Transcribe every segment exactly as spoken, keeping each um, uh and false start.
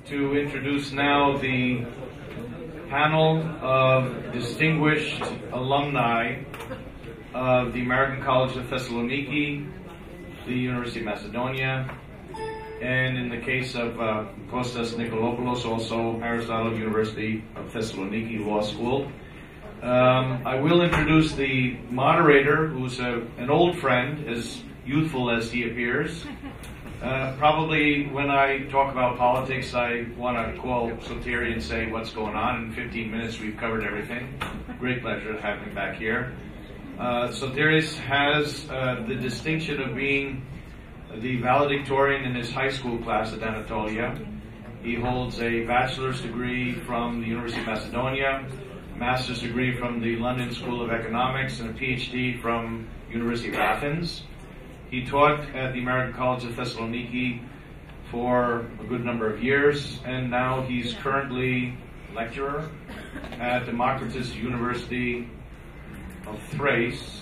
to introduce now the panel of distinguished alumni of the American College of Thessaloniki, the University of Macedonia, and in the case of uh, Kostas Nikolopoulos, also Aristotle University of Thessaloniki Law School. Um, I will introduce the moderator, who's a, an old friend, as youthful as he appears. Uh, probably when I talk about politics, I want to call Sotiri and say what's going on. In fifteen minutes, we've covered everything. Great pleasure to have him back here. Uh, Sotiris has uh, the distinction of being the valedictorian in his high school class at Anatolia. He holds a bachelor's degree from the University of Macedonia, a master's degree from the London School of Economics, and a PhD from University of Athens. He taught at the American College of Thessaloniki for a good number of years, and now he's currently lecturer at Democritus University of Thrace,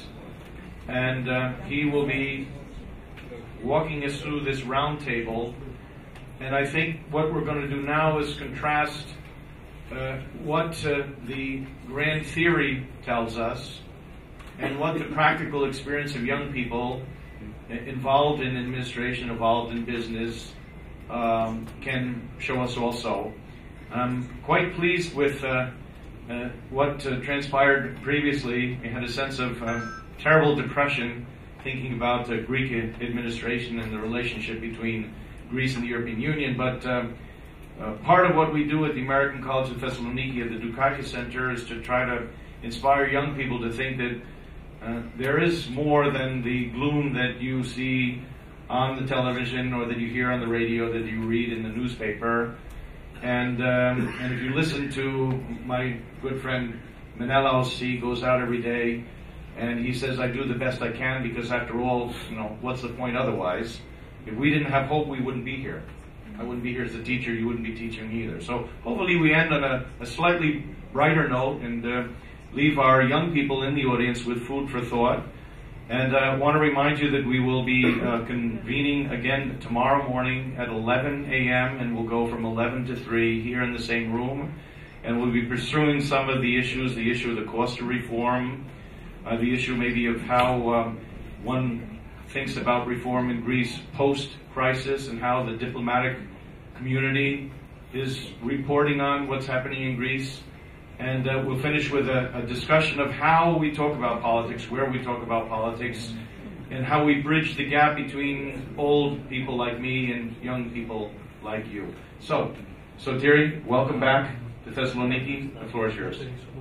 and uh, he will be walking us through this round table. And I think what we're going to do now is contrast uh, what uh, the grand theory tells us and what the practical experience of young people involved in administration, involved in business, um, can show us also. I'm quite pleased with uh, uh, what uh, transpired previously. I had a sense of uh, terrible depression thinking about uh, Greek administration and the relationship between Greece and the European Union, but uh, uh, part of what we do at the American College of Thessaloniki at the Dukakis Center is to try to inspire young people to think that Uh, there is more than the gloom that you see on the television or that you hear on the radio, that you read in the newspaper. And, um, and if you listen to my good friend Menelos, he goes out every day and he says, I do the best I can because after all, you know, what's the point otherwise? If we didn't have hope, we wouldn't be here. I wouldn't be here as a teacher, you wouldn't be teaching either. So hopefully we end on a, a slightly brighter note and uh, leave our young people in the audience with food for thought. And I uh, want to remind you that we will be uh, convening again tomorrow morning at eleven a m and we'll go from eleven to three here in the same room. And we'll be pursuing some of the issues, the issue of the cost of reform, uh, the issue maybe of how um, one thinks about reform in Greece post-crisis and how the diplomatic community is reporting on what's happening in Greece. And uh, we'll finish with a, a discussion of how we talk about politics, where we talk about politics, and how we bridge the gap between old people like me and young people like you. So, Sotiri, welcome back to Thessaloniki. The floor is yours.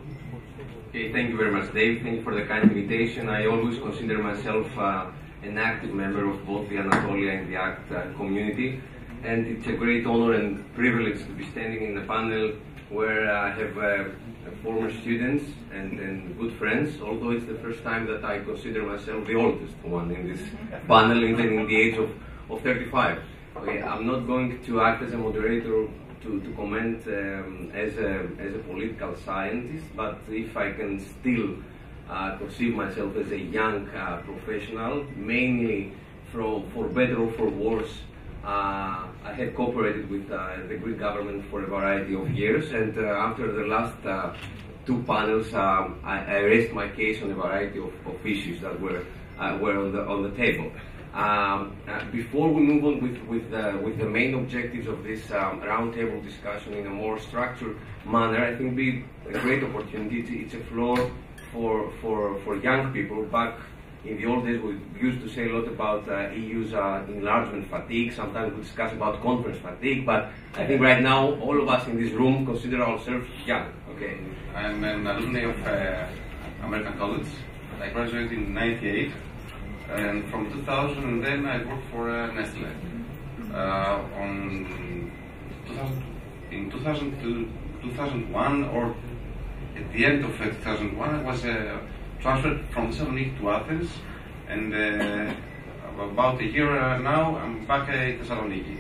Okay, thank you very much, Dave. Thank you for the kind invitation. I always consider myself uh, an active member of both the Anatolia and the ACT uh, community. And it's a great honor and privilege to be standing in the panel where I have uh, former students and, and good friends, although it's the first time that I consider myself the oldest one in this panel, even in the age of, of thirty-five. Okay, I'm not going to act as a moderator to, to comment um, as, a, as a political scientist, but if I can still uh, conceive myself as a young uh, professional, mainly for, for better or for worse, Uh, I have cooperated with uh, the Greek government for a variety of years, and uh, after the last uh, two panels, um, I, I raised my case on a variety of, of issues that were uh, were on the on the table. Um, uh, before we move on with with, uh, with the main objectives of this um, roundtable discussion in a more structured manner, I think it'd be a great opportunity. It's, it's a floor for for for young people. Back in the old days, we used to say a lot about uh, E U's uh, enlargement fatigue. Sometimes we discuss about conference fatigue, but I think right now all of us in this room consider ourselves young. Okay, I'm an alumni of uh, American College. I graduated in ninety-eight, and from two thousand and then I worked for uh, Nestle. Uh, on two thousand, in two thousand to two thousand one, or at the end of uh, two thousand one, I was uh, transferred from Thessaloniki to Athens, and uh, about a year uh, now I'm back at Thessaloniki.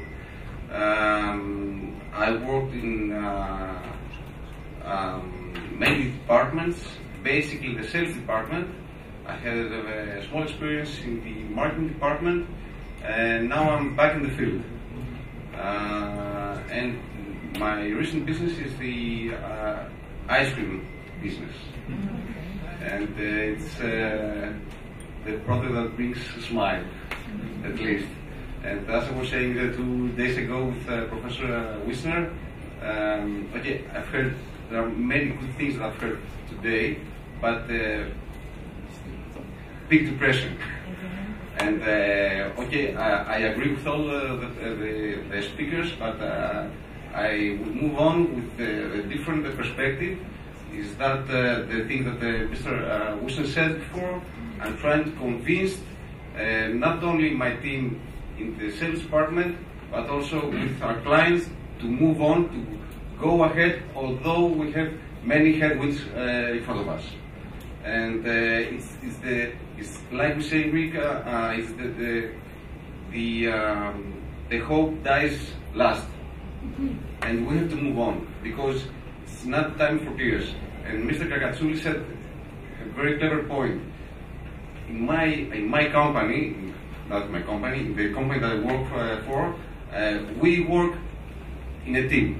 Um, I worked in uh, um, many departments, basically the sales department. I had a small experience in the marketing department, and now I'm back in the field. Uh, and my recent business is the uh, ice cream business, and uh, it's uh, the product that brings a smile, at least. And as I was saying uh, two days ago with uh, Professor uh, Wisner, um, okay, I've heard there are many good things that I've heard today, but uh, big depression. And uh, okay, I, I agree with all uh, the, uh, the, the speakers, but uh, I will move on with uh, a different perspective. Is that uh, the thing that uh, Mister Uh, Wilson said before? I'm trying to convince uh, not only my team in the sales department, but also with our clients to move on, to go ahead, although we have many headwinds uh, in front of us. And uh, it's, it's the it's like we say in Greek, uh, uh, it's the the the, um, the hope dies last, and we have to move on because it's not time for tears. And Mister Kakatsoulis said a very clever point. In my in my company, not my company, the company that I work uh, for, uh, we work in a team.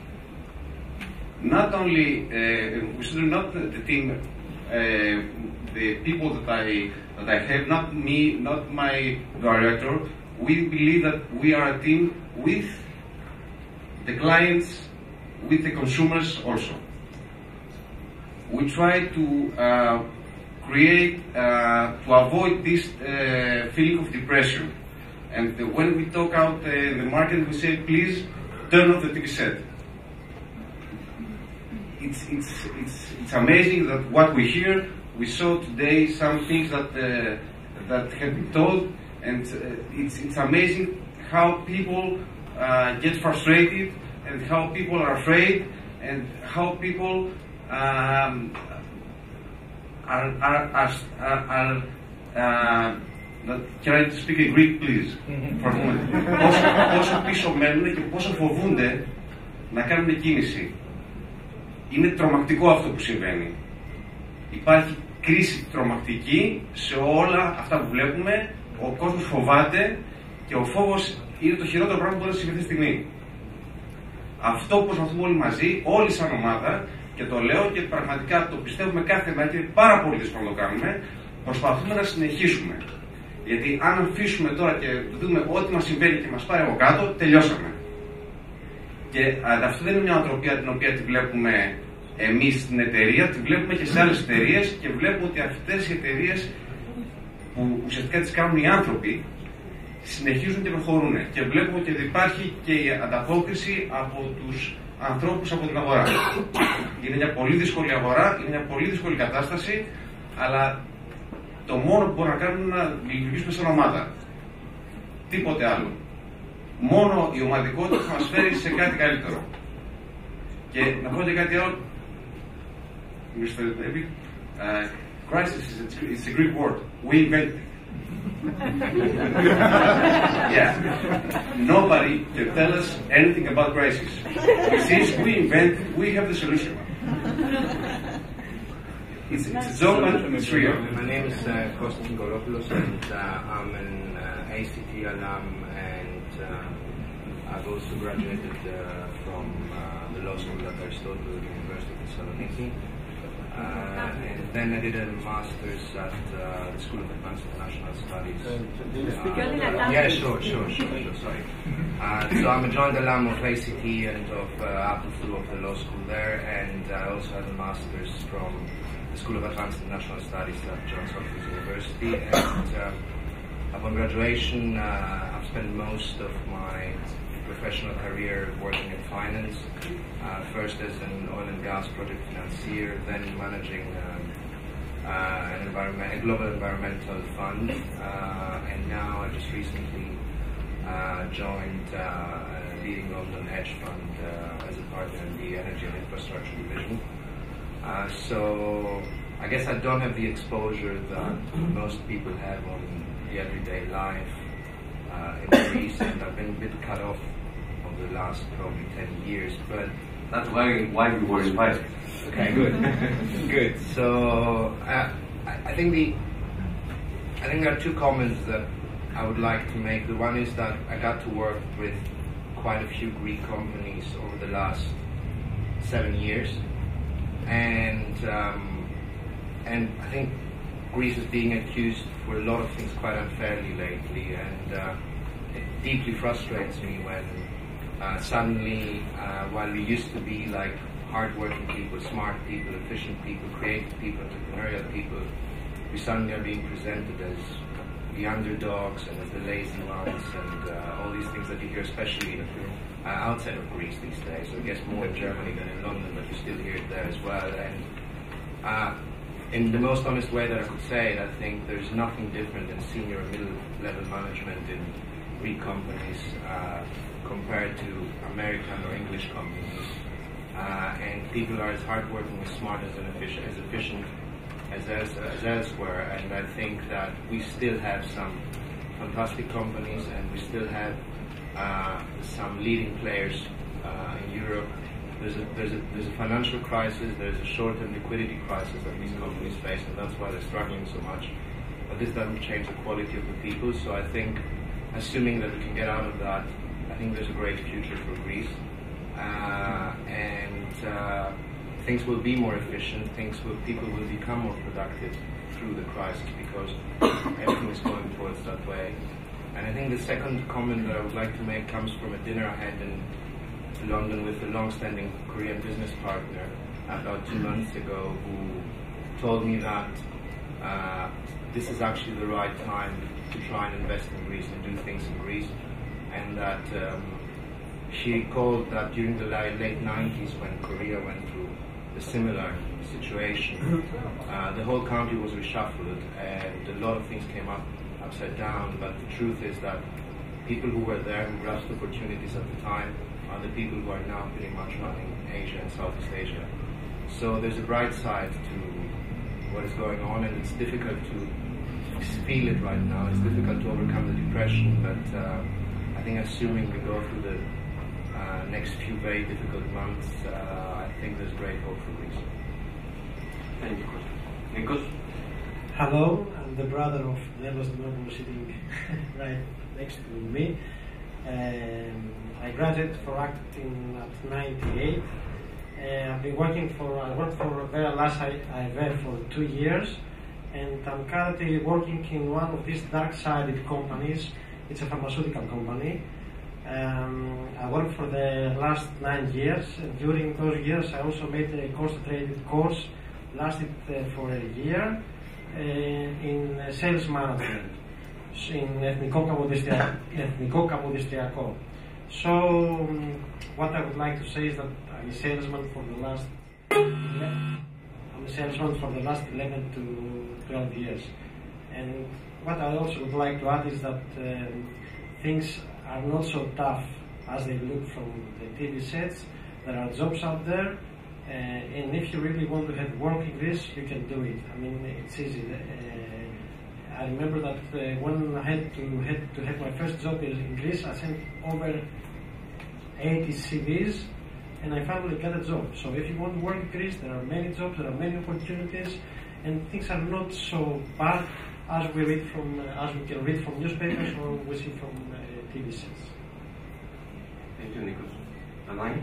Not only uh, we should not the, the team. Uh, the people that I that I have, not me, not my director, we believe that we are a team with the clients, with the consumers also. We try to uh, create, uh, to avoid this uh, feeling of depression. And uh, when we talk out uh, in the market, we say, please turn off the T V set. It's, it's, it's, it's amazing that what we hear, we saw today some things that, uh, that have been told, and uh, it's, it's amazing how people uh, get frustrated, and how people are afraid, and how people um, are, are, are, are, are uh, can I speak in Greek, please, for a moment. Πόσο, πόσο πίσω μένουν και πόσο φοβούνται να κάνουν κίνηση. Είναι τρομακτικό αυτό που συμβαίνει. Υπάρχει κρίση τρομακτική σε όλα αυτά που βλέπουμε. Ο κόσμος φοβάται και ο φόβος είναι το χειρότερο πράγμα που μπορεί να συμβεί αυτή τη στιγμή. Αυτό που προσπαθούμε όλοι μαζί, όλοι σαν ομάδα, και το λέω και πραγματικά το πιστεύουμε κάθε μέρα και είναι πάρα πολύ δύσκολο να το κάνουμε, προσπαθούμε να συνεχίσουμε. Γιατί αν αφήσουμε τώρα και δούμε ό,τι μας συμβαίνει και μας πάρει από κάτω, τελειώσαμε. Και α, αυτό δεν είναι μια οτροπία την οποία τη βλέπουμε εμείς στην εταιρεία, τη βλέπουμε και σε άλλες εταιρείες και βλέπουμε ότι αυτές οι εταιρείες που ουσιαστικά τις κάνουν οι άνθρωποι συνεχίζουν και προχωρούν. Και βλέπουμε ότι υπάρχει και η ανταπόκριση από τους ανθρώπους από την αγορά. Είναι μια πολύ δύσκολη αγορά, είναι μια πολύ δύσκολη κατάσταση, αλλά το μόνο που μπορούμε να κάνουμε είναι να λειτουργήσουμε σαν ομάδα. Τίποτε άλλο. Μόνο η ομαδικότητα θα μας φέρει σε κάτι καλύτερο. Και να πω και κάτι άλλο, Μίστερ David, uh, crisis is a, it's a Greek word. We invented it. Yeah. Nobody can tell us anything about crisis. Since we invent, we have the solution. It's, it's a joke, but it's real. My name is uh, Kostas Nikolopoulos, and uh, I'm an uh, A C T alum, and uh, I've also graduated uh, from uh, the law school at Aristotle University of Thessaloniki. Uh, and then I did a master's at uh, the School of Advanced International Studies. Uh, yeah, sure, sure, sure, sure, sorry. Uh, so I'm a joint alum of A C T and of uh, Apple of the law school there, and I also have a master's from the School of Advanced International Studies at Johns Hopkins University. And uh, upon graduation, uh, I've spent most of my professional career working in finance, uh, first as an oil and gas project financier, then managing um, uh, an environment, a global environmental fund, uh, and now I just recently uh, joined uh, a leading London hedge fund uh, as a partner in the energy and infrastructure division. Uh, so I guess I don't have the exposure that most people have on the everyday life uh, in Greece, and I've been a bit cut off over the last probably ten years, but that's why why we were invited. Okay, good, good. So uh, I, I think the I think there are two comments that I would like to make. The one is that I got to work with quite a few Greek companies over the last seven years, and um, and I think Greece is being accused for a lot of things quite unfairly lately, and uh, it deeply frustrates me when uh, suddenly, uh, while we used to be like hardworking people, smart people, efficient people, creative people, entrepreneurial people, we suddenly are being presented as the underdogs and as the lazy ones, and uh, all these things that you hear, especially uh, outside of Greece these days. I guess more in Germany than in London, but you still hear it there as well. And uh, in the most honest way that I could say it, I think there's nothing different in senior or middle-level management in Greek companies uh, compared to American or English companies. Uh, and people are as hardworking, as smart, as efficient, as efficient as, as, as elsewhere. And I think that we still have some fantastic companies, and we still have uh, some leading players uh, in Europe. There's a, there's, a, there's a financial crisis, there's a short-term liquidity crisis that these companies face, and that's why they're struggling so much. But this doesn't change the quality of the people, so I think, assuming that we can get out of that, I think there's a great future for Greece. Uh, and uh, things will be more efficient, things will, people will become more productive through the crisis, because everything is going towards that way. And I think the second comment that I would like to make comes from a dinner I had in London with a long-standing Korean business partner about two months ago, who told me that uh, this is actually the right time to try and invest in Greece and do things in Greece, and that um, she recalled that during the late nineties, when Korea went through a similar situation, uh, the whole country was reshuffled and a lot of things came up upside down, but the truth is that people who were there, who grasped opportunities at the time, are the people who are now pretty much running Asia and Southeast Asia. So there's a bright side to what is going on, and it's difficult to feel it right now. It's difficult to overcome the depression, but uh, I think assuming we go through the uh, next few very difficult months, uh, I think there's great hope for Greece. Thank you, Nikos. Hello, I'm the brother of Levos Dimopoulos sitting right next to me. Um, I graduated for acting at ninety-eight. Uh, I've been working for, I worked for Vera Lassa I V for two years, and I'm currently working in one of these dark-sided companies. It's a pharmaceutical company. Um, I worked for the last nine years, and during those years I also made a concentrated course, lasted uh, for a year, uh, in uh, sales management, in Ethnico Kapodistriako. So, um, what I would like to say is that I'm a salesman for the last I'm a salesman for the last eleven to twelve years. And what I also would like to add is that um, things are not so tough as they look from the T V sets. There are jobs out there, uh, and if you really want to have work in Greece, you can do it. I mean, it's easy. Uh, I remember that uh, when I had to, had to have my first job in Greece, I sent over eighty C Vs, and I finally got a job. So if you want to work in Greece, there are many jobs, there are many opportunities, and things are not so bad as we read from, uh, as we can read from newspapers or we see from uh, T V sets. Thank you, Nikos. Alani?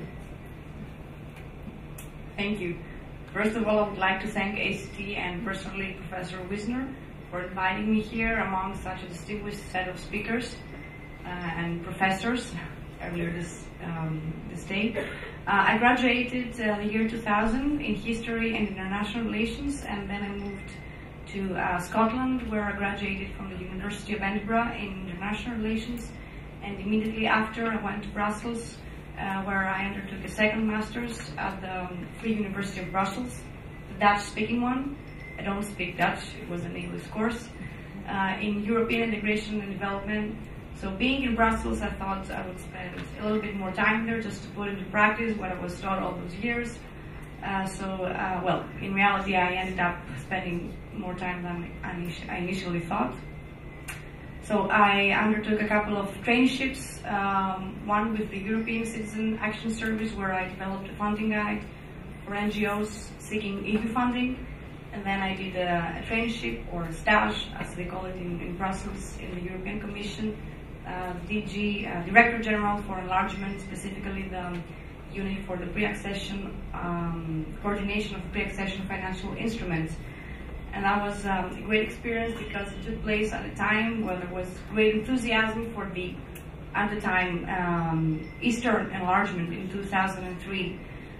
Thank you. First of all, I would like to thank A C T and personally Professor Wisner for inviting me here among such a distinguished set of speakers uh, and professors earlier this, um, this day. Uh, I graduated uh, the year two thousand in History and International Relations, and then I moved to uh, Scotland, where I graduated from the University of Edinburgh in International Relations, and immediately after I went to Brussels, uh, where I undertook a second master's at the um, Free University of Brussels, the Dutch-speaking one. I don't speak Dutch, it was an English course, uh, in European integration and development. So being in Brussels, I thought I would spend a little bit more time there just to put into practice what I was taught all those years. Uh, so, uh, well, in reality, I ended up spending more time than I initially thought. So I undertook a couple of traineeships, um, one with the European Citizen Action Service, where I developed a funding guide for N G Os seeking E U funding. And then I did a, a traineeship, or a stage, as they call it in, in Brussels, in the European Commission, uh, D G, uh, Director General for Enlargement, specifically the unit for the pre-accession um, coordination of pre-accession financial instruments. And that was um, a great experience because it took place at a time where there was great enthusiasm for the, at the time, um, Eastern enlargement in two thousand three.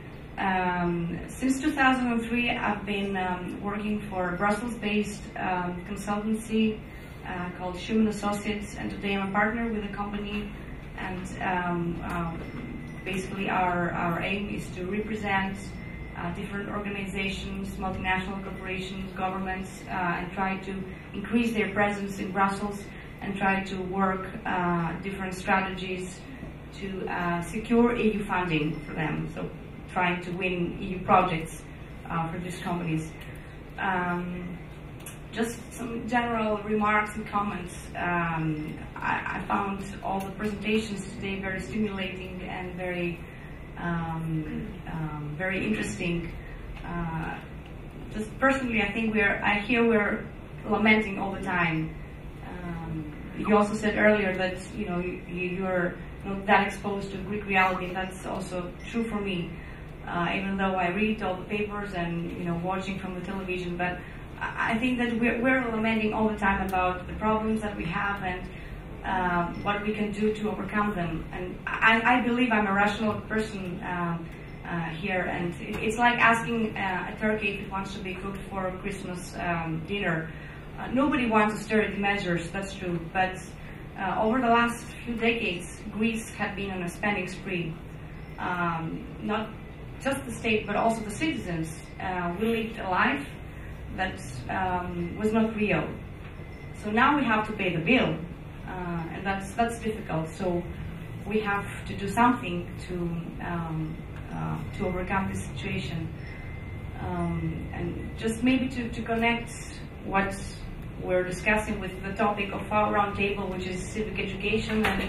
Um, since two thousand three, I've been um, working for a Brussels-based um, consultancy uh, called Schumann Associates, and today I'm a partner with the company. And um, uh, basically, our our aim is to represent uh, different organizations, multinational corporations, governments, uh, and try to increase their presence in Brussels and try to work uh, different strategies to uh, secure E U funding for them. So, trying to win E U projects uh, for these companies. Um, just some general remarks and comments. Um, I, I found all the presentations today very stimulating and very, um, um, very interesting. Uh, just personally, I think we're. I hear we're lamenting all the time. Um, you also said earlier that you know you, you're not that exposed to Greek reality, and that's also true for me. Uh, even though I read all the papers and you know watching from the television, but I think that we're, we're lamenting all the time about the problems that we have and uh, what we can do to overcome them. And I, I believe I'm a rational person uh, uh, here, and it, it's like asking uh, a turkey if it wants to be cooked for a Christmas um, dinner. Uh, nobody wants austerity measures, that's true, but uh, over the last few decades, Greece had been on a spending spree. Um, not just the state, but also the citizens. Uh, we lived a life that um, was not real. So now we have to pay the bill, uh, and that's that's difficult. So we have to do something to um, uh, to overcome this situation, um, and just maybe to, to connect what we're discussing with the topic of our roundtable, which is civic education and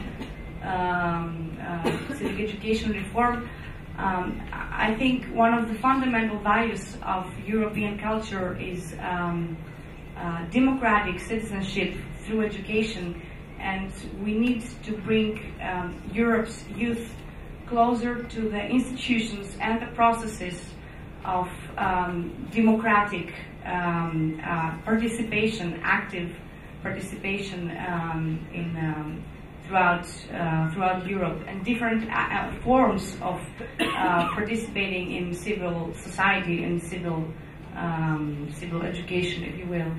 um, uh, civic education reform. Um, I think one of the fundamental values of European culture is um, uh, democratic citizenship through education, and we need to bring um, Europe's youth closer to the institutions and the processes of um, democratic um, uh, participation, active participation um, in um, throughout uh, throughout Europe, and different uh, forms of uh, participating in civil society and civil um, civil education, if you will.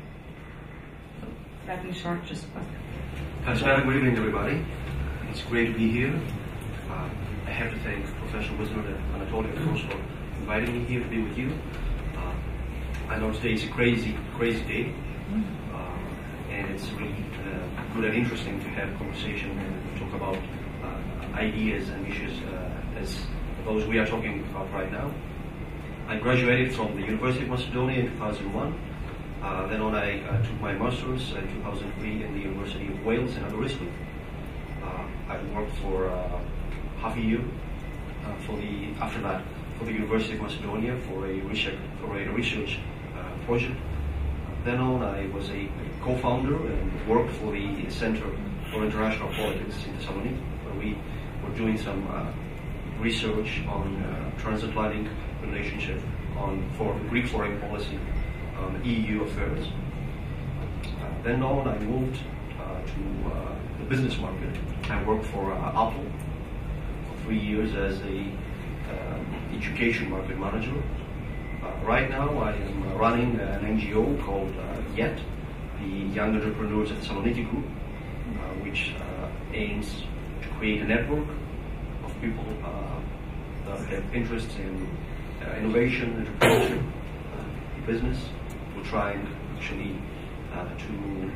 So that in short, just what. Good evening, everybody. It's great to be here. Uh, I have to thank Professor Wisner and Anatoly, of course, for inviting me here to be with you. Uh, I know today is a crazy, crazy day, uh, and it's really uh, good and interesting to have a conversation and talk about uh, ideas and issues uh, as those we are talking about right now. I graduated from the University of Macedonia in two thousand one. Uh, then on, I uh, took my master's in two thousand three in the University of Wales in Aberystwyth. Uh, I worked for uh, half a year uh, for the after that for the University of Macedonia for a research for a research uh, project. Then on, I was a, a co-founder and worked for the Center for International Politics in Thessaloniki, where we were doing some uh, research on uh, transatlantic relationship on for Greek foreign policy. Um, E U affairs. Uh, then on, I moved uh, to uh, the business market. I worked for uh, Apple for three years as a um, education market manager. Uh, right now, I am uh, running an N G O called uh, YET, the Young Entrepreneurs of Thessaloniki Group, uh, which uh, aims to create a network of people uh, that have interests in uh, innovation, entrepreneurship, uh, business. We're trying actually uh, to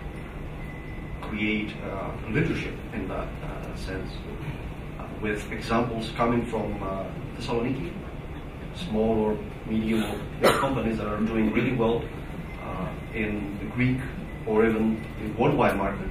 create uh, leadership in that uh, sense, uh, with examples coming from uh, Thessaloniki, small or medium or big companies that are doing really well uh, in the Greek or even the worldwide market.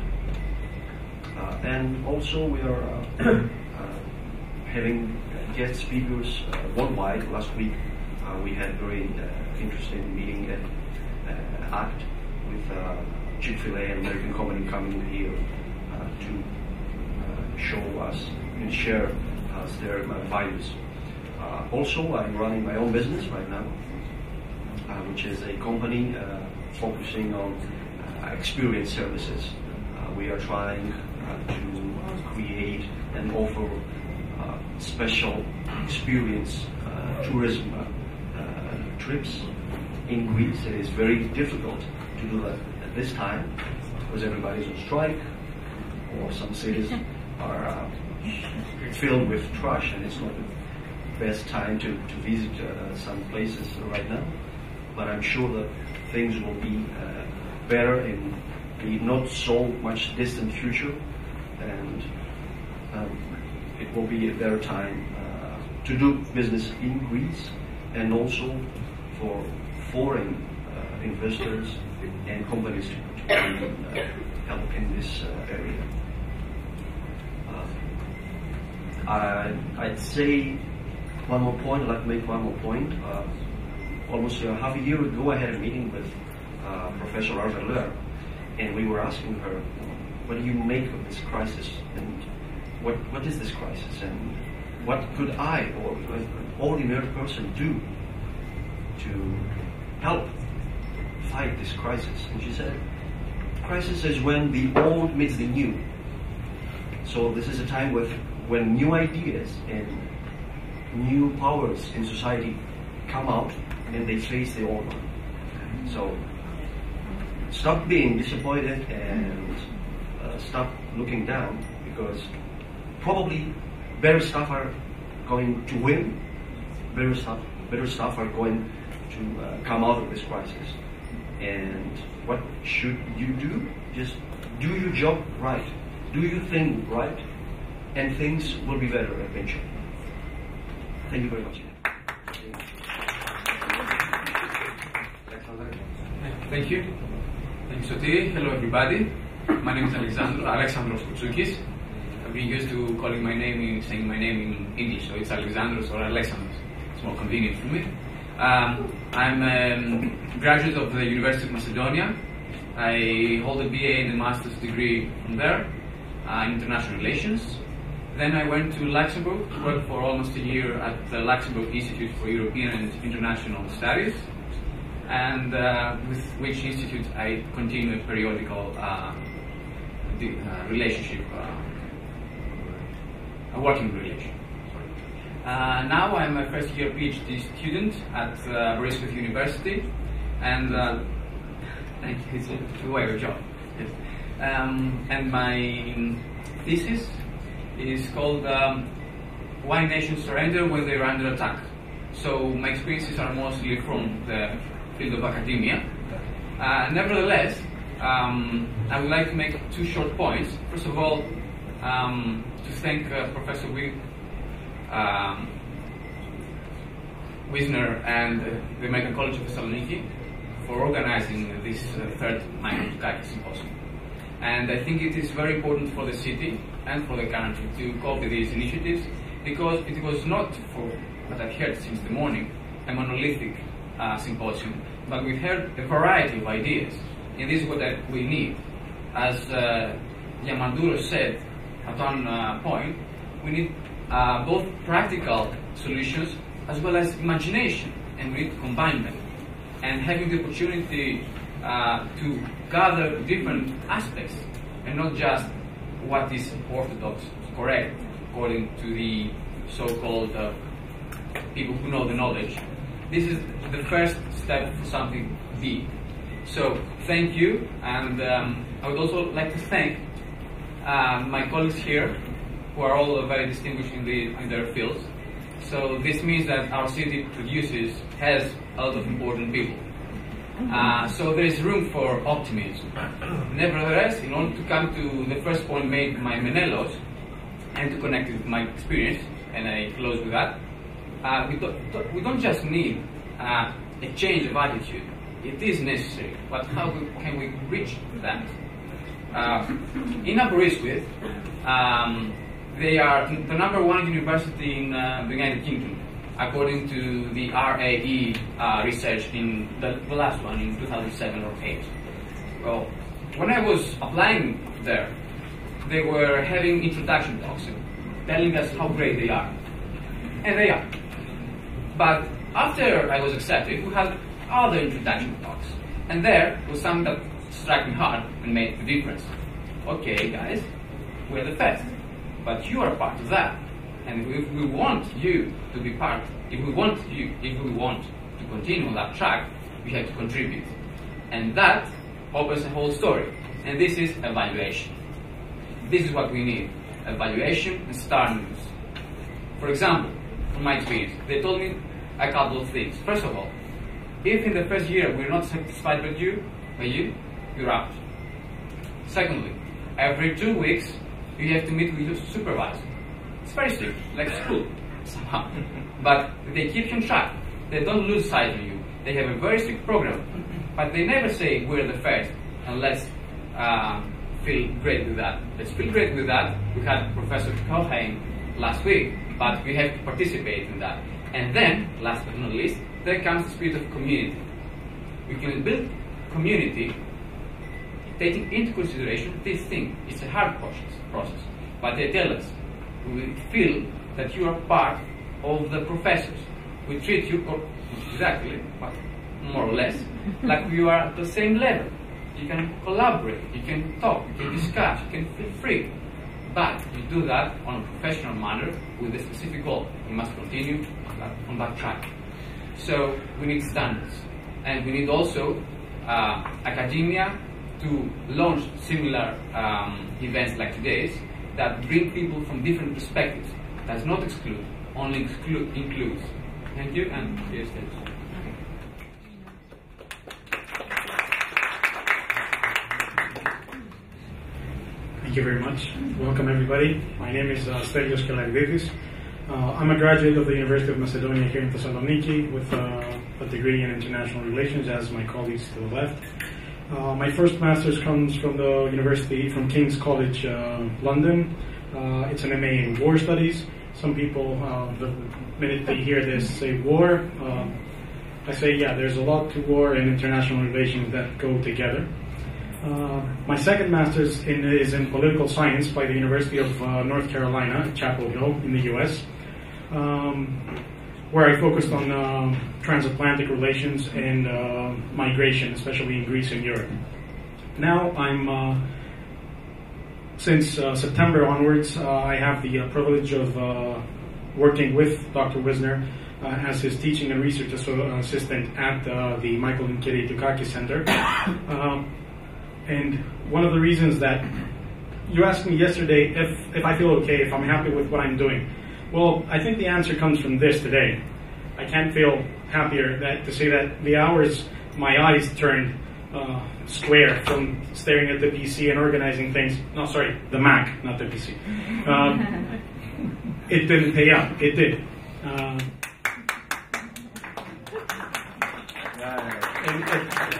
Uh, and also we are uh, uh, having guest speakers uh, worldwide. Last week uh, we had very uh, interesting meeting at uh, ACT with uh, Chick-fil-A and American Company coming here uh, to uh, show us and share us their uh, values. Uh, also, I'm running my own business right now, uh, which is a company uh, focusing on uh, experience services. Uh, we are trying uh, to create and offer uh, special experience uh, tourism uh, trips in Greece. It is very difficult to do that at this time because everybody's on strike, or some cities are uh, filled with trash, and it's not the best time to, to visit uh, some places right now. But I'm sure that things will be uh, better in the not so much distant future, and um, it will be a better time uh, to do business in Greece, and also for foreign uh, investors and companies to, to uh, help in this uh, area. Uh, I, I'd say one more point, I'd like to make one more point. Uh, almost uh, half a year ago I had a meeting with uh, Professor Arthur, and we were asking her, what do you make of this crisis, and what, what is this crisis, and what could I, or an ordinary person, do to help fight this crisis? And she said, crisis is when the old meets the new. So this is a time with, when new ideas and new powers in society come out and they face the old one. So stop being disappointed and uh, stop looking down, because probably better stuff are going to win, better stuff, better stuff are going to uh, come out of this crisis. And what should you do? Just do your job right, do your thing right, and things will be better eventually. Thank you very much. Thank you. Thank you, Sotiri. Hello, everybody. My name is Alexandros, Alexandros Koutsoukas. I've been used to calling my name, in, saying my name in English, so it's Alexandros or Alexandros. It's more convenient for me. Um, I'm a graduate of the University of Macedonia. I hold a B A and a master's degree from there uh, in international relations. Then I went to Luxembourg to work for almost a year at the Luxembourg Institute for European and International Studies, and uh, with which institute I continue a periodical uh, the, uh, relationship, uh, a working relation. Uh, now I'm a first year PhD student at uh, Bristol University, and uh, thank you, it's a two-way job. Yes. Um, and my thesis is called um, Why Nations Surrender When They're Under Attack. So my experiences are mostly from the field of academia. Uh, nevertheless, um, I would like to make two short points. First of all, um, to thank uh, Professor Wig, um, Wisner and uh, the American College of Thessaloniki for organizing this uh, third minor Dukakis Symposium. And I think it is very important for the city and for the country to copy these initiatives, because it was not, for what I've heard since the morning, a monolithic uh, symposium, but we've heard a variety of ideas, and this is what I, we need. As uh, Diamandouros said at one uh, point, we need uh, both practical solutions as well as imagination, and we need to combine them. And having the opportunity uh, to gather different aspects, and not just what is orthodox, correct, according to the so-called uh, people who know the knowledge. This is the first step for something big. So thank you, and um, I would also like to thank uh, my colleagues here, who are all uh, very distinguished in, the, in their fields. So this means that our city produces, has a lot of important people. Uh, so there is room for optimism. Nevertheless, in order to come to the first point made by Menelos, and to connect it with my experience, and I close with that, uh, we, don't, we don't just need uh, a change of attitude. It is necessary, but how can we reach that? Uh, in Aberystwyth, um, they are the number one university in uh, the United Kingdom, according to the R A E uh, research in the, the last one in two thousand seven or eight. Well, when I was applying there, they were having introduction talks, telling us how great they are. And they are. But after I was accepted, we had other introduction talks. And there was something that struck me hard and made the difference. Okay, guys, we're the best, but you are part of that. And if we want you to be part, if we want you, if we want to continue on that track, we have to contribute. And that opens a whole story. And this is evaluation. This is what we need. Evaluation and star news. For example, from my experience, they told me a couple of things. First of all, if in the first year we're not satisfied with you, by you, you're out. Secondly, every two weeks you have to meet with your supervisor. It's very strict, like school, somehow. But they keep you on track. They don't lose sight of you. They have a very strict program. But they never say we're the first, and let's uh, feel great with that. Let's feel great with that. We had Professor Cohen last week, but we have to participate in that. And then, last but not least, there comes the spirit of community. We can build community taking into consideration this thing. It's a hard process, but they tell us, we feel that you are part of the professors. We treat you, or exactly, but more or less, like you are at the same level. You can collaborate, you can talk, you can discuss, you can feel free. But you do that on a professional manner with a specific goal. You must continue on that track. So we need standards. And we need also uh, academia to launch similar um, events like today's that bring people from different perspectives. Does not exclude, only exclude, includes. Thank you, and here's this. Thank you very much. Welcome everybody. My name is uh, Stelios Kelagidis. Uh, I'm a graduate of the University of Macedonia here in Thessaloniki with uh, a degree in international relations, as my colleagues to the left. Uh, my first master's comes from the university, from King's College, uh, London. Uh, it's an M A in war studies. Some people, uh, the minute they hear this, say war. Uh, I say, yeah, there's a lot to war and international relations that go together. Uh, my second master's in, is in political science by the University of uh, North Carolina, Chapel Hill in the U S, um, where I focused on uh, transatlantic relations and uh, migration, especially in Greece and Europe. Now I'm, uh, since uh, September onwards, uh, I have the uh, privilege of uh, working with Doctor Wisner uh, as his teaching and research assistant at uh, the Michael and Kitty Dukakis Center. Um, And one of the reasons that you asked me yesterday if, if I feel okay, if I'm happy with what I'm doing. Well, I think the answer comes from this today. I can't feel happier that to say that the hours my eyes turned uh, square from staring at the P C and organizing things. No, sorry, the Mac, not the P C. Um, it didn't pay out. It did. Uh, and it,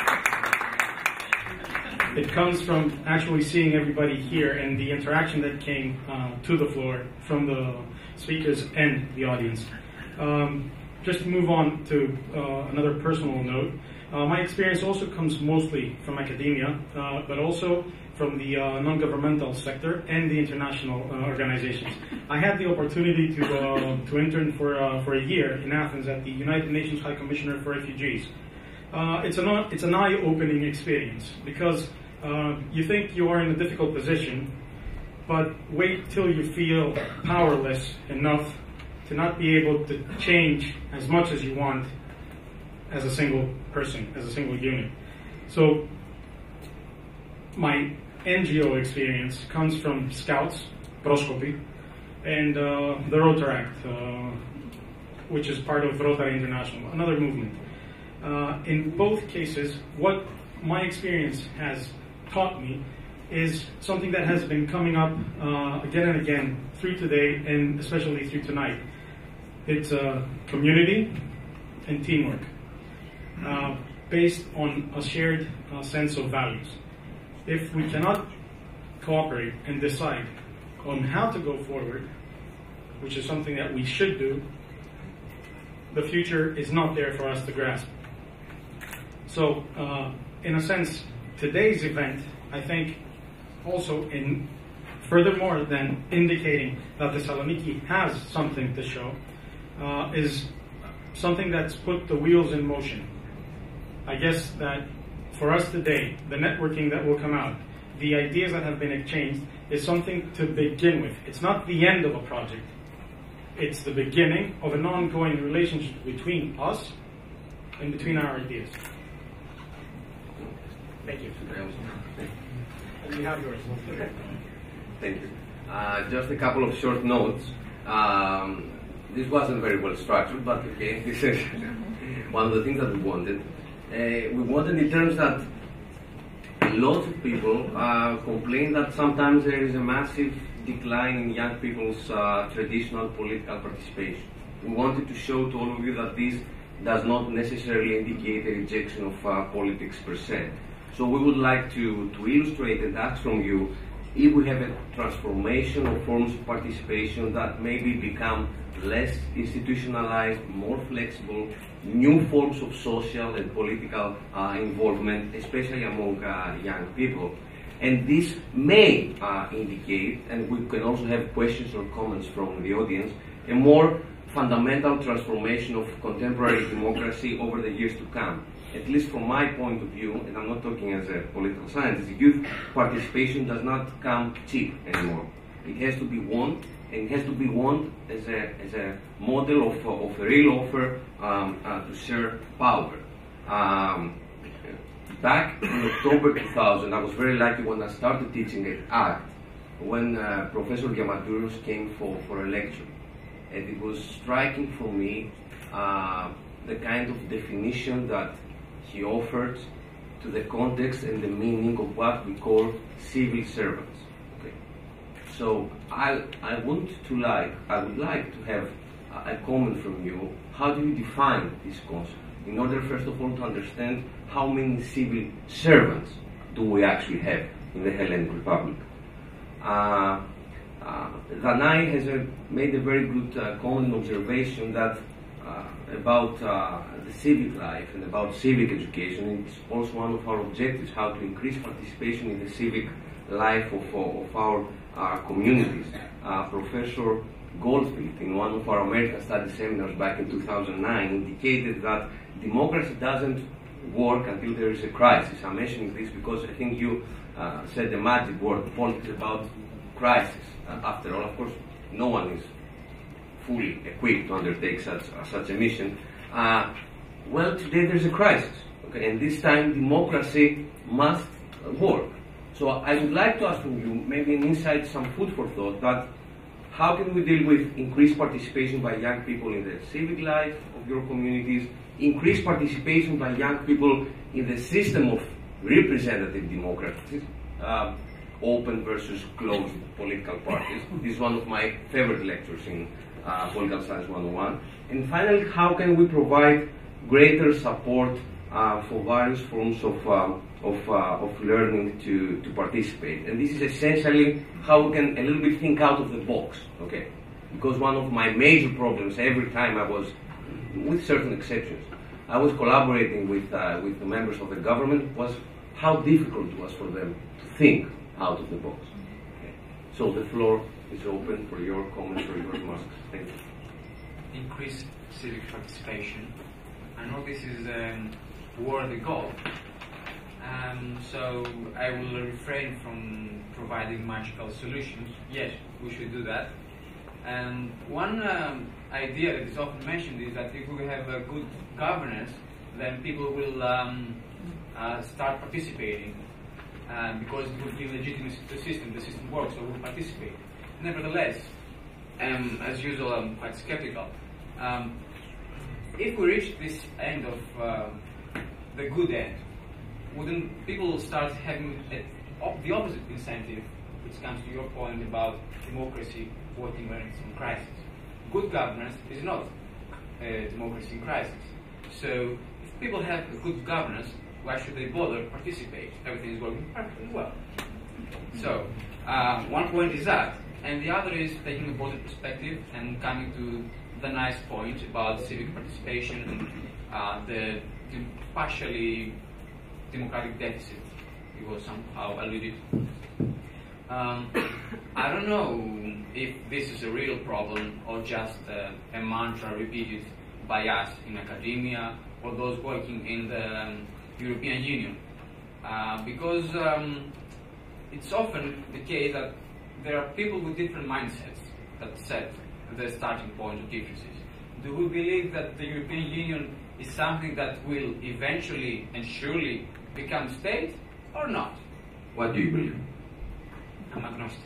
It comes from actually seeing everybody here and the interaction that came uh, to the floor from the speakers and the audience. Um, just to move on to uh, another personal note, uh, my experience also comes mostly from academia, uh, but also from the uh, non-governmental sector and the international uh, organizations. I had the opportunity to uh, to intern for uh, for a year in Athens at the United Nations High Commissioner for Refugees. Uh, it's an it's an eye-opening experience because uh, you think you are in a difficult position, but wait till you feel powerless enough to not be able to change as much as you want as a single person, as a single unit. So my N G O experience comes from Scouts, Proskopi, and uh, the Rotaract, uh, which is part of Rotary International, another movement. Uh, in both cases, what my experience has taught me is something that has been coming up uh, again and again through today, and especially through tonight. It's uh, community and teamwork, uh, based on a shared uh, sense of values. If we cannot cooperate and decide on how to go forward, which is something that we should do, the future is not there for us to grasp. So, uh, in a sense, today's event, I think, also in furthermore than indicating that Thessaloniki has something to show, uh, is something that's put the wheels in motion. I guess that for us today, the networking that will come out, the ideas that have been exchanged, is something to begin with. It's not the end of a project. It's the beginning of an ongoing relationship between us and between our ideas. Thank you. And you have yours. Thank you. Uh, just a couple of short notes. Um, this wasn't very well structured, but okay, this is one of the things that we wanted. Uh, we wanted in terms that lots of people uh, complain that sometimes there is a massive decline in young people's uh, traditional political participation. We wanted to show to all of you that this does not necessarily indicate a rejection of uh, politics per se. So we would like to, to illustrate and ask from you if we have a transformation of forms of participation that maybe become less institutionalized, more flexible, new forms of social and political uh, involvement, especially among uh, young people. And this may uh, indicate, and we can also have questions or comments from the audience, a more fundamental transformation of contemporary democracy over the years to come. At least from my point of view, and I'm not talking as a political scientist, youth participation does not come cheap anymore. It has to be won, and it has to be won as a, as a model of, of a real offer um, uh, to share power. Um, back in October two thousand, I was very lucky when I started teaching at A C T, when uh, Professor Diamandouros came for, for a lecture. And it was striking for me uh, the kind of definition that he offered to the context and the meaning of what we call civil servants. Okay. So I, I want to like, I would like to have a comment from you. How do you define this concept? In order, first of all, to understand how many civil servants do we actually have in the Hellenic Republic. Uh, uh, Danai has a, made a very good uh, comment and observation that uh, about uh, the civic life and about civic education. It's also one of our objectives, how to increase participation in the civic life of, of our uh, communities. Uh, Professor Goldfield, in one of our American Studies seminars back in two thousand nine, indicated that democracy doesn't work until there is a crisis. I'm mentioning this because I think you uh, said the magic word, politics about crisis. Uh, after all, of course, no one is fully equipped to undertake such, uh, such a mission. Uh, well, today there's a crisis, okay, and this time democracy must uh, work. So I would like to ask from you, maybe an insight, some food for thought, that how can we deal with increased participation by young people in the civic life of your communities, increased participation by young people in the system of representative democracy, uh, open versus closed political parties. This is one of my favorite lectures in uh, Political Science one oh one. And finally, how can we provide greater support uh, for various forms of, uh, of, uh, of learning to, to participate? And this is essentially how we can a little bit think out of the box, okay? Because one of my major problems every time I was, with certain exceptions, I was collaborating with, uh, with the members of the government was how difficult it was for them to think out of the box. Okay. So the floor is open for your comments or your remarks. Thank you. Increase civic participation. I know this is a worthy goal, um, so I will refrain from providing magical solutions. Yes, we should do that. And one um, idea that is often mentioned is that if we have a good governance, then people will um, uh, start participating. Um, because it will give legitimacy to the system, the system works, so we'll participate. Nevertheless, um, as usual, I'm quite skeptical. Um, if we reach this end of uh, the good end, wouldn't people start having a, op the opposite incentive, which comes to your point about democracy working when it's in crisis? Good governance is not a democracy in crisis. So if people have a good governance, why should they bother participate? Everything is working perfectly well. So, uh, one point is that, and the other is taking a broader perspective and coming to the nice point about civic participation and uh, the, the partially democratic deficit it was somehow alluded to. Um, I don't know if this is a real problem or just uh, a mantra repeated by us in academia or those working in the um, European Union. Uh, because um, it's often the case that there are people with different mindsets that set the starting point of differences. Do we believe that the European Union is something that will eventually and surely become state or not? What do you believe? I'm agnostic.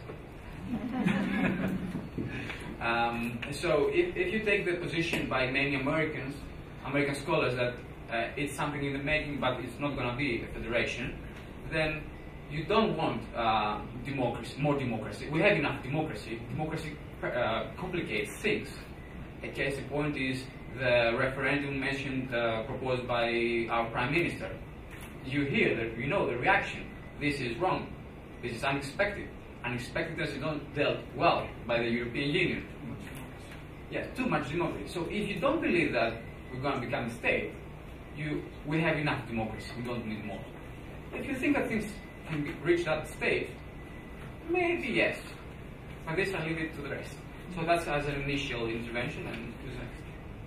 um, so if, if you take the position by many Americans, American scholars that uh, it's something in the making but it's not going to be a federation, then you don't want uh, democracy, more democracy. We have enough democracy. Democracy uh, complicates things. A case in point is the referendum mentioned, uh, proposed by our Prime Minister. You hear that, you know the reaction. This is wrong. This is unexpected. Unexpected as you don't dealt well by the European Union. Yes, too much democracy. So if you don't believe that we're going to become a state, you, we have enough democracy. We don't need more. If you think that things can be, reach that state, maybe yes. But this I leave it to the rest. So that's as an initial intervention, and who's next?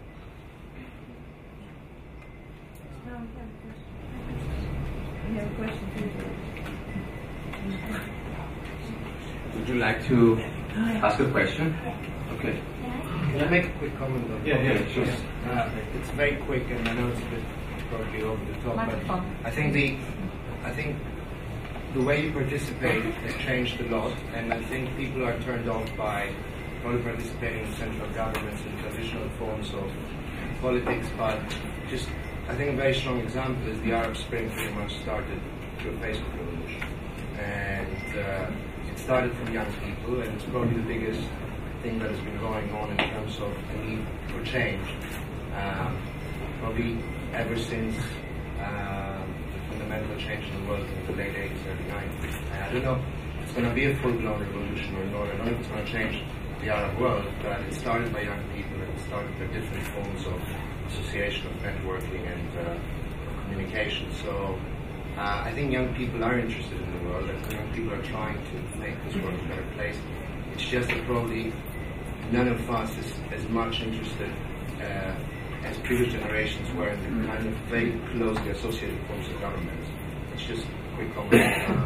We have a question for you. Would you like to ask a question? Okay. Can I make a quick comment on Yeah, yeah, sure. Uh, it's very quick, and I know it's a bit probably over the top, but I think the, I think the way you participate has changed a lot, and I think people are turned off by probably participating in central governments and traditional forms of politics. But just, I think a very strong example is the Arab Spring pretty much started through a Facebook revolution, and uh, it started from young people, and it's probably the biggest thing that has been going on in terms of the need for change. Um, probably ever since um, the fundamental change in the world in the late eighties, early nineties. And I don't know if it's going to be a full-blown revolution or not. I don't know if it's going to change the Arab world, but it started by young people, and it started by different forms of association, of networking, and uh, communication. So uh, I think young people are interested in the world. I think young people are trying to make this world a better place. It's just that probably none of us is as much interested uh, as previous generations were in the kind of very closely associated forms of governments. It's just a quick comment. Uh,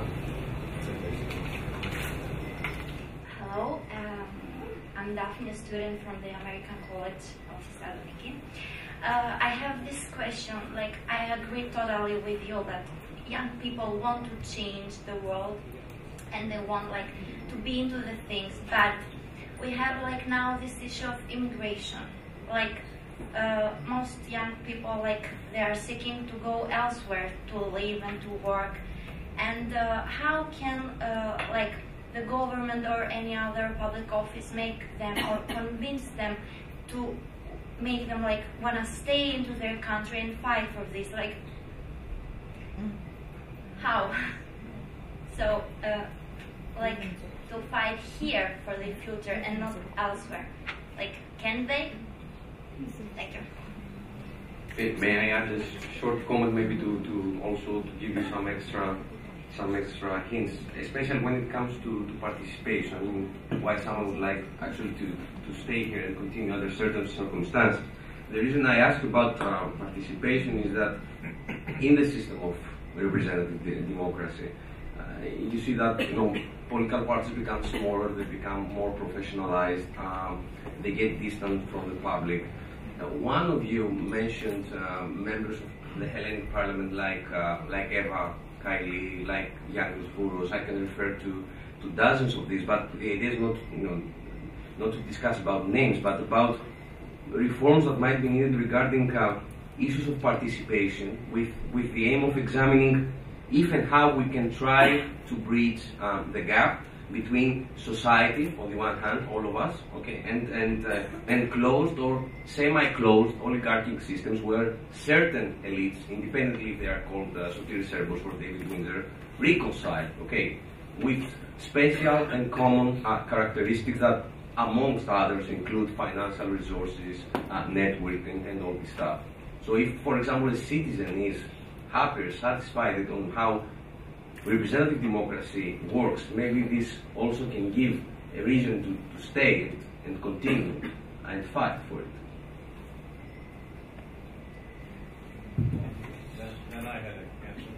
Hello, um, I'm Daphne, a student from the American College of Thessaloniki. Uh, I have this question, like I agree totally with you that young people want to change the world and they want like to be into the things, but we have like now this issue of immigration. Like uh, most young people, like they are seeking to go elsewhere to live and to work, and uh, how can uh, like the government or any other public office make them or convince them to make them like want to stay into their country and fight for this? Like how? So uh, like to fight here for the future and not elsewhere. Like can they? Thank you. Okay, may I add a short comment, maybe to, to also to give you some extra some extra hints, especially when it comes to, to participation. I mean, why someone would like actually to, to stay here and continue under certain circumstances. The reason I ask about uh, participation is that in the system of representative de- democracy, uh, you see that you know political parties become smaller, they become more professionalized, um, they get distant from the public. Uh, one of you mentioned uh, members of the Hellenic Parliament like uh, like Eva Kaili, like Yannis Vouros. I can refer to, to dozens of these, but the idea is not, you know, not to discuss about names, but about reforms that might be needed regarding uh, issues of participation, with, with the aim of examining if and how we can try to bridge uh, the gap between society, on the one hand, all of us, okay, and and uh, and closed or semi-closed oligarchic systems where certain elites, independently if they are called uh, Sotiris Serbos or David Windsor, reconcile, okay, with special and common uh, characteristics that, amongst others, include financial resources, uh, networking, and all this stuff. So if, for example, a citizen is happier, satisfied on how representative democracy works, maybe this also can give a reason to, to stay and continue and fight for it. Then I had an answer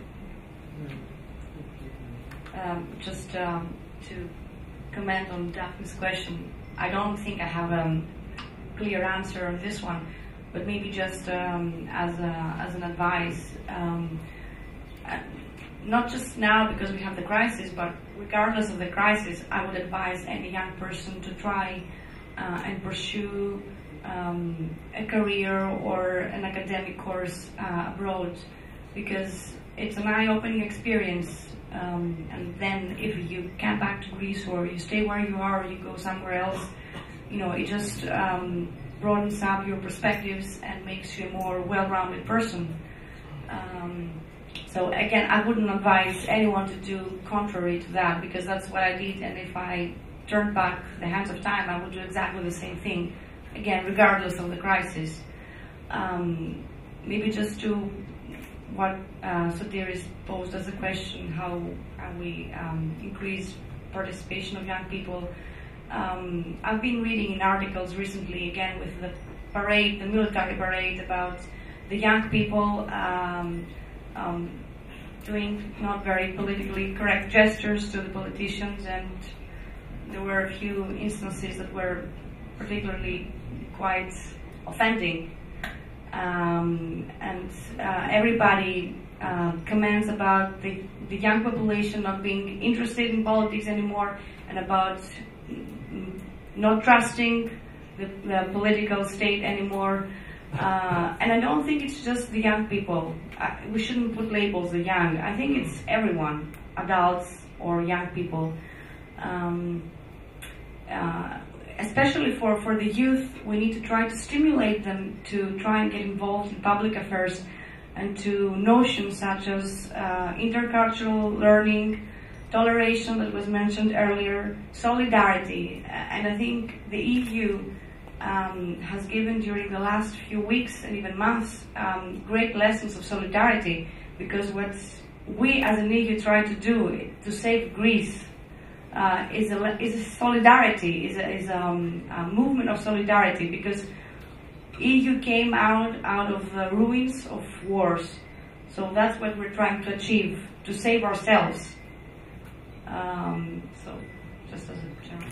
next. Um, just um, to comment on Daphne's question, I don't think I have a clear answer on this one, but maybe just um, as, a, as an advice, um, uh, not just now because we have the crisis, but regardless of the crisis, I would advise any young person to try uh, and pursue um, a career or an academic course uh, abroad, because it's an eye-opening experience. Um, and then if you come back to Greece or you stay where you are or you go somewhere else, you know, it just um, broadens up your perspectives and makes you a more well-rounded person. Um, so again, I wouldn't advise anyone to do contrary to that, because that's what I did, and if I turned back the hands of time, I would do exactly the same thing, again, regardless of the crisis. Um, maybe just to what uh, Sotiris posed as a question, how, how we um, increase participation of young people. Um, I've been reading in articles recently, again with the parade, the military parade, about the young people um, um, doing not very politically correct gestures to the politicians, and there were a few instances that were particularly quite offending. Um, and uh, everybody uh, comments about the, the young population not being interested in politics anymore, and about not trusting the, the political state anymore. Uh, and I don't think it's just the young people. I, we shouldn't put labels the young. I think it's everyone, adults or young people. Um, uh, especially for, for the youth, we need to try to stimulate them to try and get involved in public affairs, and to notions such as uh, intercultural learning, toleration that was mentioned earlier, solidarity. And I think the E U um, has given during the last few weeks and even months um, great lessons of solidarity, because what we as an E U try to do to save Greece uh, is, a, is a solidarity, is, a, is a, um, a movement of solidarity, because E U came out, out of the ruins of wars. So that's what we're trying to achieve, to save ourselves. Um, so, just as a general.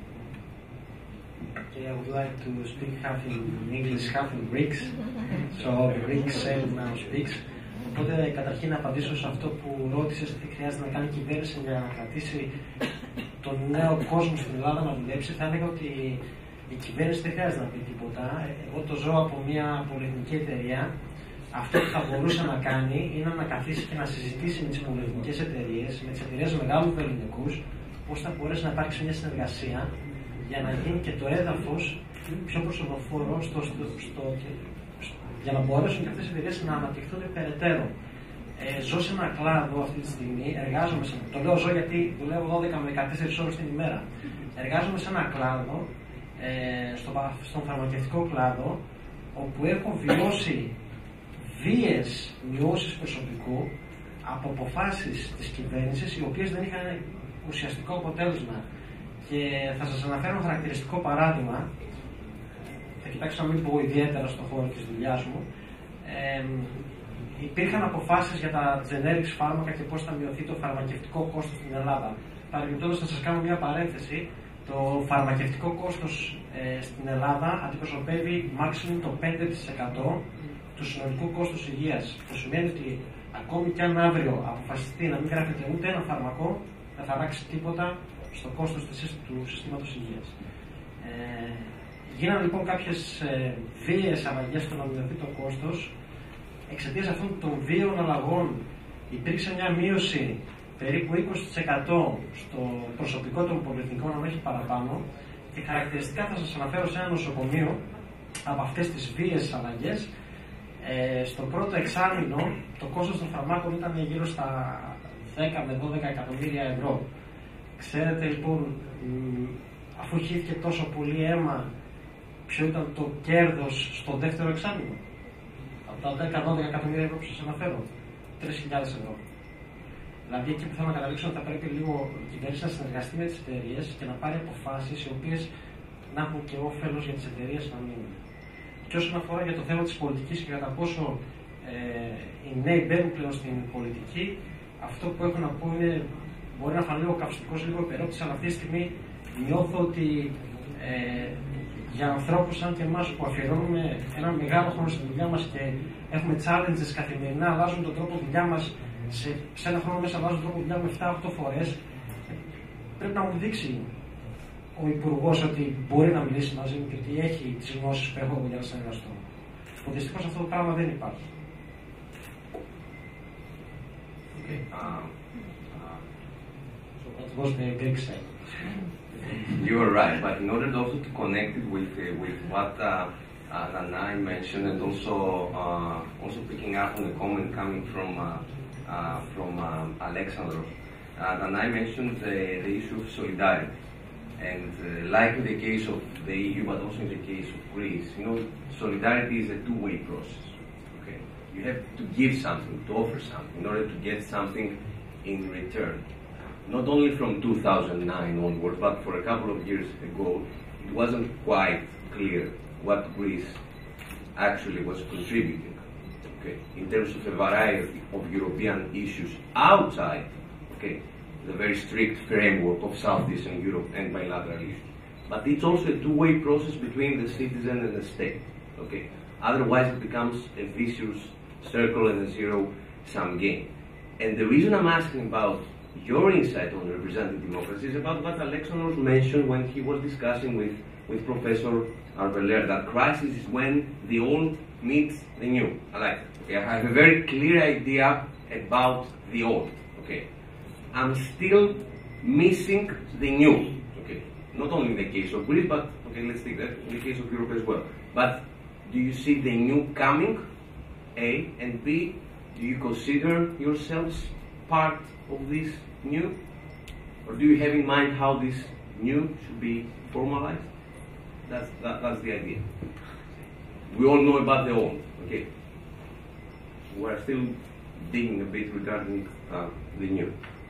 Okay, I would like to speak half in English, half in Greek. So the Greek self now speaks. Οπότε καταρχήν να απαντήσω σε αυτό που ρώτησες, τι χρειάζεται να κάνει η κυβέρνηση για να κρατήσει τον νέο κόσμο στην Ελλάδα να δουλέψει. Θα έλεγα ότι η κυβέρνηση δεν χρειάζεται να πει τίποτα. Εγώ το ζω από μια πολυεθνική εταιρεία. Αυτό που θα μπορούσε να κάνει είναι να καθίσει και να συζητήσει με τις πολυεθνικές εταιρείες, με τις εταιρείες μεγάλου ελληνικούς, πώς θα μπορέσει να υπάρξει μια συνεργασία για να γίνει και το έδαφος πιο προσωποφόρο στο, στο, στο, στο, για να μπορέσουν και αυτές οι εταιρείες να αναπτυχθούν περαιτέρω. Ε, ζω σε ένα κλάδο αυτή τη στιγμή, εργάζομαι σε, το λέω ζω γιατί δουλεύω δώδεκα με δεκατέσσερις ώρες την ημέρα. Εργάζομαι σε ένα κλάδο, ε, στο, στον φαρμακευτικό κλάδο, όπου έχω βιώσει βίες μειώσεις προσωπικού από αποφάσεις της κυβέρνησης, οι οποίες δεν είχαν ουσιαστικό αποτέλεσμα. Και θα σας αναφέρω ένα χαρακτηριστικό παράδειγμα. Θα κοιτάξω να μην πω ιδιαίτερα στον χώρο της δουλειάς μου. Ε, υπήρχαν αποφάσεις για τα generics φάρμακα και πώς θα μειωθεί το φαρμακευτικό κόστος στην Ελλάδα. Παρεμπιπτόντως, θα σας κάνω μια παρένθεση. Το φαρμακευτικό κόστος ε, στην Ελλάδα αντιπροσωπεύει maximum το πέντε τοις εκατό του συνολικού κόστους υγείας. Το σημαίνει ότι ακόμη και αν αύριο αποφασιστεί να μην γράφεται ούτε ένα φάρμακο, δεν θα αλλάξει τίποτα στο κόστος του συστήματος υγείας. Ε, γίνανε λοιπόν κάποιες ε, βίαιες αλλαγές στο να μειωθεί το κόστος. Εξαιτίας αυτών των βίαιων αλλαγών υπήρξε μια μείωση περίπου είκοσι τοις εκατό στο προσωπικό των πολυεθνικών, αν όχι παραπάνω, και χαρακτηριστικά θα σας αναφέρω σε ένα νοσοκομείο από αυτές τις βίαιες αλλαγές. Ε, στο πρώτο εξάμηνο το κόστος των φαρμάκων ήταν γύρω στα δέκα με δώδεκα εκατομμύρια ευρώ. Ξέρετε λοιπόν, αφού χύθηκε τόσο πολύ αίμα, ποιο ήταν το κέρδος στο δεύτερο εξάμηνο? Από τα δέκα με δώδεκα εκατομμύρια ευρώ που σας αναφέρω, τρεις χιλιάδες ευρώ. Δηλαδή, εκεί που θέλω να καταλήξω, θα πρέπει λίγο η κυβέρνηση να συνεργαστεί με τις εταιρείες και να πάρει αποφάσεις οι οποίες να έχουν και όφελος για τις εταιρείες να μείνουν. Και όσον αφορά για το θέμα της πολιτικής και κατά πόσο ε, οι νέοι μπαίνουν πλέον στην πολιτική, αυτό που έχω να πω είναι, μπορεί να φανεί λίγο καυστικός, λίγο υπερώτηση, αλλά αυτή τη στιγμή νιώθω ότι ε, για ανθρώπους σαν και εμάς που αφιερώνουμε ένα μεγάλο χρόνο στη δουλειά μας και έχουμε challenges καθημερινά, αλλάζουν τον τρόπο δουλειά μας, σε, σε ένα χρόνο μέσα αλλάζουν τον τρόπο δουλειά με επτά οχτώ φορές, πρέπει να μου δείξει ο Υπουργός ότι μπορεί να μιλήσει μαζί μου και ότι έχει τις γνώσεις που έχω για να συνεργαστώ. Δυστυχώς αυτό το πράγμα δεν υπάρχει. Okay. Uh, uh, so that was the Greek side. You are right, but in order also to connect it with uh, with what uh, uh, Nanai mentioned, and also uh, also picking up on a comment coming from uh, uh, from um, Alexandros, uh, Nanai mentioned the, the issue of solidarity, and uh, like in the case of the E U, but also in the case of Greece, you know, solidarity is a two-way process. Okay, you have to give something, to offer something, in order to get something in return. Not only from two thousand nine onwards, but for a couple of years ago, it wasn't quite clear what Greece actually was contributing, okay, in terms of a variety of European issues outside, okay, the very strict framework of Southeastern Europe and bilateral issues. But it's also a two-way process between the citizen and the state, okay. Otherwise, it becomes a vicious circle and a zero-sum game. And the reason I'm asking about your insight on representative democracy is about what Alexandros mentioned when he was discussing with, with Professor Arbeler, that crisis is when the old meets the new. I like it. Okay, I have a very clear idea about the old. Okay, I'm still missing the new. Okay, not only in the case of Greece, but okay, let's take that in the case of Europe as well. But do you see the new coming? A, and B, do you consider yourselves part of this new, or do you have in mind how this new should be formalized? That's that, that's the idea. We all know about the old, okay. We're still digging a bit regarding uh, the new.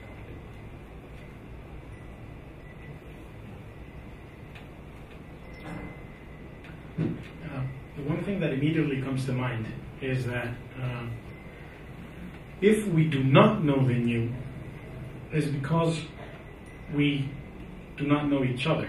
Uh, the one thing that immediately comes to mind is that uh, if we do not know the new, is because we do not know each other.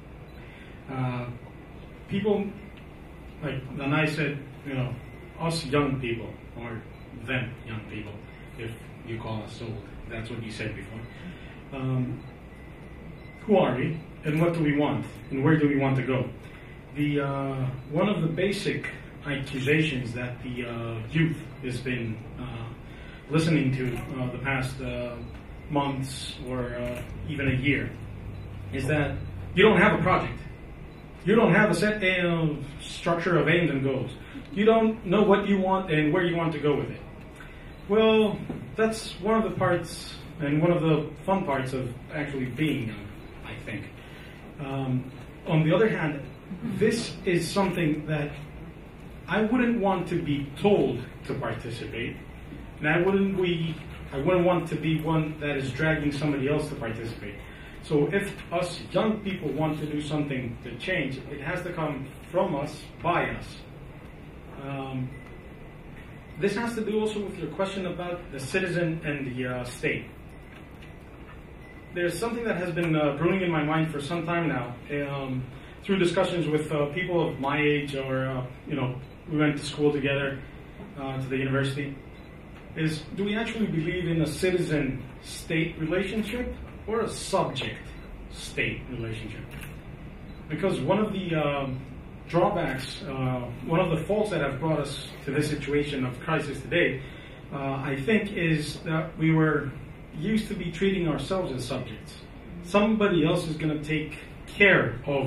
Uh, people, like Nanai said, you know, us young people, or them young people, if you call us old, that's what you said before. Um, who are we, and what do we want, and where do we want to go? The uh, one of the basic accusations that the uh, youth has been uh, listening to uh, the past uh, months or uh, even a year is that you don't have a project. You don't have a set uh, structure of aims and goals. You don't know what you want and where you want to go with it. Well, that's one of the parts and one of the fun parts of actually being young, I think. Um, on the other hand, this is something that I wouldn't want to be told to participate, and I wouldn't we I wouldn't want to be one that is dragging somebody else to participate. So if us young people want to do something to change, it has to come from us, by us. Um, this has to do also with your question about the citizen and the uh, state. There's something that has been uh, brewing in my mind for some time now, um, through discussions with uh, people of my age, or uh, you know, we went to school together, uh, to the university. Is, do we actually believe in a citizen-state relationship or a subject-state relationship? Because one of the um, drawbacks, uh, one of the faults that have brought us to this situation of crisis today, uh, I think, is that we were used to be treating ourselves as subjects. Somebody else is going to take care of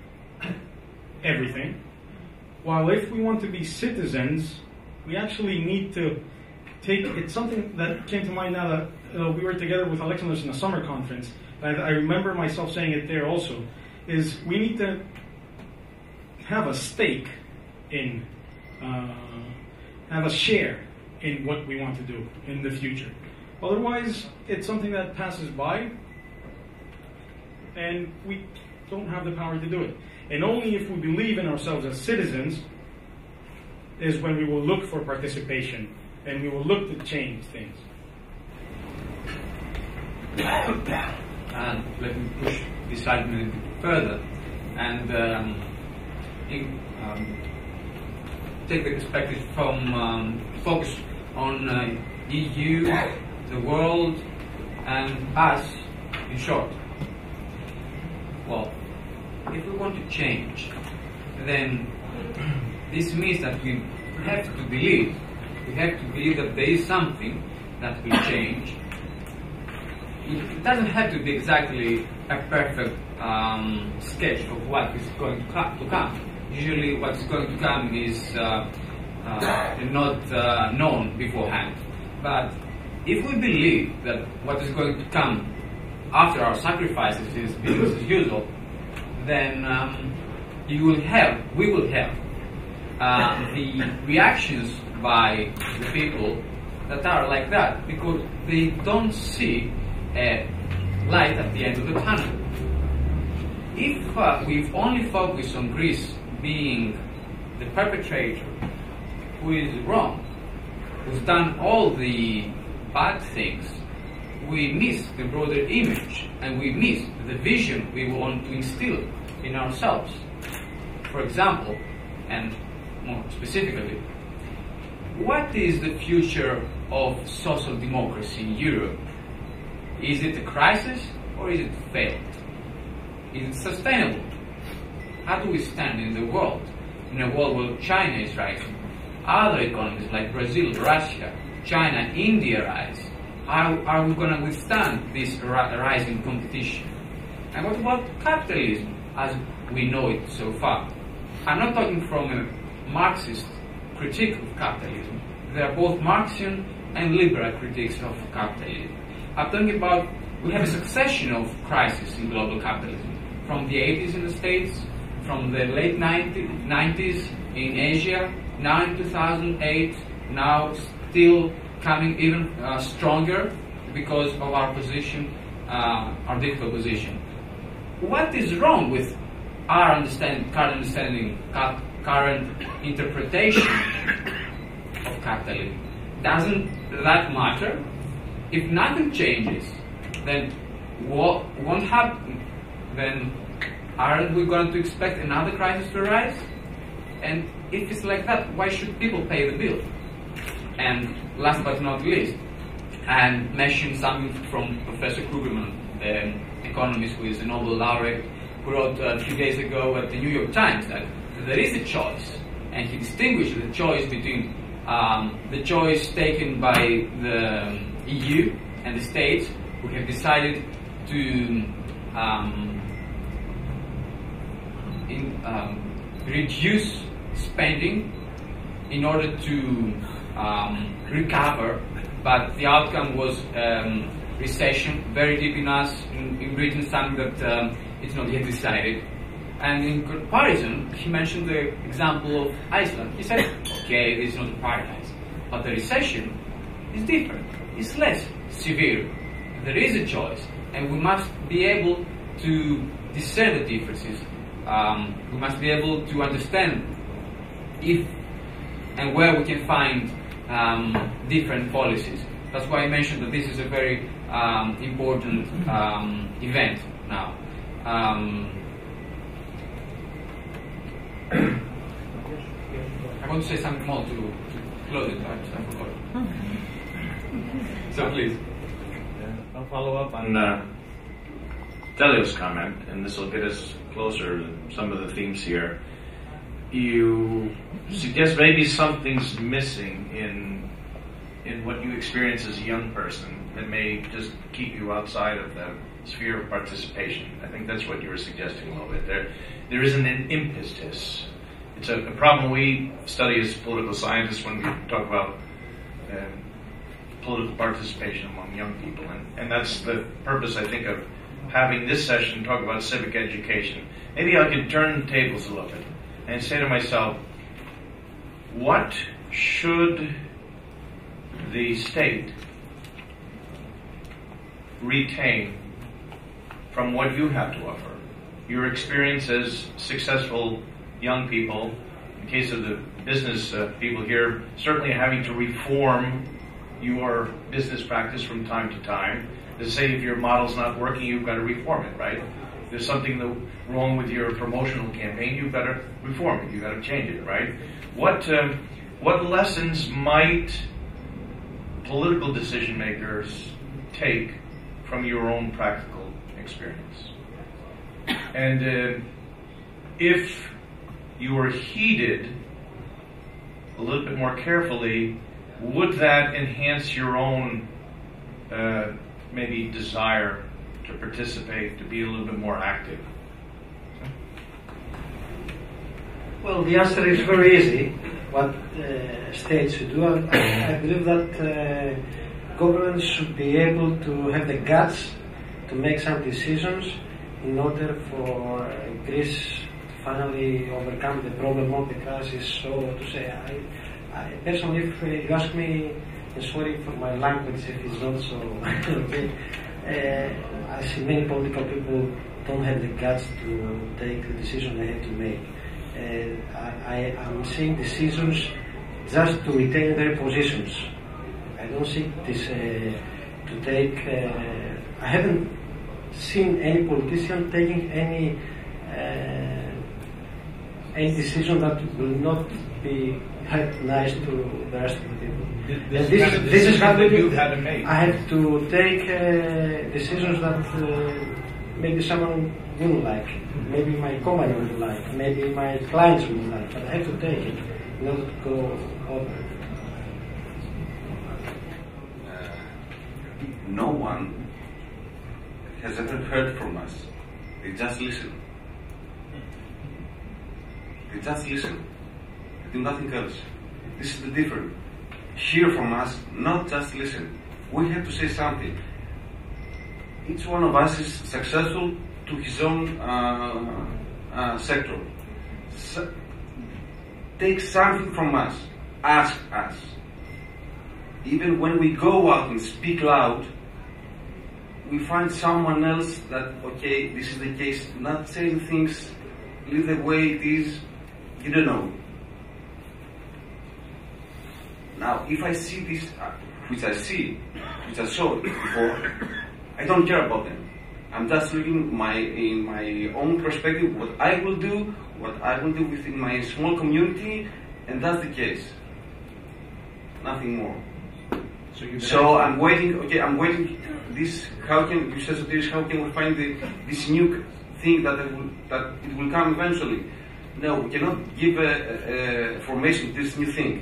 everything, while if we want to be citizens, we actually need to take, it's something that came to mind now that uh, we were together with Alexandros in a summer conference. I, I remember myself saying it there also, is we need to have a stake in, uh, have a share in what we want to do in the future. Otherwise, it's something that passes by, and we don't have the power to do it. And only if we believe in ourselves as citizens is when we will look for participation, and we will look to change things. And let me push this argument a bit further and um, in, um, take the perspective from um, focus on uh, E U, the world, and us in short. Well, if we want to change, then this means that we have to believe, we have to believe that there is something that will change. It doesn't have to be exactly a perfect um, sketch of what is going to come. Usually what is going to come is uh, uh, not uh, known beforehand. But if we believe that what is going to come after our sacrifices is business as usual, then um, you will have, we will have uh, the reactions by the people that are like that, because they don't see a light at the end of the tunnel. If uh, we've only focused on Greece being the perpetrator who is wrong, who's done all the bad things, we miss the broader image and we miss the vision we want to instill in ourselves. For example, and more specifically, what is the future of social democracy in Europe? Is it a crisis or is it failed? Is it sustainable? How do we stand in the world? In a world where China is rising, other economies like Brazil, Russia, China, India rise. How are we going to withstand this rising competition? And what about capitalism as we know it so far? I'm not talking from a Marxist critique of capitalism. They are both Marxian and liberal critiques of capitalism. I'm talking about, we have a succession of crises in global capitalism. From the eighties in the States, from the late nineties in Asia, now in two thousand eight, now still coming even uh, stronger because of our position, uh, our difficult position. What is wrong with our understanding, current understanding, current interpretation of capitalism? Doesn't that matter? If nothing changes, then what won't happen? Then aren't we going to expect another crisis to arise? And if it's like that, why should people pay the bill? And last but not least, and mention something from Professor Krugerman, the economist who is a Nobel laureate, who wrote a few days ago at the New York Times that there is a choice, and he distinguished the choice between um, the choice taken by the E U and the states who have decided to um, in, um, reduce spending in order to um, recover, but the outcome was um, recession, very deep in us, in, in Britain, something that um, it's not yet decided. And in comparison, he mentioned the example of Iceland. He said, okay, this is not a paradise, but the recession is different. It's less severe. There is a choice, and we must be able to discern the differences. Um, we must be able to understand if and where we can find um, different policies. That's why I mentioned that this is a very um, important um, event now. Um, I want to say something more to, to close it, but I forgot. So please. Yeah, I'll follow up on uh, Delio's comment, and this will get us closer to some of the themes here. You suggest maybe something's missing in in what you experience as a young person that may just keep you outside of the sphere of participation. I think that's what you were suggesting a little bit. There, there isn't an impetus. It's a, a problem we study as political scientists when we talk about uh, political participation among young people, and, and that's the purpose, I think, of having this session talk about civic education. Maybe I could turn the tables a little bit and say to myself, what should the state retain from what you have to offer? Your experience as successful young people, in case of the business uh, people here, certainly having to reform your business practice from time to time. To say if your model's not working, you've got to reform it, right? If there's something wrong with your promotional campaign, you've got to reform it, you've got to change it, right? What, uh, what lessons might political decision makers take from your own practical experience? And uh, if you were heeded a little bit more carefully, would that enhance your own uh, maybe desire to participate, to be a little bit more active? Well, the answer is very easy. What uh, states should do. I, I believe that uh, governments should be able to have the guts to make some decisions in order for uh, Greece to finally overcome the problem of the crisis. So to say, I, I personally, if uh, you ask me, and sorry for my language if it's not so okay, uh, I see many political people don't have the guts to take the decision they have to make. Uh, I, I am seeing decisions just to retain their positions. I don't see this uh, to take. Uh, I haven't seen any politician taking any uh, any decision that will not be nice to the rest of the people. This, this, kind of this is how that you've had to make. I have to take uh, decisions that uh, maybe someone wouldn't like, maybe my company wouldn't like, maybe my clients wouldn't like, but I have to take it in order to go over. Uh, no one has ever heard from us. They just listen. They just listen. They do nothing else. This is the difference. Hear from us, not just listen. We have to say something. Each one of us is successful to his own uh, uh, sector. So, take something from us. Ask us. Even when we go out and speak loud, we find someone else that, okay, this is the case, not saying things, leave the way it is, you don't know. Now, if I see this, uh, which I see, which I saw before, I don't care about them. I'm just looking my in my own perspective, what I will do, what I will do within my small community, and that's the case. Nothing more. So, you've so I'm waiting. Okay, I'm waiting. This how can you said this? How can we find the, this new thing that it will, that it will come eventually? No, we cannot give a, a formation to this new thing.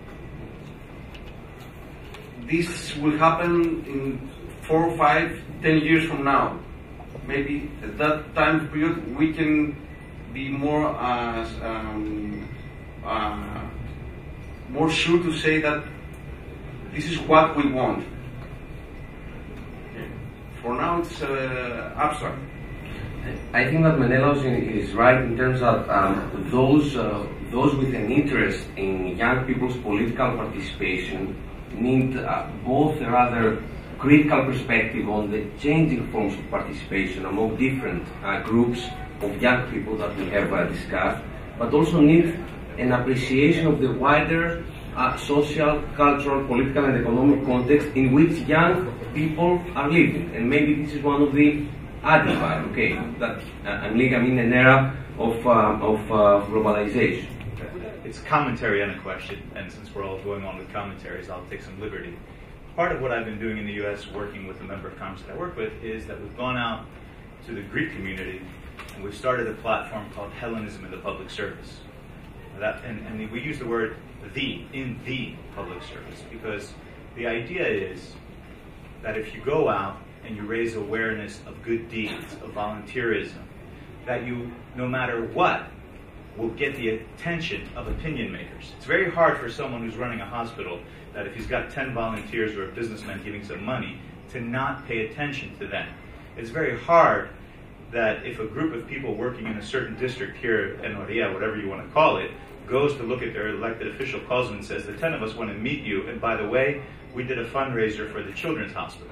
This will happen in four, five, ten years from now. Maybe at that time period we can be more uh, um, uh, more sure to say that this is what we want. Okay. For now, it's uh, abstract. I think that Menelaos is right in terms of um, those uh, those with an interest in young people's political participation need uh, both a rather critical perspective on the changing forms of participation among different uh, groups of young people that we have uh, discussed, but also need an appreciation of the wider uh, social, cultural, political and economic context in which young people are living. And maybe this is one of the added value, okay, that uh, I'm living in an era of, uh, of uh, globalization. It's commentary on a question, and since we're all going on with commentaries, I'll take some liberty. Part of what I've been doing in the U S, working with a member of Congress that I work with, is that we've gone out to the Greek community and we've started a platform called Hellenism in the Public Service. That, and, and we use the word the, in the public service, because the idea is that if you go out and you raise awareness of good deeds, of volunteerism, that you, no matter what, will get the attention of opinion makers. It's very hard for someone who's running a hospital that if he's got ten volunteers or a businessman giving some money to not pay attention to them. It's very hard that if a group of people working in a certain district here, Enoria, whatever you want to call it, goes to look at their elected official, calls them and says, the ten of us want to meet you, and by the way, we did a fundraiser for the children's hospital.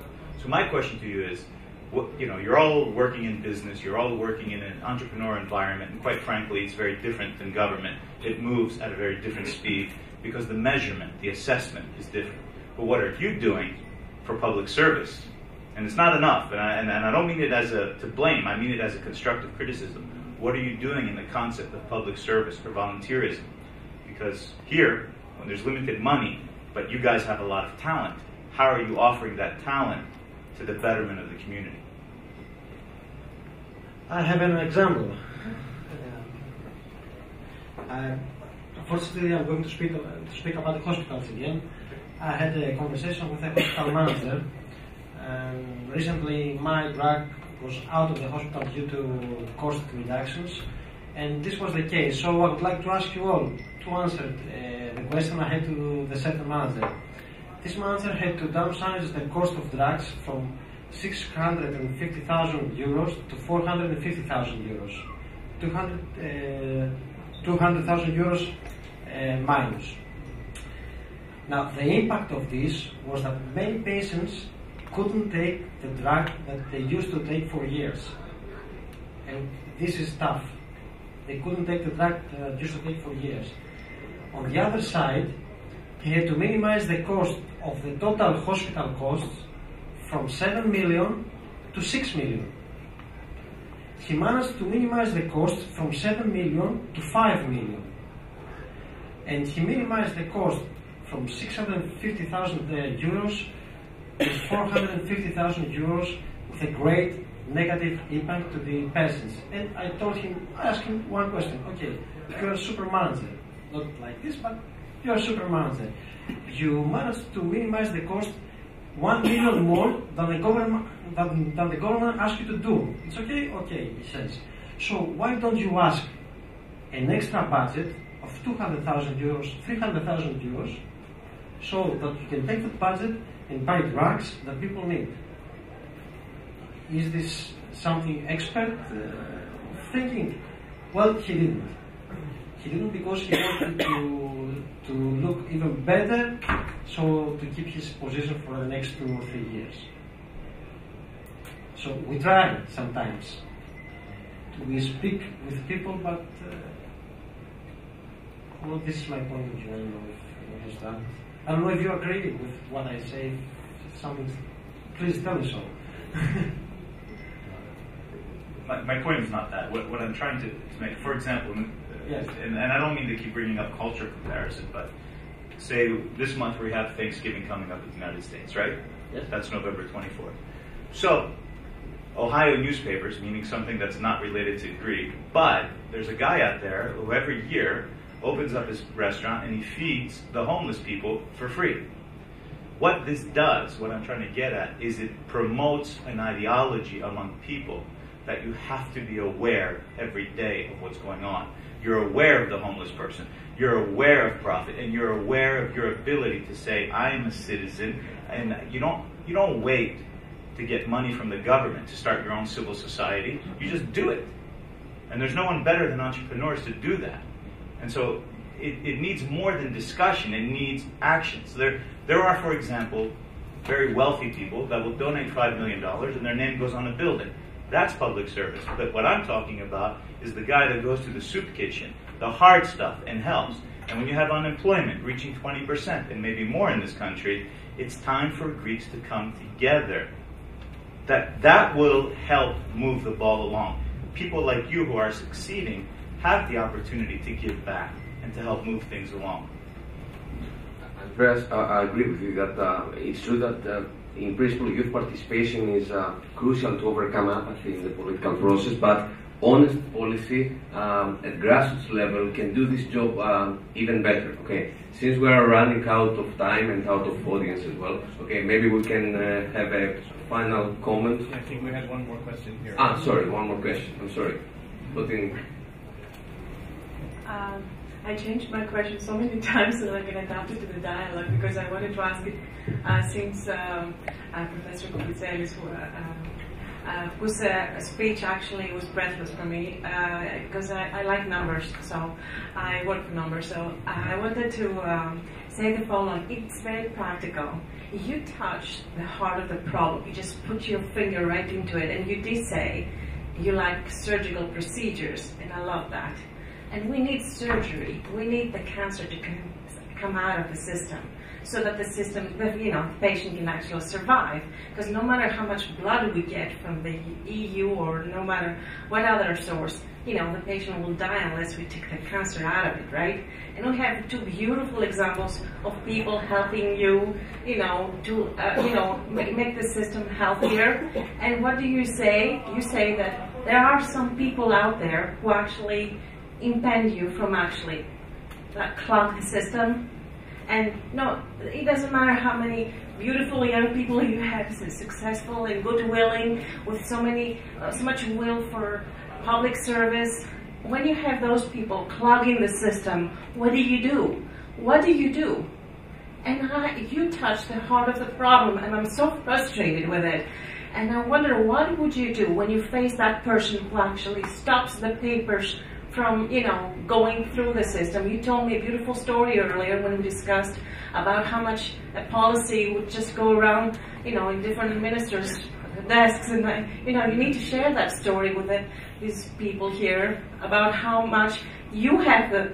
So my question to you is, what, you know, you're all working in business, you're all working in an entrepreneur environment, and quite frankly, it's very different than government. It moves at a very different speed because the measurement, the assessment is different. But what are you doing for public service? And it's not enough, and I, and, and I don't mean it as a to blame, I mean it as a constructive criticism. What are you doing in the concept of public service or volunteerism? Because here, when there's limited money, but you guys have a lot of talent, how are you offering that talent to the betterment of the community? I have an example. Uh, unfortunately, I'm going to speak, uh, to speak about the hospitals again. I had a conversation with a hospital manager. Um, recently, my drug was out of the hospital due to cost reductions, and this was the case. So I would like to ask you all to answer uh, the question I had to the certain manager. This manager had to downsize the cost of drugs from six hundred fifty thousand euros to four hundred fifty thousand euros, two hundred thousand euros uh, minus. Now, the impact of this was that many patients couldn't take the drug that they used to take for years. And this is tough. They couldn't take the drug they used to take for years. On the other side, he had to minimize the cost of the total hospital costs from seven million to six million. He managed to minimize the cost from seven million to five million. And he minimized the cost from six hundred fifty thousand euros to four hundred fifty thousand euros with a great negative impact to the patients. And I told him, I asked him one question. Okay, you're a super manager. Not like this, but you're a super manager. You managed to minimize the cost one million more than the government than, than the government asked you to do. It's okay? Okay, he says. So why don't you ask an extra budget of two hundred thousand euros, three hundred thousand euros, so that you can take the budget and buy drugs that people need? Is this something expert uh, thinking? Well, he didn't. He didn't because he wanted to, to look even better, so to keep his position for the next two or three years. So we try sometimes. We speak with people, but uh, well, this is my point of view. I don't know if it has done. I don't know if you agree with what I say. If something, please tell me so. my, my point is not that. What, what I'm trying to, to make, for example, yes. and, and I don't mean to keep bringing up culture comparison, but say this month we have Thanksgiving coming up in the United States, right? Yes. That's November twenty-fourth. So, Ohio newspapers, meaning something that's not related to Greek, but there's a guy out there who every year opens up his restaurant and he feeds the homeless people for free. What this does, what I'm trying to get at, is it promotes an ideology among people that you have to be aware every day of what's going on. You're aware of the homeless person, you're aware of profit, and you're aware of your ability to say, I am a citizen, and you don't you don't wait to get money from the government to start your own civil society. You just do it. And there's no one better than entrepreneurs to do that. And so it, it needs more than discussion, it needs action. So there, there are, for example, very wealthy people that will donate five million dollars and their name goes on a building. That's public service. But what I'm talking about is the guy that goes to the soup kitchen, the hard stuff, and helps. And when you have unemployment reaching twenty percent and maybe more in this country, it's time for Greeks to come together. That, that will help move the ball along. People like you who are succeeding have the opportunity to give back and to help move things along. Andreas, uh, I agree with you that uh, it's true that uh, in principle youth participation is uh, crucial to overcome apathy in the political process, but honest policy um, at grassroots level can do this job um, even better. Okay, since we are running out of time and out of audience as well, okay, maybe we can uh, have a final comment. I think we had one more question here. Ah, sorry, one more question. I'm sorry. But in Um, I changed my question so many times that I've been adapted to the dialogue because I wanted to ask it uh, since um, uh, Professor Koupitselis, who, uh, uh, whose uh, speech actually was breathless for me because uh, I, I like numbers, so I work with numbers. So I wanted to um, say the following. It's very practical. You touch the heart of the problem. You just put your finger right into it. And you did say you like surgical procedures, and I love that. And we need surgery. We need the cancer to come, come out of the system so that the system, you know, the patient can actually survive. Because no matter how much blood we get from the E U or no matter what other source, you know, the patient will die unless we take the cancer out of it, right? And we have two beautiful examples of people helping you, you know, to, uh, you know, make, make the system healthier. And what do you say? You say that there are some people out there who actually impede you from actually uh, clog the system. And no, it doesn't matter how many beautiful young people you have, successful and good-willing, with so many, uh, so much will for public service. When you have those people clogging the system, what do you do? What do you do? And I, you touch the heart of the problem, and I'm so frustrated with it. And I wonder, what would you do when you face that person who actually stops the papers from, you know, going through the system? You told me a beautiful story earlier when we discussed about how much a policy would just go around, you know, in different ministers' desks, and I, you know, you need to share that story with the, these people here about how much you have the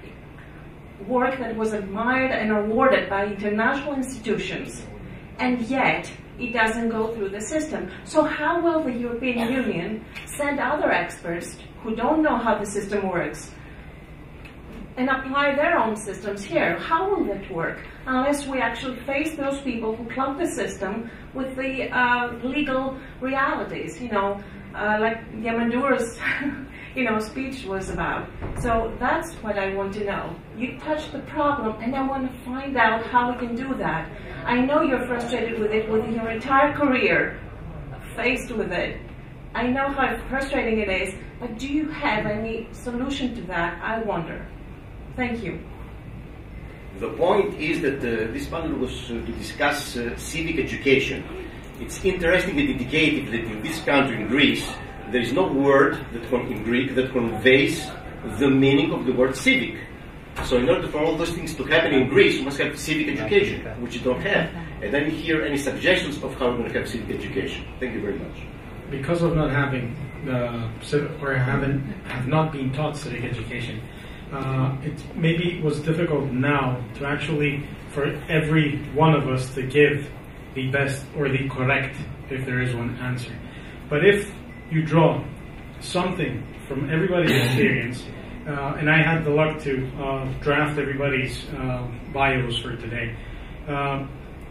work that was admired and awarded by international institutions, and yet it doesn't go through the system. So how will the European Union send other experts who don't know how the system works and apply their own systems here? How will that work unless we actually face those people who clog the system with the uh, legal realities, you know, uh, like Diamandouros, you know, speech was about. So that's what I want to know. You touch the problem, and I want to find out how we can do that. I know you're frustrated with it with your entire career, faced with it. I know how frustrating it is, but do you have any solution to that? I wonder. Thank you. The point is that uh, this panel was uh, to discuss uh, civic education. It's interesting and indicative that in this country, in Greece, there is no word that con in Greek that conveys the meaning of the word civic. So in order for all those things to happen in Greece, we must have civic education, which you don't have. And I didn't hear any suggestions of how we're going to have civic education. Thank you very much. Because of not having the or haven't have not been taught civic education, uh, it maybe was difficult now to actually for every one of us to give the best or the correct, if there is one, answer. But if you draw something from everybody's experience, uh, and I had the luck to uh, draft everybody's uh, bios for today. Uh,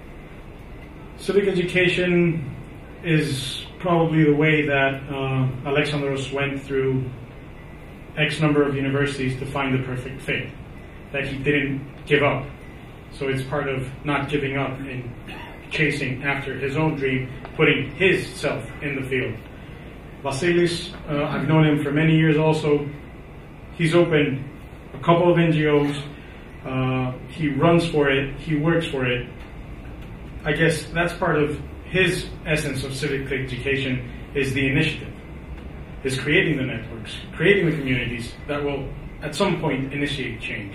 civic education is probably the way that uh, Alexandros went through X number of universities to find the perfect fit, that he didn't give up. So it's part of not giving up and chasing after his own dream, putting his self in the field. Vasilis, uh, I've known him for many years also. He's opened a couple of N G Os. Uh, he runs for it. He works for it. I guess that's part of his essence of civic education, is the initiative, is creating the networks, creating the communities that will at some point initiate change.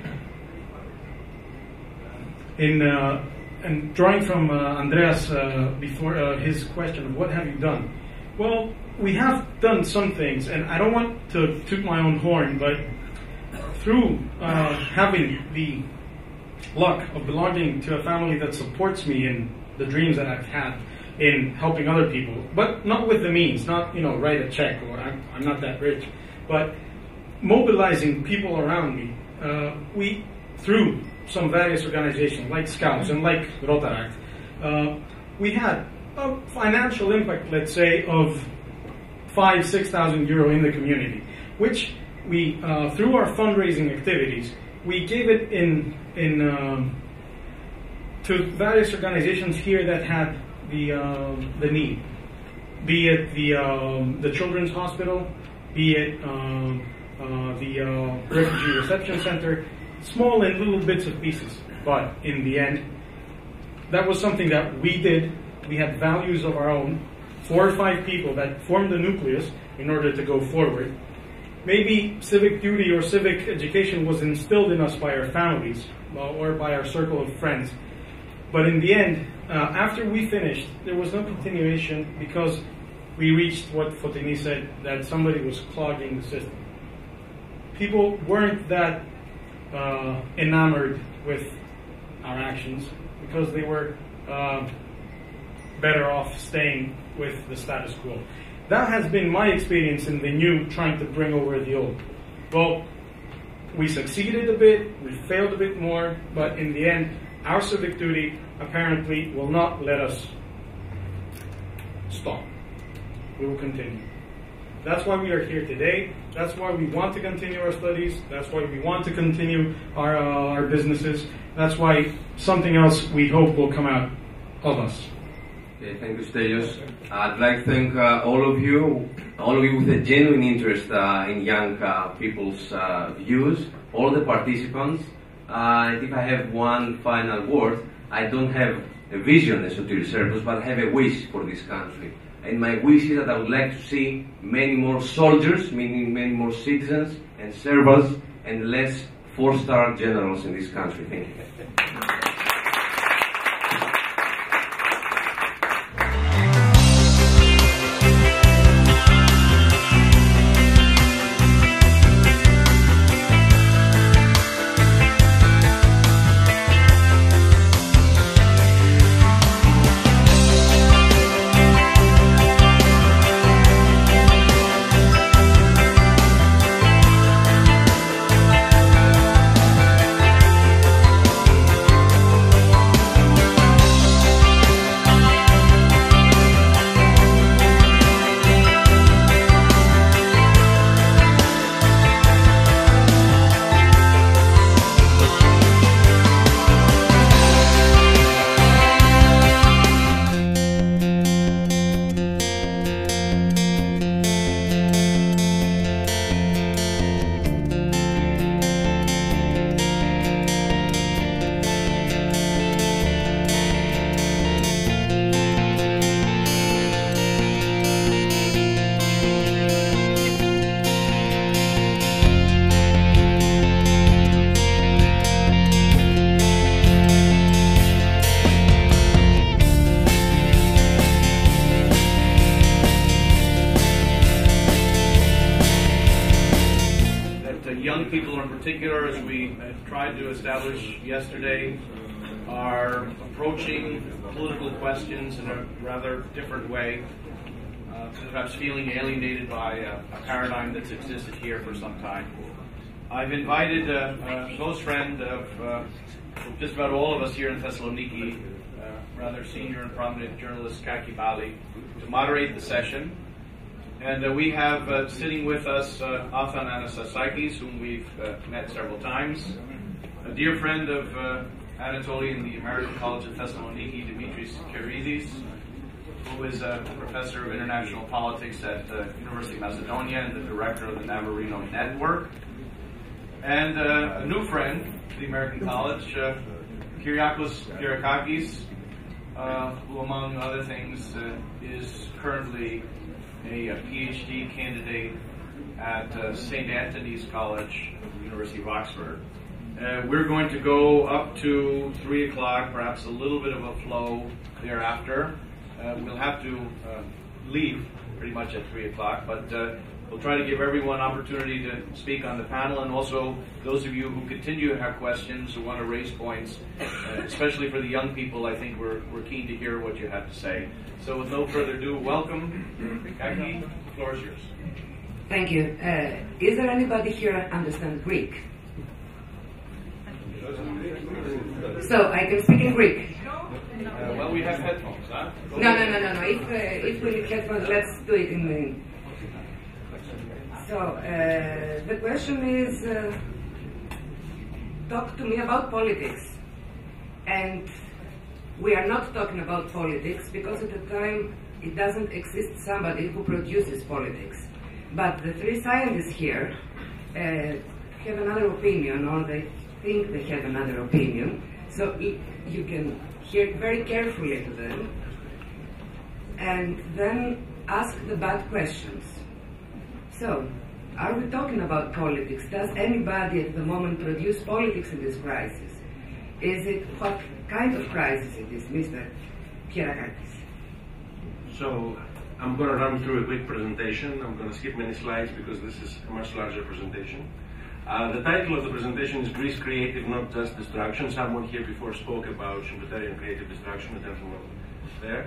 In uh, and drawing from uh, Andreas uh, before uh, his question of what have you done? Well, we have done some things, and I don't want to toot my own horn, but through uh, having the luck of belonging to a family that supports me in the dreams that I've had in helping other people, but not with the means, not, you know, write a check, or I'm, I'm not that rich, but mobilizing people around me, uh, we, through some various organizations like Scouts and like Rotaract, uh, we had a financial impact, let's say, of five, six thousand euro in the community, which we, uh, through our fundraising activities, we gave it in in um, to various organizations here that had the uh, the need, be it the um, the Children's Hospital, be it um, uh, the uh, Refugee Reception Center, small and little bits of pieces. But in the end, that was something that we did. We had values of our own, four or five people that formed the nucleus in order to go forward. maybe civic duty or civic education was instilled in us by our families uh, or by our circle of friends. But in the end, uh, after we finished, there was no continuation because we reached what Fotini said, that somebody was clogging the system. People weren't that uh, enamored with our actions because they were uh, better off staying with the status quo. That has been my experience in the new, trying to bring over the old. Well, we succeeded a bit, we failed a bit more, but in the end, our civic duty apparently will not let us stop. We will continue. That's why we are here today. That's why we want to continue our studies. That's why we want to continue our, uh, our businesses. That's why something else we hope will come out of us. Okay, thank you, Stelios. I'd like to thank uh, all of you, all of you with a genuine interest uh, in young uh, people's uh, views, all the participants. Uh, and if I have one final word, I don't have a vision as Sotiris Serpos, but I have a wish for this country. And my wish is that I would like to see many more soldiers, meaning many more citizens and servants, and less four-star generals in this country. Thank you. Particular, as we tried to establish yesterday, are approaching political questions in a rather different way, uh, perhaps feeling alienated by a, a paradigm that's existed here for some time. I've invited a, a close friend of uh, just about all of us here in Thessaloniki, uh, rather senior and prominent journalist Kaki Bali, to moderate the session. And uh, we have uh, sitting with us uh, Athan Anastasakis, whom we've uh, met several times, a dear friend of uh, Anatoly in the American College of Thessaloniki, Dimitris Kiridis, who is a professor of international politics at the uh, University of Macedonia and the director of the Navarino Network, and uh, a new friend to the American College, uh, Kyriakos Dukakis, uh, who among other things uh, is currently a, a PhD candidate at uh, Saint Anthony's College, University of Oxford. Uh, we're going to go up to three o'clock, perhaps a little bit of a flow thereafter. Uh, we'll have to uh, leave pretty much at three o'clock, but uh, we'll try to give everyone opportunity to speak on the panel, and also those of you who continue to have questions, who want to raise points, uh, especially for the young people. I think we're, we're keen to hear what you have to say. So with no further ado, welcome. Kaki, the floor is yours. Thank you. Uh, is there anybody here who understands Greek? So I can speak in Greek. Uh, well, we have headphones, huh? No, no, no, no, no. If, uh, if we need headphones, let's do it in the... So, uh, the question is, uh, talk to me about politics. And we are not talking about politics because at the time it doesn't exist somebody who produces politics. But the three scientists here uh, have another opinion, or they think they have another opinion. So you can hear very carefully to them and then ask the bad questions. So, are we talking about politics? Does anybody at the moment produce politics in this crisis? Is it, what kind of crisis it is, Mister Dukakis? So, I'm going to run through a quick presentation. I'm going to skip many slides because this is a much larger presentation. Uh, the title of the presentation is Greece Creative, Not Just Destruction. Someone here before spoke about Schumpeterian creative destruction, a gentleman there.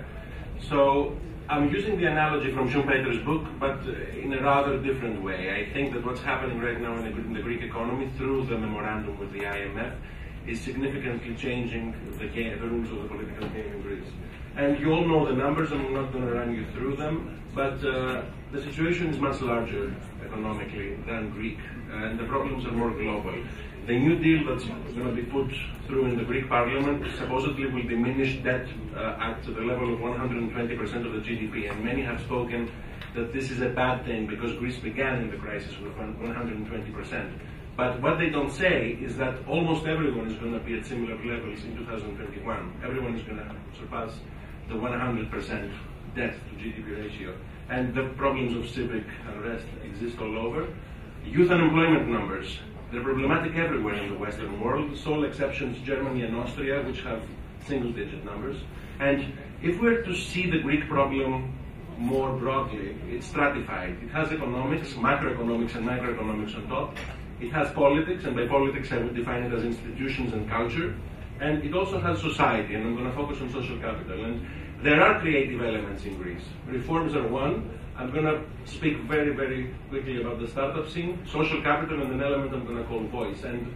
So, I'm using the analogy from Schumpeter's book, but in a rather different way. I think that what's happening right now in the, in the Greek economy through the memorandum with the I M F is significantly changing the, game, the rules of the political game in Greece. And you all know the numbers, I'm not going to run you through them, but uh, the situation is much larger economically than Greek, and the problems are more global. The new deal that's going to be put through in the Greek parliament supposedly will diminish debt uh, at the level of one hundred twenty percent of the G D P, and many have spoken that this is a bad thing because Greece began in the crisis with one hundred twenty percent. But what they don't say is that almost everyone is going to be at similar levels in two thousand twenty-one. Everyone is going to surpass the one hundred percent debt to G D P ratio. And the problems of civic unrest exist all over. Youth unemployment numbers, they're problematic everywhere in the Western world. Sole exceptions, Germany and Austria, which have single-digit numbers. And if we're to see the Greek problem more broadly, it's stratified. It has economics, macroeconomics and microeconomics on top. It has politics, and by politics I would define it as institutions and culture. And it also has society, and I'm going to focus on social capital. And there are creative elements in Greece. Reforms are one. I'm going to speak very, very quickly about the startup scene, social capital, and an element I'm going to call voice. And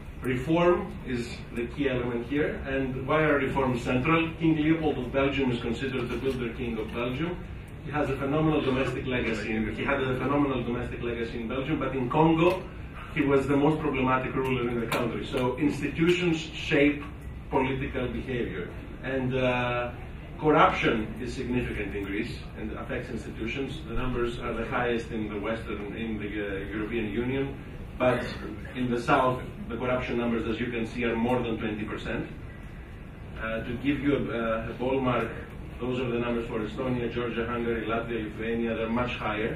reform is the key element here. And why are reforms central? King Leopold of Belgium is considered the builder king of Belgium. He has a phenomenal domestic legacy. In, he had a phenomenal domestic legacy in Belgium, but in Congo, he was the most problematic ruler in the country. So institutions shape political behavior. And uh, corruption is significant in Greece and affects institutions. The numbers are the highest in the Western, in the uh, European Union, but in the South, the corruption numbers, as you can see, are more than twenty percent. Uh, to give you a, a ballpark, those are the numbers for Estonia, Georgia, Hungary, Latvia, Lithuania. They're much higher.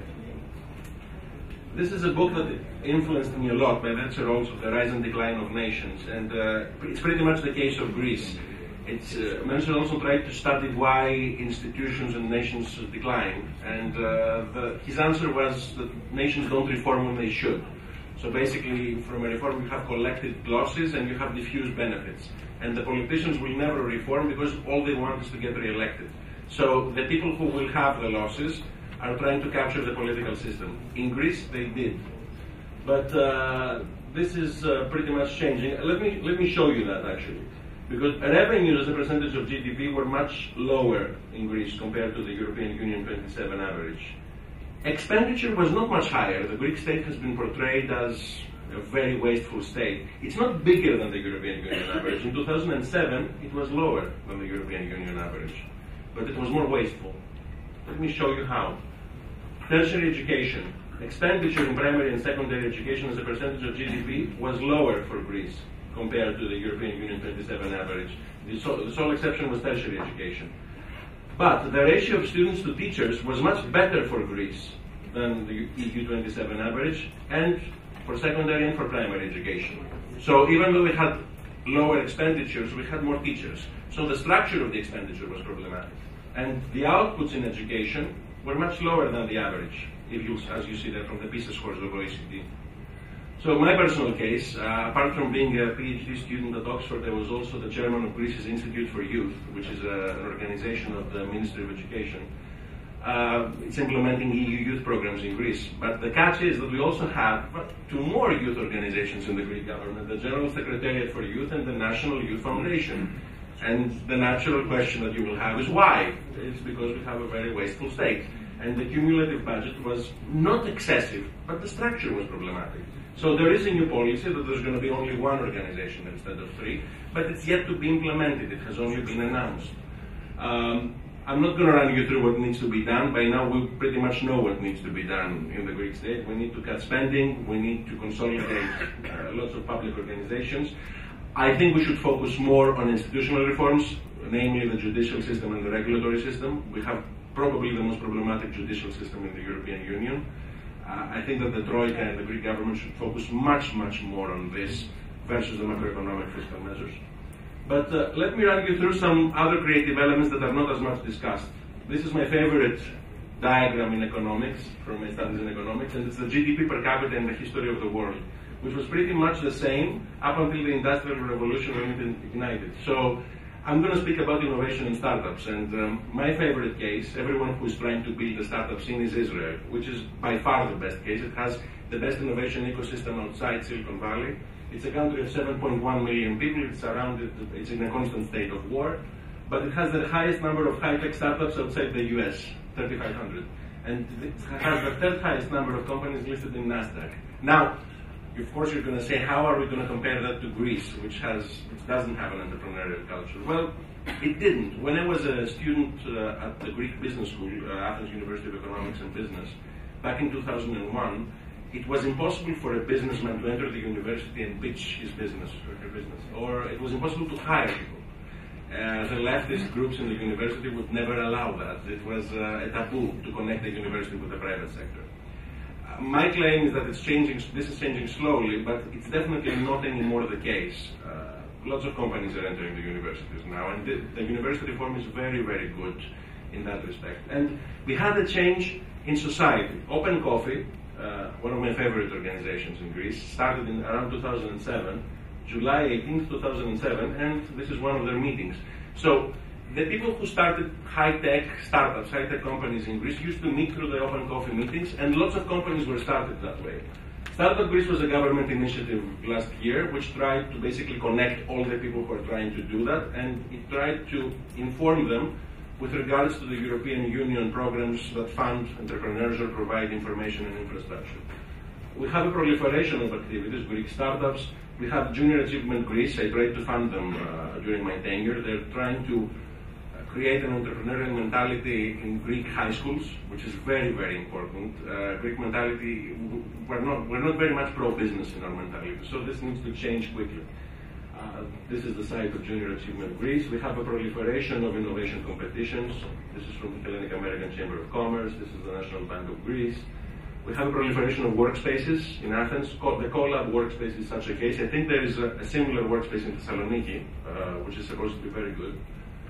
This is a book that influenced me a lot by Venture also, The Rise and Decline of Nations, and uh, it's pretty much the case of Greece. It's, uh, Mention also tried to study why institutions and nations decline, and uh, the, his answer was that nations don't reform when they should. So basically, from a reform you have collected losses and you have diffuse benefits. And the politicians will never reform because all they want is to get re-elected. So the people who will have the losses are trying to capture the political system. In Greece, they did. But uh, this is uh, pretty much changing. Let me, let me show you that, actually. Because revenues as a percentage of G D P were much lower in Greece compared to the European Union twenty-seven average. Expenditure was not much higher. The Greek state has been portrayed as a very wasteful state. It's not bigger than the European Union average. In two thousand seven, it was lower than the European Union average. But it was more wasteful. Let me show you how. Tertiary education. Expenditure in primary and secondary education as a percentage of G D P was lower for Greece compared to the European Union twenty-seven average. The sole, the sole exception was tertiary education. But the ratio of students to teachers was much better for Greece than the E U twenty-seven average, and for secondary and for primary education. So even though we had lower expenditures, we had more teachers. So the structure of the expenditure was problematic. And the outputs in education were much lower than the average, if you, as you see there from the PISA scores of O E C D. So my personal case, uh, apart from being a PhD student at Oxford, I was also the chairman of Greece's Institute for Youth, which is a, an organization of the Ministry of Education. Uh, it's implementing E U youth programs in Greece. But the catch is that we also have two more youth organizations in the Greek government, the General Secretariat for Youth and the National Youth Foundation. And the natural question that you will have is why? It's because we have a very wasteful state. And the cumulative budget was not excessive, but the structure was problematic. So there is a new policy that there's going to be only one organization instead of three, but it's yet to be implemented. It has only been announced. Um, I'm not going to run you through what needs to be done. By now, we pretty much know what needs to be done in the Greek state. We need to cut spending. We need to consolidate uh, lots of public organizations. I think we should focus more on institutional reforms, namely the judicial system and the regulatory system. We have probably the most problematic judicial system in the European Union. Uh, I think that the Troika and the Greek government should focus much, much more on this versus the macroeconomic fiscal measures. But uh, let me run you through some other creative elements that are not as much discussed. This is my favorite diagram in economics, from my studies in economics, and it's the G D P per capita in the history of the world, which was pretty much the same up until the Industrial Revolution when it ignited. So I'm going to speak about innovation and startups, and um, my favorite case, everyone who is trying to build a startup scene, is Israel, which is by far the best case. It has the best innovation ecosystem outside Silicon Valley. It's a country of seven point one million people. It's surrounded, it's in a constant state of war, but it has the highest number of high-tech startups outside the U S, thirty-five hundred, and it has the third highest number of companies listed in NASDAQ. Now, of course, you're going to say, how are we going to compare that to Greece, which has, which doesn't have an entrepreneurial culture? Well, it didn't. When I was a student uh, at the Greek Business School, uh, Athens University of Economics and Business, back in two thousand one, it was impossible for a businessman to enter the university and pitch his business or her business, or it was impossible to hire people. Uh, the leftist groups in the university would never allow that. It was uh, a taboo to connect the university with the private sector. Uh, my claim is that it's changing. This is changing slowly, but it's definitely not anymore the case. Uh, lots of companies are entering the universities now, and the, the university reform is very, very good in that respect. And we had a change in society. Open Coffee, uh, one of my favorite organizations in Greece, started in around two thousand seven. July eighteenth, two thousand seven, and this is one of their meetings. So the people who started high-tech startups, high-tech companies in Greece used to meet through the Open Coffee meetings, and lots of companies were started that way. Startup Greece was a government initiative last year which tried to basically connect all the people who are trying to do that, and it tried to inform them with regards to the European Union programs that fund entrepreneurs or provide information and infrastructure. We have a proliferation of activities, Greek startups. We have Junior Achievement Greece. I tried to fund them uh, during my tenure. They're trying to uh, create an entrepreneurial mentality in Greek high schools, which is very, very important. Uh, Greek mentality, we're not, we're not very much pro-business in our mentality, so this needs to change quickly. Uh, this is the site of Junior Achievement Greece. We have a proliferation of innovation competitions. This is from the Hellenic American Chamber of Commerce. This is the National Bank of Greece. We have a proliferation of workspaces in Athens. The Collab workspace is such a case. I think there is a, a similar workspace in Thessaloniki, uh, which is supposed to be very good.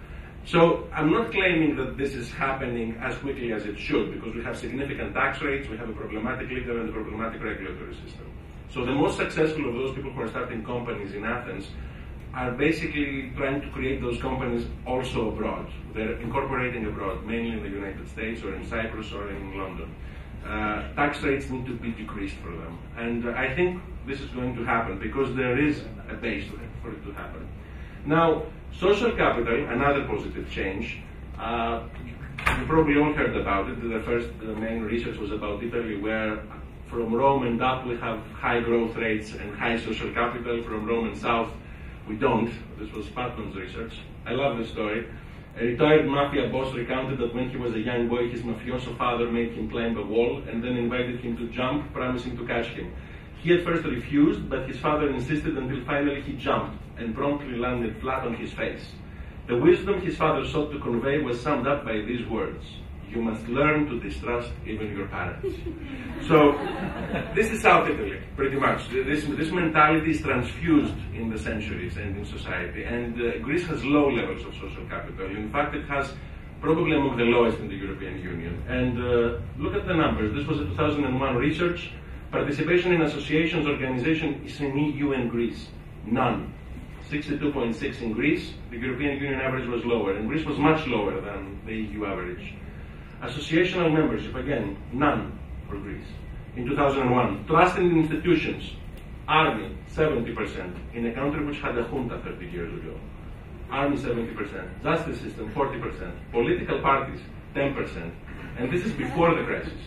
So I'm not claiming that this is happening as quickly as it should, because we have significant tax rates, we have a problematic legal and a problematic regulatory system. So the most successful of those people who are starting companies in Athens are basically trying to create those companies also abroad. They're incorporating abroad, mainly in the United States or in Cyprus or in London. Uh, tax rates need to be decreased for them. And uh, I think this is going to happen because there is a base for it to happen. Now, social capital, another positive change. Uh, you probably all heard about it. The first the main research was about Italy, where from Rome and up we have high growth rates and high social capital. From Rome and south we don't. This was Patman's research. I love this story. A retired mafia boss recounted that when he was a young boy, his mafioso father made him climb a wall and then invited him to jump, promising to catch him. He at first refused, but his father insisted until finally he jumped and promptly landed flat on his face. The wisdom his father sought to convey was summed up by these words: you must learn to distrust even your parents. So, this is South Italy, pretty much. This, this mentality is transfused in the centuries and in society. And uh, Greece has low levels of social capital. In fact, it has probably among the lowest in the European Union. And uh, look at the numbers. This was a two thousand one research. Participation in associations, organizations is in E U and Greece. None. sixty-two point six in Greece. The European Union average was lower. And Greece was much lower than the E U average. Associational membership, again, none for Greece. In two thousand one, trust in institutions, army, seventy percent, in a country which had a junta thirty years ago. Army, seventy percent. Justice system, forty percent. Political parties, ten percent. And this is before the crisis.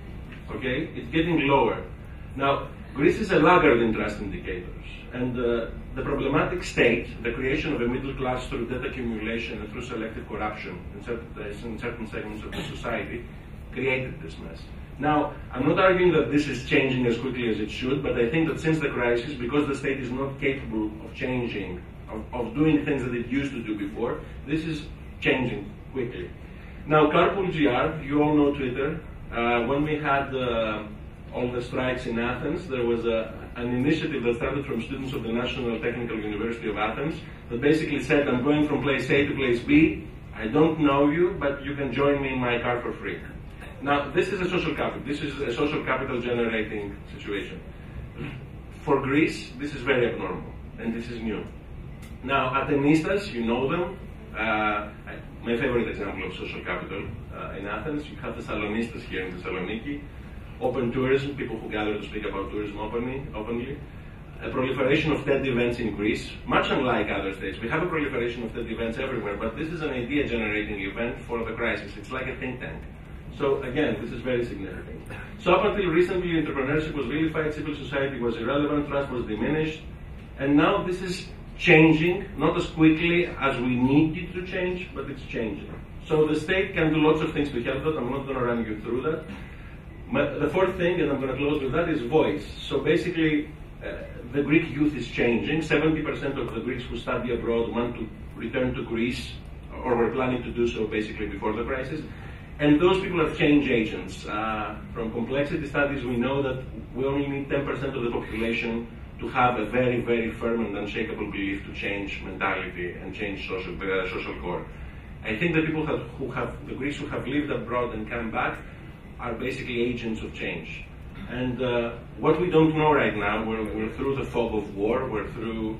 Okay? It's getting lower. Now, Greece is a laggard in trust indicators. And uh, the problematic state, the creation of a middle class through debt accumulation and through selective certain, in certain, in certain segments of the society, created this mess. Now, I'm not arguing that this is changing as quickly as it should, but I think that since the crisis, because the state is not capable of changing, of, of doing things that it used to do before, this is changing quickly. Now, Carpool G R, you all know Twitter. Uh, when we had uh, all the strikes in Athens, there was a, an initiative that started from students of the National Technical University of Athens that basically said, I'm going from place A to place B, I don't know you, but you can join me in my car for free. Now, this is a social capital. This is a social capital generating situation. For Greece, this is very abnormal, and this is new. Now, Athenistas, you know them. Uh, my favorite example of social capital uh, in Athens, you have Thessalonians here in Thessaloniki. Open tourism, people who gather to speak about tourism openly, openly. A proliferation of TED events in Greece, much unlike other states. We have a proliferation of TED events everywhere, but this is an idea-generating event for the crisis. It's like a think tank. So again, this is very significant. So up until recently, entrepreneurship was vilified, civil society was irrelevant, trust was diminished, and now this is changing, not as quickly as we need it to change, but it's changing. So the state can do lots of things to help that. I'm not going to run you through that. But the fourth thing, and I'm going to close with that, is voice. So basically, uh, the Greek youth is changing. seventy percent of the Greeks who study abroad want to return to Greece, or were planning to do so basically before the crisis. And those people are change agents. Uh, from complexity studies, we know that we only need ten percent of the population to have a very, very firm and unshakable belief to change mentality and change social, uh, social core. I think the people have, who have, the Greeks who have lived abroad and come back are basically agents of change. And uh, what we don't know right now, we're, we're through the fog of war, we're through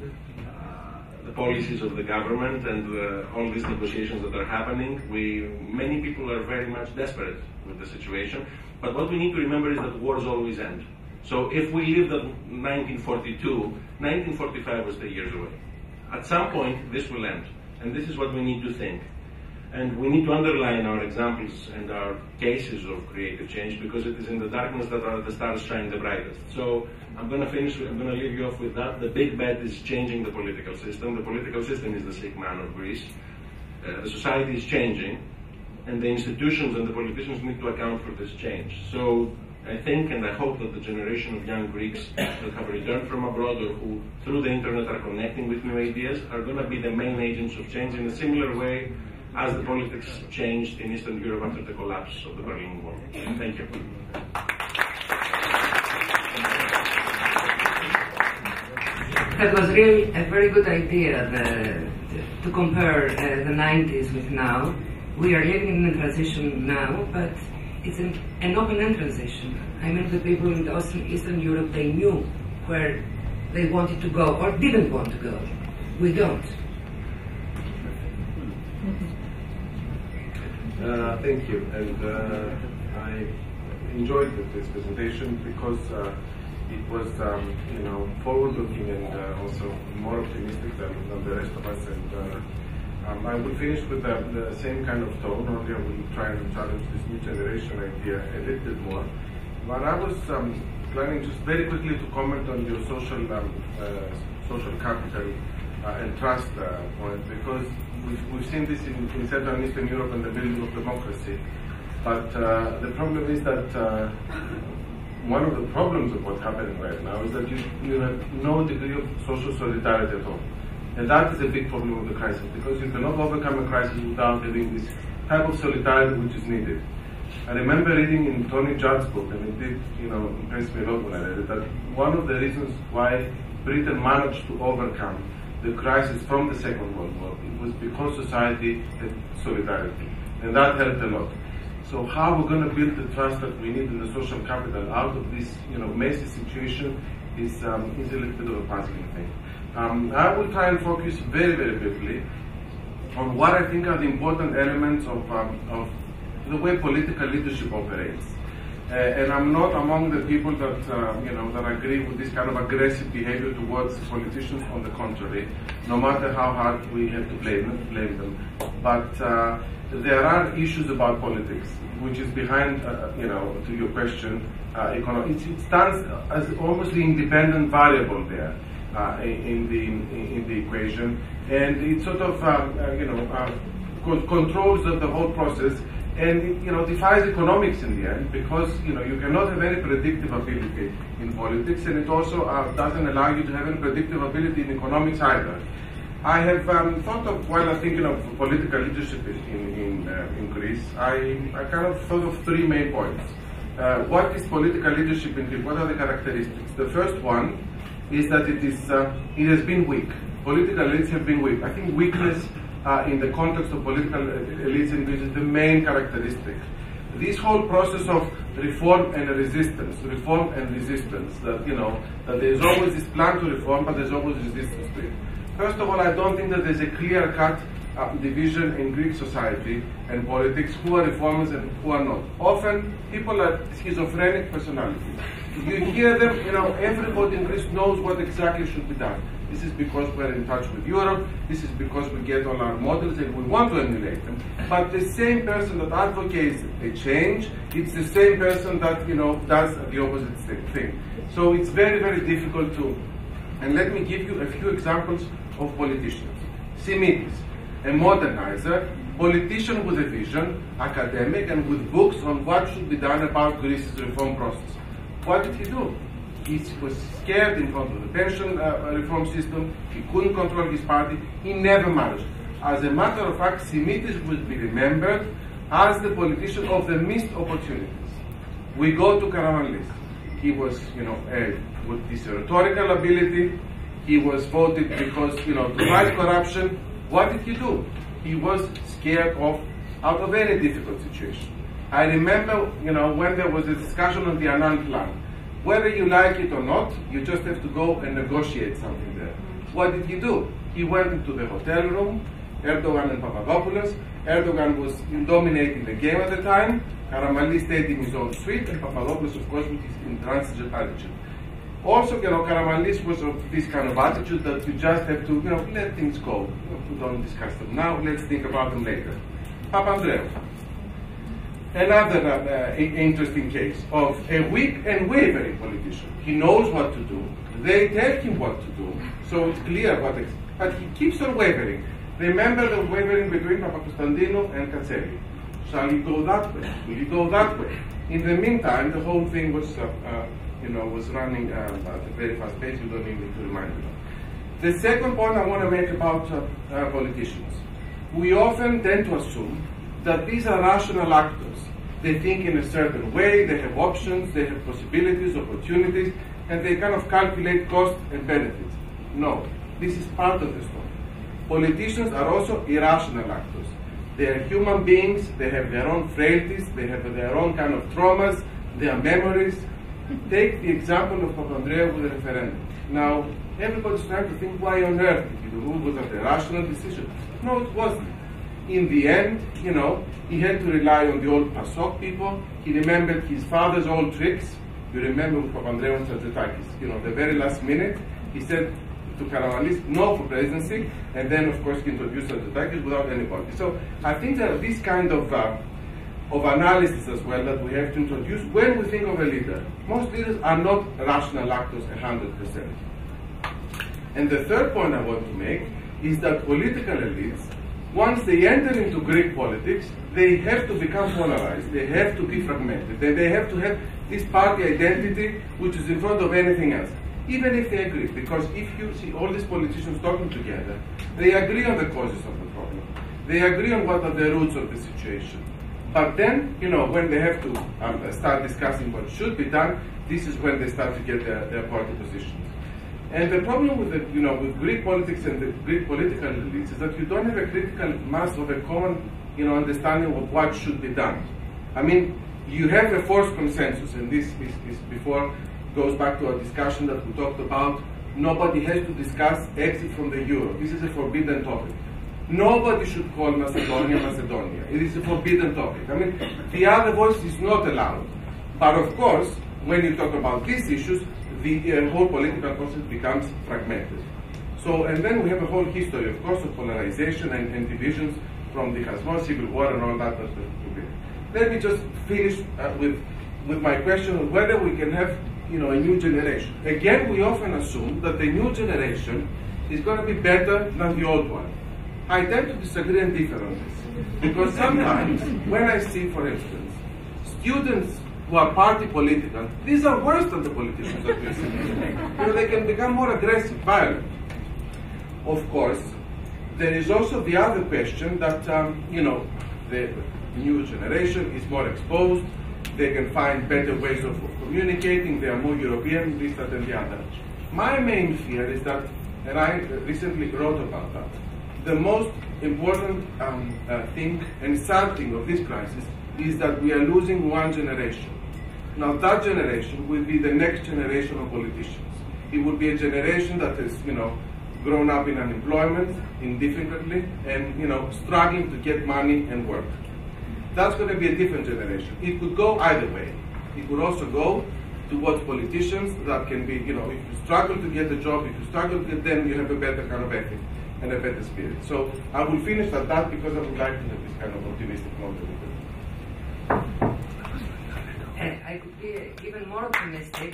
uh, the policies of the government and uh, all these negotiations that are happening. We, many people are very much desperate with the situation. But what we need to remember is that wars always end. So if we lived at nineteen forty-two, nineteen forty-five was three years away. At some point, this will end. And this is what we need to think. And we need to underline our examples and our cases of creative change, because it is in the darkness that are the stars shine the brightest. So I'm going to finish, I'm going to leave you off with that. The big bet is changing the political system. The political system is the sick man of Greece. Uh, the society is changing, and the institutions and the politicians need to account for this change. So I think and I hope that the generation of young Greeks that have returned from abroad or who through the internet are connecting with new ideas are going to be the main agents of change in a similar way as the politics changed in Eastern Europe after the collapse of the Berlin Wall. Thank you. That was really a very good idea, the, to compare uh, the nineties with now. We are living in a transition now, but it's an, an open-end transition. I mean, the people in Eastern Europe, they knew where they wanted to go or didn't want to go. We don't. Uh, thank you, and uh, I enjoyed this presentation because uh, it was, um, you know, forward-looking and uh, also more optimistic than, than the rest of us. And uh, um, I will finish with the, the same kind of tone. Only I will try and challenge this new generation idea a little bit more. But I was um, planning just very quickly to comment on your social um, uh, social capital uh, and trust uh, point, because We've, we've seen this in, in Central and Eastern Europe and the building of democracy. But uh, the problem is that uh, one of the problems of what's happening right now is that you, you have no degree of social solidarity at all. And that is a big problem of the crisis, because you cannot overcome a crisis without having this type of solidarity which is needed. I remember reading in Tony Judd's book, and it did, you know, impress me a lot when I read it, that one of the reasons why Britain managed to overcome the crisis from the Second World War, it was because society had solidarity, and that helped a lot. So how we're going to build the trust that we need in the social capital out of this, you know, messy situation is um, is a little bit of a puzzling thing. Um, I will try and focus very, very briefly on what I think are the important elements of um, of the way political leadership operates. Uh, and I'm not among the people that uh, you know that agree with this kind of aggressive behavior towards politicians. On the contrary, no matter how hard we have to blame, blame them, but uh, there are issues about politics, which is behind uh, you know to your question. Uh, economic, it, it stands as almost the independent variable there uh, in the in the equation, and it sort of um, uh, you know uh, co controls the, the whole process. And it, you know, defies economics in the end, because you know you cannot have any predictive ability in politics, and it also uh, doesn't allow you to have any predictive ability in economics either. I have um, thought of, while I'm thinking of political leadership in in, uh, in Greece, I, I kind of thought of three main points. uh, what is political leadership in Greece? What are the characteristics? The first one is that it is uh, it has been weak. Political elites have been weak. I think weakness uh, in the context of political elites in Greece is the main characteristic. This whole process of reform and resistance, reform and resistance, that you know that there is always this plan to reform, but there's always resistance to it. First of all, I don't think that there's a clear-cut uh, division in Greek society and politics who are reformers and who are not. Often, people are schizophrenic personalities. You hear them, you know, everybody in Greece knows what exactly should be done. This is because we're in touch with Europe, this is because we get all our models and we want to emulate them. But the same person that advocates a change, it's the same person that, you know, does the opposite thing. So it's very, very difficult to, and let me give you a few examples of politicians. Simitis, a modernizer, politician with a vision, academic, and with books on what should be done about Greece's reform process. What did he do? He was scared in front of the pension uh, reform system. He couldn't control his party. He never managed. As a matter of fact, Simitis would be remembered as the politician of the missed opportunities. We go to Karamanlis. He was, you know, a, with this rhetorical ability. He was voted because, you know, to fight corruption. What did he do? He was scared of out of any difficult situation. I remember, you know, when there was a discussion on the Annan plan. Whether you like it or not, you just have to go and negotiate something there. What did he do? He went into the hotel room, Erdogan and Papadopoulos. Erdogan was dominating the game at the time. Karamanlis stayed in his own suite, and Papadopoulos, of course, with his intransigent attitude. Also, you know, Karamanlis was of this kind of attitude that you just have to, you know, let things go. We don't discuss them now, let's think about them later. Papandreou. Another uh, interesting case of a weak and wavering politician. He knows what to do. They tell him what to do, so it's clear what. Ex but he keeps on wavering. Remember the wavering between Papakostandino and Katseli. Shall he go that way? Will he go that way? In the meantime, the whole thing was, uh, uh, you know, was running uh, at a very fast pace. You don't even need to remind me. The second point I want to make about uh, uh, politicians. We often tend to assume that these are rational actors. They think in a certain way, they have options, they have possibilities, opportunities, and they kind of calculate cost and benefits. No, this is part of the story. Politicians are also irrational actors. They are human beings, they have their own frailties, they have their own kind of traumas, their memories. Take the example of Papandreou with the referendum. Now, everybody's trying to think, why on earth did he do? Was that a rational decision? No, it wasn't. In the end, you know, he had to rely on the old PASOK people. He remembered his father's old tricks. You remember with Papandreou and Dukakis. You know, the very last minute, he said to Karamanlis, no for presidency, and then, of course, he introduced Dukakis without anybody. So I think that this kind of uh, of analysis as well that we have to introduce when we think of a leader. Most leaders are not rational actors one hundred percent. And the third point I want to make is that political elites, once they enter into Greek politics, they have to become polarized, they have to be fragmented, they, they have to have this party identity which is in front of anything else, even if they agree. Because if you see all these politicians talking together, they agree on the causes of the problem, they agree on what are the roots of the situation. But then, you know, when they have to um, start discussing what should be done, this is when they start to get their, their party positions. And the problem with the, you know, with Greek politics and the Greek political elites is that you don't have a critical mass of a common, you know, understanding of what should be done. I mean, you have a forced consensus, and this is, is before goes back to a discussion that we talked about. Nobody has to discuss exit from the euro. This is a forbidden topic. Nobody should call Macedonia Macedonia. It is a forbidden topic. I mean, the other voice is not allowed. But of course, when you talk about these issues, the uh, whole political process becomes fragmented. So, and then we have a whole history, of course, of polarization and, and divisions from the Hasmos, Civil War, and all that. that Let me just finish uh, with, with my question of whether we can have, you know, a new generation. Again, we often assume that the new generation is going to be better than the old one. I tend to disagree and differ on this. Because sometimes, when I see, for instance, students who are party political, these are worse than the politicians that we see. You know, they can become more aggressive, violent. Of course, there is also the other question that, um, you know, the new generation is more exposed, they can find better ways of communicating, they are more European, this, that, and the other. My main fear is that, and I recently wrote about that, the most important um, uh, thing and sad thing of this crisis is that we are losing one generation. Now that generation will be the next generation of politicians. It will be a generation that is, you know, grown up in unemployment, in difficulty, and, you know, struggling to get money and work. That's going to be a different generation. It could go either way. It could also go towards politicians that can be, you know, if you struggle to get a job, if you struggle to get, then you have a better kind of ethic and a better spirit. So I will finish at that because I would like to have this kind of optimistic note. And I could be even more optimistic.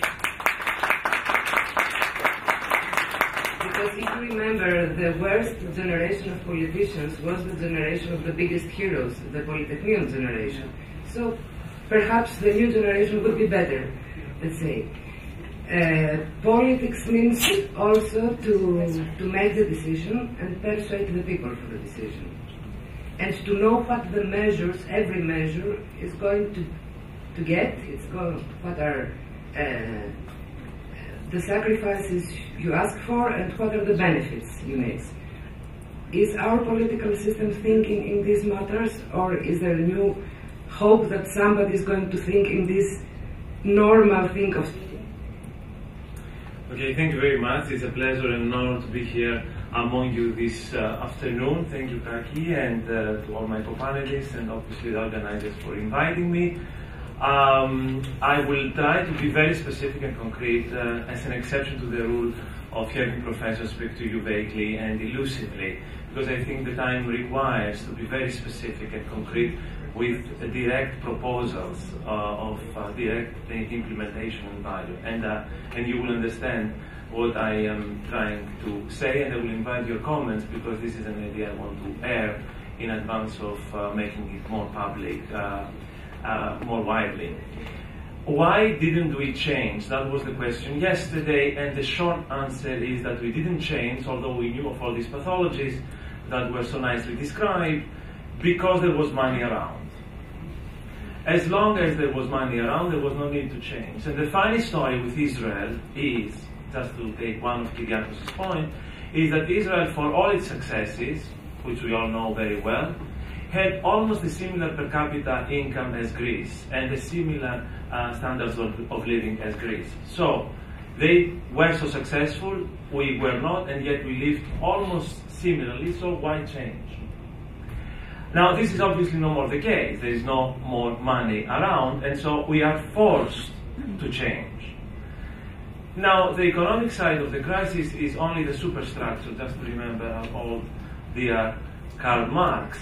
Because if you remember, the worst generation of politicians was the generation of the biggest heroes, the Polytechnion generation. So perhaps the new generation would be better, let's say. Uh, politics means also to, to make the decision and persuade the people for the decision. And to know what the measures, every measure, is going to, to get, it's going, what are uh, the sacrifices you ask for and what are the benefits you make. Is our political system thinking in these matters, or is there a new hope that somebody is going to think in this normal thing of... Okay, thank you very much. It's a pleasure and an honor to be here among you this uh, afternoon. Thank you, Kaki, and uh, to all my co-panelists and obviously the organizers for inviting me. Um, I will try to be very specific and concrete uh, as an exception to the rule of hearing professors speak to you vaguely and elusively, because I think the time requires to be very specific and concrete with uh, direct proposals uh, of uh, direct implementation and value. And, uh, and you will understand what I am trying to say, and I will invite your comments because this is an idea I want to air in advance of uh, making it more public. Uh, Uh, more widely. Why didn't we change? That was the question yesterday, and the short answer is that we didn't change, although we knew of all these pathologies that were so nicely described, because there was money around. As long as there was money around, there was no need to change. And the funny story with Israel is, just to take one of Kyriakos' point, is that Israel, for all its successes, which we all know very well, had almost a similar per capita income as Greece and a similar uh, standards of, of living as Greece. So they were so successful, we were not, and yet we lived almost similarly, so why change? Now this is obviously no more the case. There is no more money around, and so we are forced to change. Now the economic side of the crisis is only the superstructure, just to remember our old dear Karl Marx.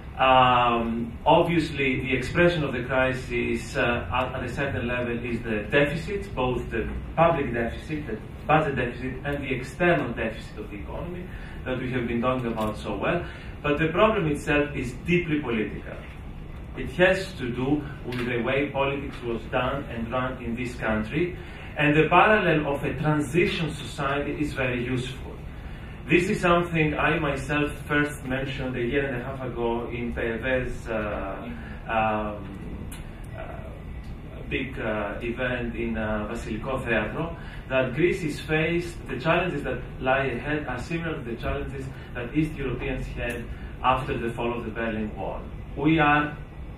Um, obviously, the expression of the crisis uh, at, at a certain level is the deficits, both the public deficit, the budget deficit, and the external deficit of the economy that we have been talking about so well. But the problem itself is deeply political. It has to do with the way politics was done and run in this country, and the parallel of a transition society is very useful. This is something I myself first mentioned a year and a half ago in P E V's uh, um, uh, big uh, event in uh, Vasiliko Theatro, that Greece is faced, the challenges that lie ahead are similar to the challenges that East Europeans had after the fall of the Berlin Wall. We are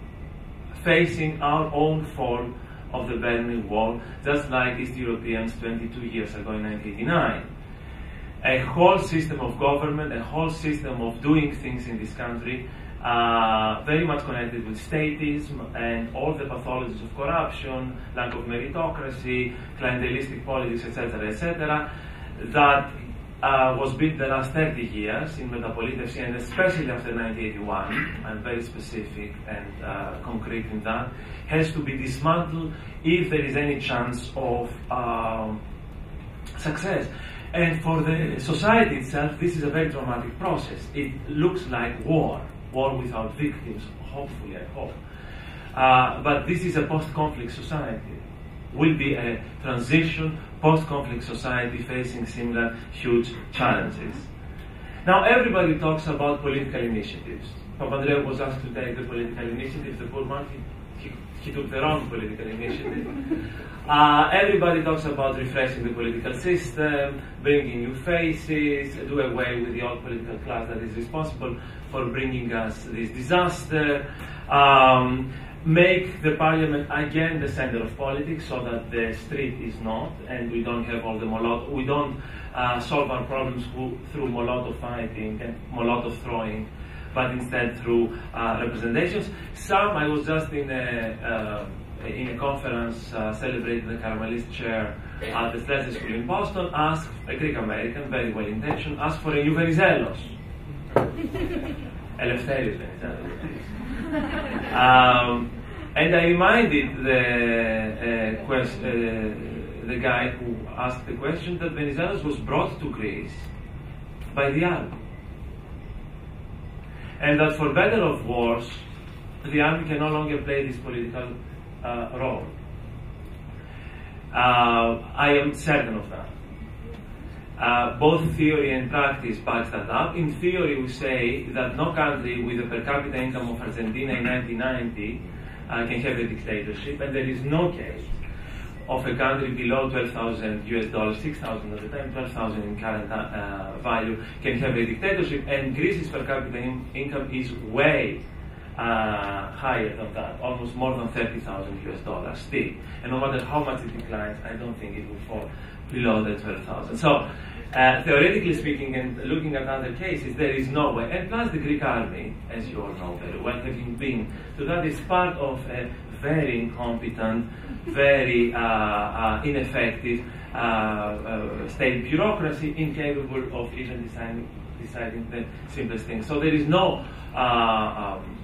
facing our own fall of the Berlin Wall, just like East Europeans twenty-two years ago in nineteen eighty-nine. A whole system of government, a whole system of doing things in this country, uh, very much connected with statism and all the pathologies of corruption, lack of meritocracy, clientelistic politics, et cetera, et cetera, that uh, was built the last thirty years in Metapolitevsi, and especially after nineteen eighty-one, I'm very specific and uh, concrete in that, has to be dismantled if there is any chance of um, success. And for the society itself, this is a very dramatic process. It looks like war, war without victims, hopefully, I hope. Uh, but this is a post-conflict society. Will be a transition, post-conflict society facing similar huge challenges. Now, everybody talks about political initiatives. Papandreou was asked to take the political initiative, the poor market. he, he took the wrong political initiative. Uh, everybody talks about refreshing the political system, bringing new faces, do away with the old political class that is responsible for bringing us this disaster, um, make the parliament again the center of politics so that the street is not, and we don't have all the Molotov, we don't uh, solve our problems who, through Molotov fighting and Molotov throwing, but instead through uh, representations. Some, I was just in a, uh, in a conference uh, celebrating the Carmelist chair at the Streltsy School in Boston, asked, a Greek American, very well intentioned, asked for a new Venizelos. Eleftherios Venizelos. um, and I reminded the, uh, quest, uh, the guy who asked the question that Venizelos was brought to Greece by the army. And that for better or worse, the army can no longer play this political uh, role. Uh, I am certain of that. Uh, both theory and practice backs that up. In theory, we say that no country with a per capita income of Argentina in nineteen ninety uh, can have a dictatorship, and there is no case of a country below twelve thousand U S dollars, six thousand at the time, twelve thousand in current uh, value, can have a dictatorship, and Greece's per capita in income is way uh, higher than that, almost more than thirty thousand U S dollars still. And no matter how much it declines, I don't think it will fall below the twelve thousand. So, uh, theoretically speaking, and looking at other cases, there is no way. And plus, the Greek army, as you all know very well, having been to that, is part of a very incompetent, very uh, uh, ineffective uh, uh, state bureaucracy, incapable of even deciding, deciding the simplest things. So there is no uh, um,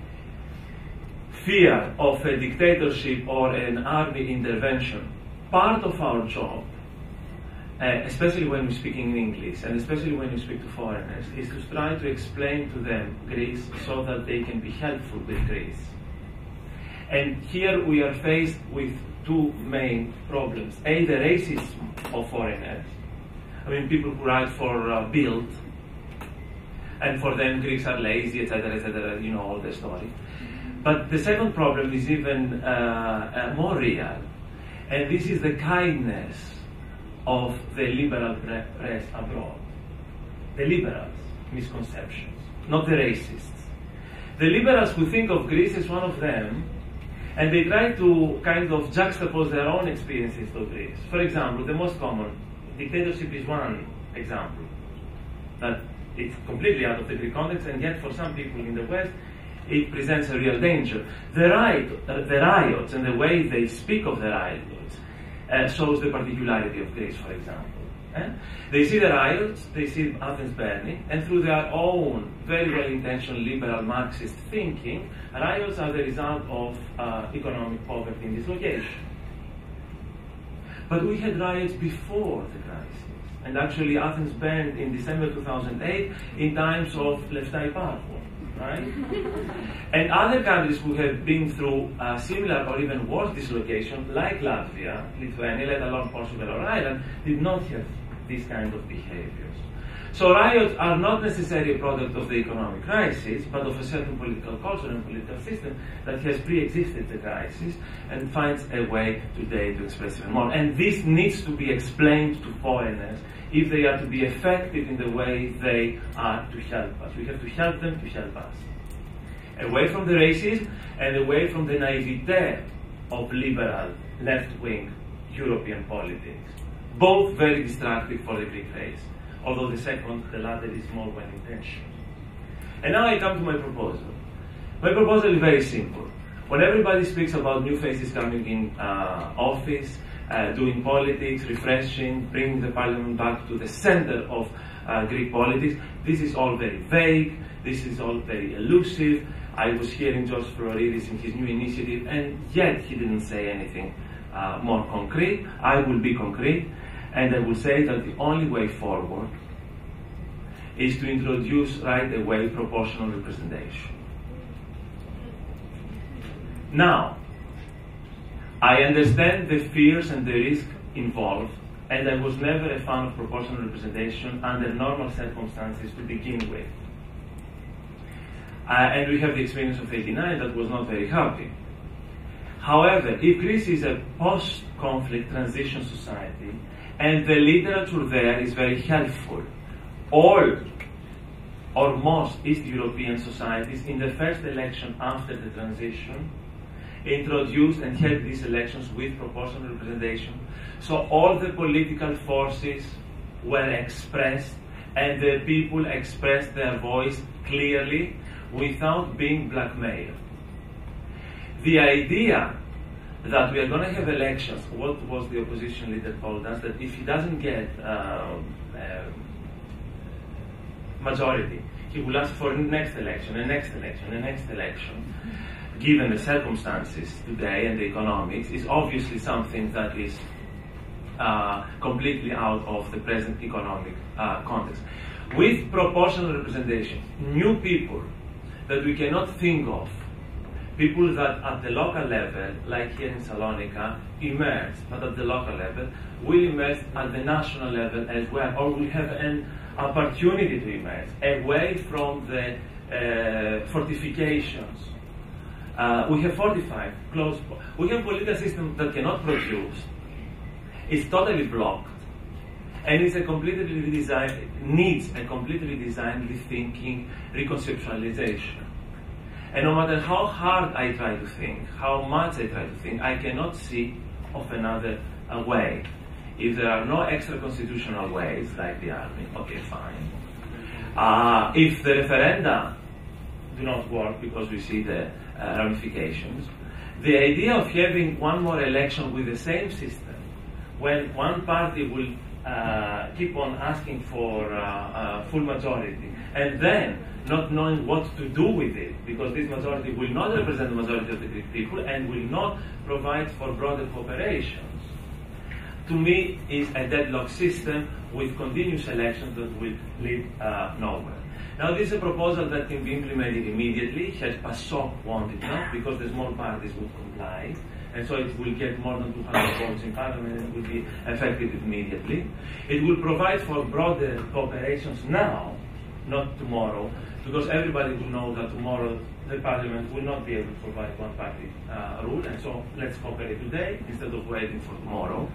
fear of a dictatorship or an army intervention. Part of our job, uh, especially when we're speaking in English, and especially when we speak to foreigners, is to try to explain to them Greece so that they can be helpful with Greece. And here we are faced with two main problems. A, the racism of foreigners. I mean, people who write for uh, Bild, and for them Greeks are lazy, et cetera, et cetera, you know all the story. But the second problem is even uh, uh, more real, and this is the kindness of the liberal press abroad. The liberals' misconceptions, not the racists. The liberals who think of Greece as one of them, and they try to kind of juxtapose their own experiences to Greece. For example, the most common, dictatorship is one example. That it's completely out of the Greek context, and yet for some people in the West, it presents a real danger. The, riot, uh, the riots and the way they speak of the riots uh, shows the particularity of Greece, for example. Eh? They see the riots, they see Athens burning, and through their own very well-intentioned liberal Marxist thinking, riots are the result of uh, economic poverty and dislocation. But we had riots before the crisis, and actually Athens burned in December two thousand eight in times of left-eye power, right? And other countries who have been through uh, similar or even worse dislocation, like Latvia, Lithuania, let alone Portugal or Ireland, did not have these kind of behaviors. So riots are not necessarily a product of the economic crisis, but of a certain political culture and political system that has pre-existed the crisis and finds a way today to express even more. And this needs to be explained to foreigners if they are to be effective in the way they are to help us. We have to help them to help us. Away from the racism and away from the naivete of liberal left-wing European politics. Both very destructive for the Greek race, although the second, the latter, is more well-intentioned. And now I come to my proposal. My proposal is very simple. When everybody speaks about new faces coming in uh, office, uh, doing politics, refreshing, bringing the parliament back to the center of uh, Greek politics, this is all very vague, this is all very elusive. I was hearing George Floridis in his new initiative, and yet he didn't say anything uh, more concrete. I will be concrete. And I will say that the only way forward is to introduce right away proportional representation. Now, I understand the fears and the risk involved, and I was never a fan of proportional representation under normal circumstances to begin with. Uh, and we have the experience of eighty-nine that was not very happy. However, if Greece is a post-conflict transition society, and the literature there is very helpful, all or most East European societies in the first election after the transition introduced and held these elections with proportional representation. So all the political forces were expressed and the people expressed their voice clearly without being blackmailed. The idea that we are going to have elections, what was the opposition leader told us, that if he doesn't get uh, uh, majority, he will ask for the next election, the next election, the next election, given the circumstances today and the economics, is obviously something that is uh, completely out of the present economic uh, context. With proportional representation, new people that we cannot think of, people that at the local level, like here in Thessaloniki, emerge, but at the local level, will emerge at the national level as well, or will have an opportunity to emerge away from the uh, fortifications. Uh, we have fortified, close, we have a political system that cannot produce, it's totally blocked, and it's a completely redesigned, needs a completely designed rethinking, reconceptualization. And no matter how hard I try to think, how much I try to think, I cannot see of another uh, way. If there are no extra constitutional ways, like the army, okay, fine. Uh, if the referenda do not work because we see the uh, ramifications, the idea of having one more election with the same system, when one party will uh, keep on asking for uh, uh, full majority, and then not knowing what to do with it, because this majority will not represent the majority of the Greek people and will not provide for broader cooperations, to me is a deadlock system with continuous elections that will lead uh, nowhere. Now this is a proposal that can be implemented immediately. Had PASOK wanted not, because the small parties would comply, and so it will get more than two hundred votes in parliament and will be effective immediately. It will provide for broader cooperations now, not tomorrow, because everybody will know that tomorrow the parliament will not be able to provide one party uh, rule, and so let's cooperate today instead of waiting for tomorrow.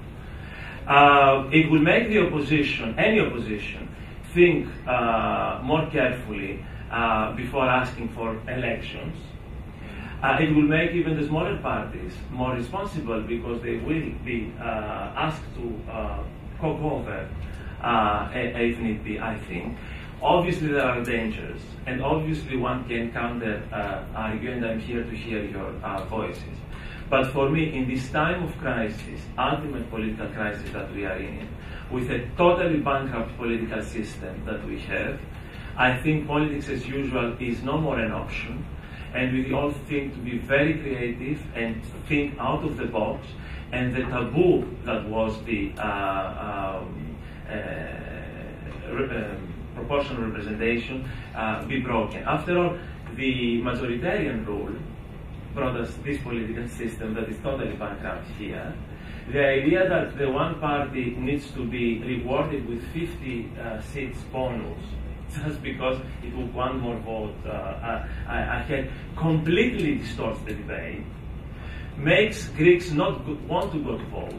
Uh, it will make the opposition, any opposition, think uh, more carefully uh, before asking for elections. Uh, it will make even the smaller parties more responsible, because they will be uh, asked to uh, co-cover uh, if need be, I think. Obviously there are dangers, and obviously one can counter uh, argue, and I'm here to hear your uh, voices. But for me, in this time of crisis, ultimate political crisis that we are in, with a totally bankrupt political system that we have, I think politics as usual is no more an option, and we all think to be very creative and think out of the box, and the taboo that was the uh, um, uh, um, proportional representation uh, be broken. After all, the majoritarian rule brought us this political system that is totally bankrupt here. The idea that the one party needs to be rewarded with fifty uh, seats bonus just because it took one more vote uh, ahead completely distorts the debate, makes Greeks not go want to go to vote,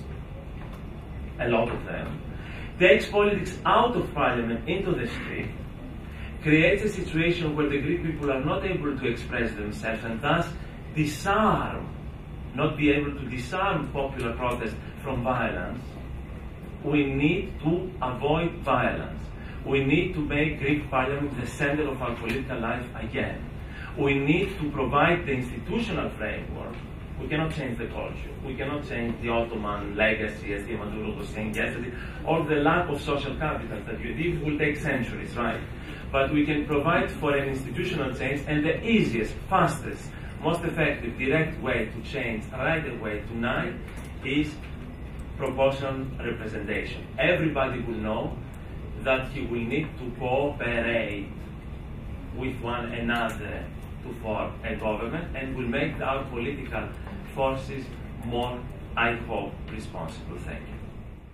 a lot of them, takes politics out of parliament into the street, creates a situation where the Greek people are not able to express themselves, and thus disarm, not be able to disarm popular protest from violence. We need to avoid violence. We need to make Greek parliament the center of our political life again. We need to provide the institutional framework. We cannot change the culture. We cannot change the Ottoman legacy, as Diamandouros was saying yesterday, or the lack of social capital that you did will take centuries, right? But we can provide for an institutional change, and the easiest, fastest, most effective, direct way to change right away tonight is proportional representation. Everybody will know that he will need to cooperate with one another to form a government, and will make our political forces more, I hope, responsible. Thank you.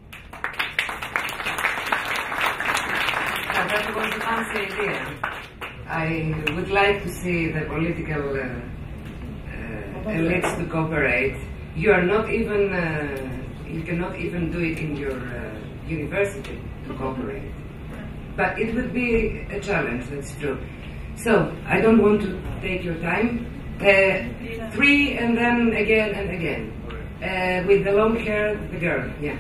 That was the fancy idea. I would like to see the political uh, uh, elites to cooperate. You are not even, uh, you cannot even do it in your uh, university to cooperate. But it would be a challenge, that's true. So, I don't want to take your time. Uh, three and then again and again. Uh, with the long hair, the girl, yeah.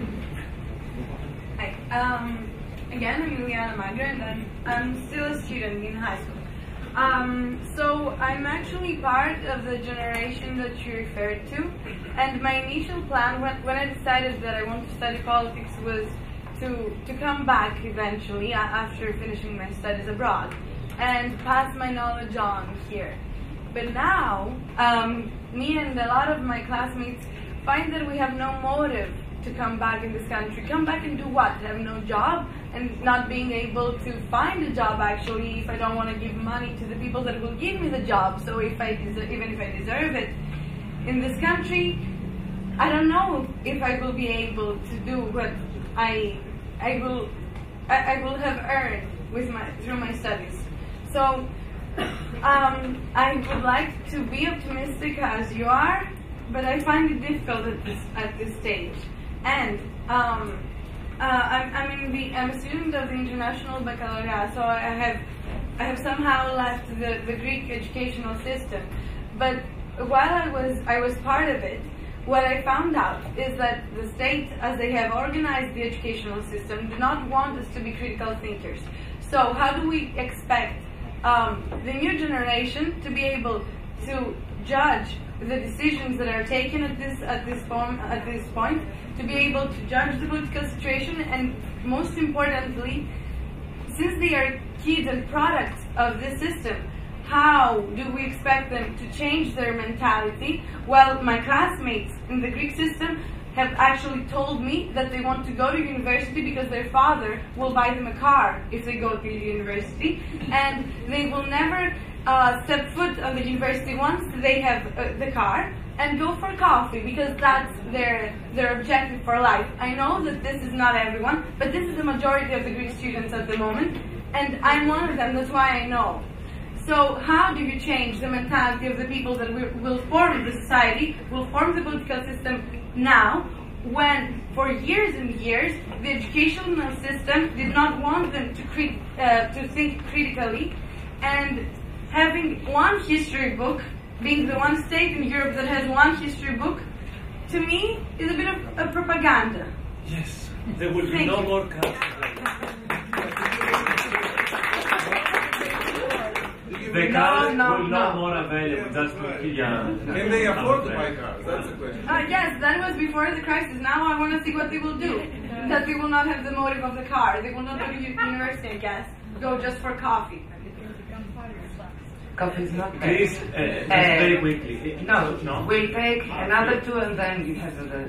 Hi, um, again, I'm Juliana Magra, and I'm, I'm still a student in high school. Um, so I'm actually part of the generation that you referred to, and my initial plan when, when I decided that I want to study politics was to, to come back eventually after finishing my studies abroad and pass my knowledge on here. But now, um, me and a lot of my classmates find that we have no motive to come back in this country. Come back and do what? Have no job and not being able to find a job actually if I don't want to give money to the people that will give me the job. So if I deserve, even if I deserve it in this country, I don't know if I will be able to do what I I will I, I will have earned with my through my studies. So um, I would like to be optimistic as you are, but I find it difficult at this at this stage. And um, uh, I'm, I'm in the I'm a student of the International Baccalaureate, so I have I have somehow left the, the Greek educational system. But while I was I was part of it, what I found out is that the state, as they have organized the educational system, do not want us to be critical thinkers. So how do we expect um, the new generation to be able to judge the decisions that are taken at this at this form at this point, to be able to judge the political situation, and most importantly, since they are kids and products of this system, how do we expect them to change their mentality? Well, my classmates in the Greek system have actually told me that they want to go to university because their father will buy them a car if they go to university, and they will never Uh, step foot on the university once they have uh, the car, and go for coffee because that's their their objective for life. I know that this is not everyone, but this is the majority of the Greek students at the moment, and I'm one of them, that's why I know. So how do you change the mentality of the people that will, will form the society, will form the political system now, when for years and years the educational system did not want them to, crit uh, to think critically, and having one history book, being the one state in Europe that has one history book, to me is a bit of a propaganda. Yes, there will be Thank no you. more cars. The cars no, will no. not more available. That's yeah. Can they afford to buy cars? That's the question. Uh, yes, that was before the crisis. Now I want to see what they will do. That they will not have the motive of the car. They will not go to university, I guess. Go just for coffee. Coffee is not bad. Please, uh, just Uh, very quickly. No, No? we'll take another two and then you have the...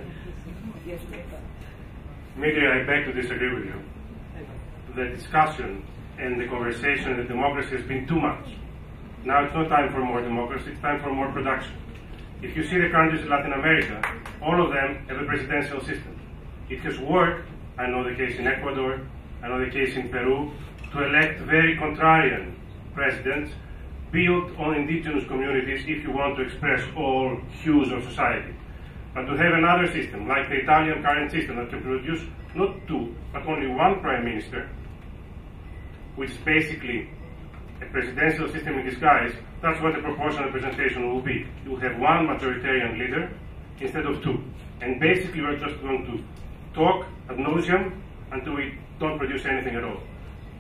Dmitry, I beg to disagree with you. The discussion and the conversation and democracy has been too much. Now it's not time for more democracy, it's time for more production. If you see the countries in Latin America, all of them have a presidential system. It has worked, I know the case in Ecuador, I know the case in Peru, to elect very contrarian presidents built on indigenous communities if you want to express all hues of society. But to have another system, like the Italian current system, that can produce not two, but only one prime minister, which is basically a presidential system in disguise, that's what the proportional representation will be. You will have one majoritarian leader instead of two. And basically we're just going to talk ad nauseam until we don't produce anything at all.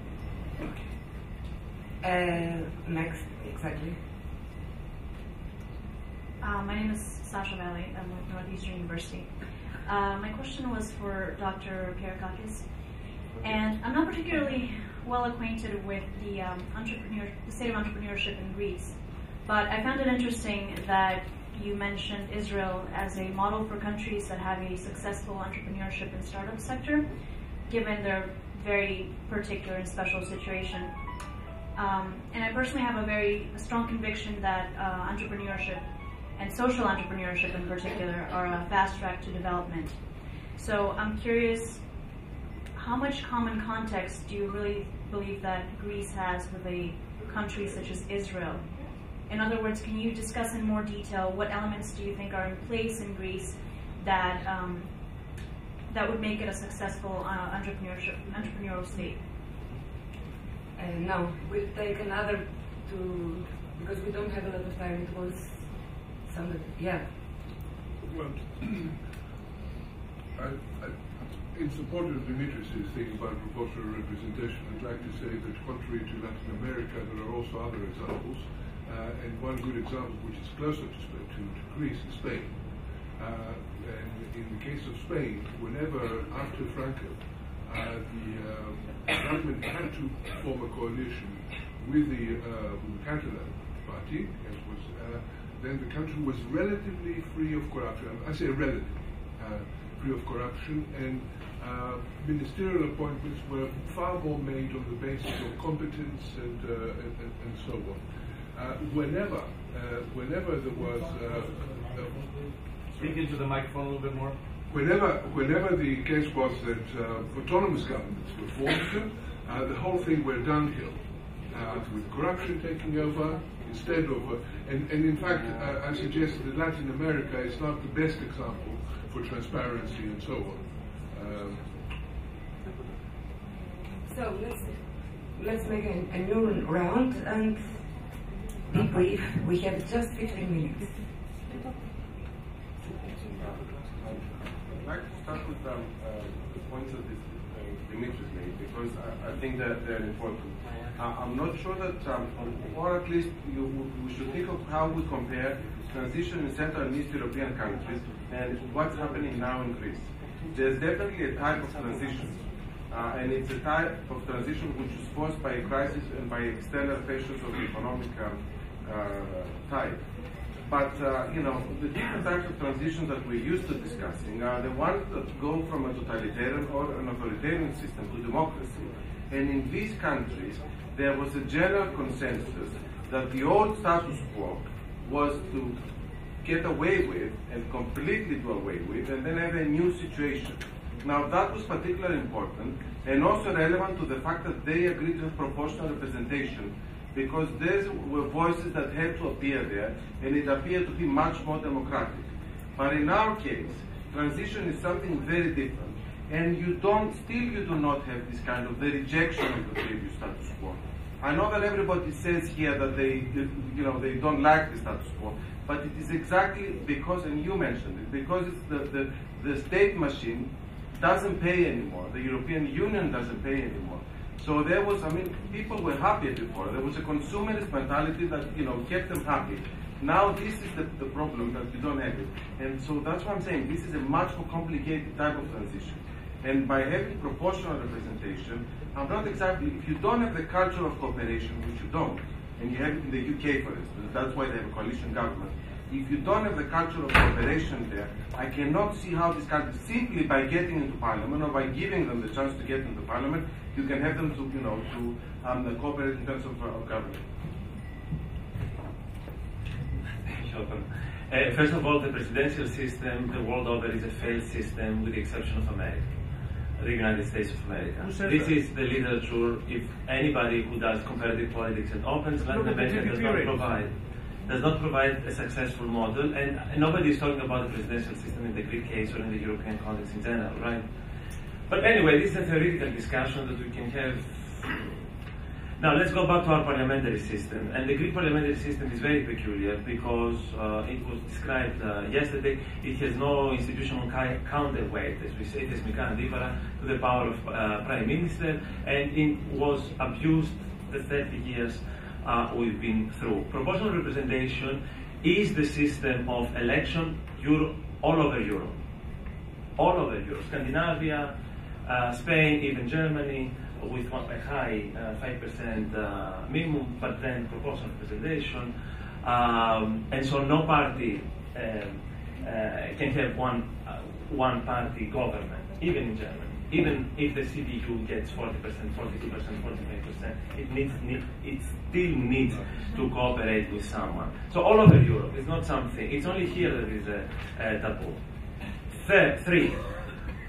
Uh, next, exactly. Uh, my name is Sasha Valley. I'm with Northeastern University. Uh, my question was for Doctor Dukakis, and I'm not particularly well acquainted with the um, entrepreneur, the state of entrepreneurship in Greece, but I found it interesting that you mentioned Israel as a model for countries that have a successful entrepreneurship and startup sector, given their very particular and special situation. Um, and I personally have a very a strong conviction that uh, entrepreneurship and social entrepreneurship in particular are a fast track to development. So I'm curious, how much common context do you really believe that Greece has with a country such as Israel In other words, can you discuss in more detail what elements do you think are in place in Greece that um, that would make it a successful uh, entrepreneurship, entrepreneurial state? Uh, no, we'll take another to, because we don't have a lot of time. It was somebody, yeah. Well, I, I, in support of Dimitris' thing about proportional representation, I'd like to say that contrary to Latin America, there are also other examples. Uh, and one good example, which is closer to, to, to Greece, is Spain. Uh, and in the case of Spain, whenever, after Franco, uh, the um, government had to form a coalition with the, uh, with the Catalan party, as was, uh, then the country was relatively free of corruption. I say relatively uh, free of corruption, and uh, ministerial appointments were far more made on the basis of competence and, uh, and, and, and so on. Uh, whenever, uh, whenever there was, uh, uh, speak into the microphone a little bit more. Whenever, whenever the case was that uh, autonomous governments were formed, uh, the whole thing went downhill, uh, with corruption taking over instead of, uh, and, and in fact, uh, I suggest that Latin America is not the best example for transparency and so on. Um, so let's let's make a, a new round and. Be brief. We have just fifteen minutes. I'd like to start with um, uh, the points that this, uh, Dimitris made, because I, I think that they're important. Uh, I'm not sure that, um, or at least you, we should think of how we compare transition in Central and East European countries and what's happening now in Greece. There's definitely a type of transition. Uh, and it's a type of transition which is forced by a crisis and by external pressures of the economic um, uh, type. But, uh, you know, the different types of transitions that we're used to discussing are the ones that go from a totalitarian or an authoritarian system to democracy. And in these countries, there was a general consensus that the old status quo was to get away with and completely do away with and then have a new situation. Now, that was particularly important and also relevant to the fact that they agreed to proportional representation, because there were voices that had to appear there, and it appeared to be much more democratic. But in our case, transition is something very different, and you don't, still you do not have this kind of the rejection of the previous status quo. I know that everybody says here that they, you know, they don't like the status quo, but it is exactly because, and you mentioned it, because it's the, the, the state machine doesn't pay anymore. The European Union doesn't pay anymore. So there was, I mean, people were happy before. There was a consumerist mentality that, you know, kept them happy. Now this is the, the problem, that you don't have it. And so that's what I'm saying. This is a much more complicated type of transition. And by having proportional representation, I'm not exactly, if you don't have the culture of cooperation, which you don't, and you have it in the U K, for instance, that's why they have a coalition government. If you don't have the culture of cooperation there, I cannot see how this country, simply by getting into parliament or by giving them the chance to get into parliament, you can have them to, you know, to um, cooperate in terms of, uh, of government. Uh, first of all, the presidential system the world over is a failed system, with the exception of America, the United States of America. This that? is the literature. If anybody who does comparative politics and opens, Latin America does not provide. does not provide a successful model, and nobody is talking about the presidential system in the Greek case or in the European context in general, right? But anyway, this is a theoretical discussion that we can have. Now, let's go back to our parliamentary system. And the Greek parliamentary system is very peculiar because uh, it was described uh, yesterday. It has no institutional counterweight, as we say, thesmika antipara, to the power of uh, prime minister, and it was abused the thirty years Uh, we've been through. Proportional representation is the system of election Euro, all over Europe. All over Europe. Scandinavia, uh, Spain, even Germany, with one, a high uh, five percent uh, minimum, but then proportional representation. Um, and so no party um, uh, can have one, uh, one party government, even in Germany. Even if the C D U gets forty percent, forty-two percent, forty-five percent, it needs, need, it still needs to cooperate with someone. So all over Europe, it's not something, it's only here that is a, a taboo. Third, three,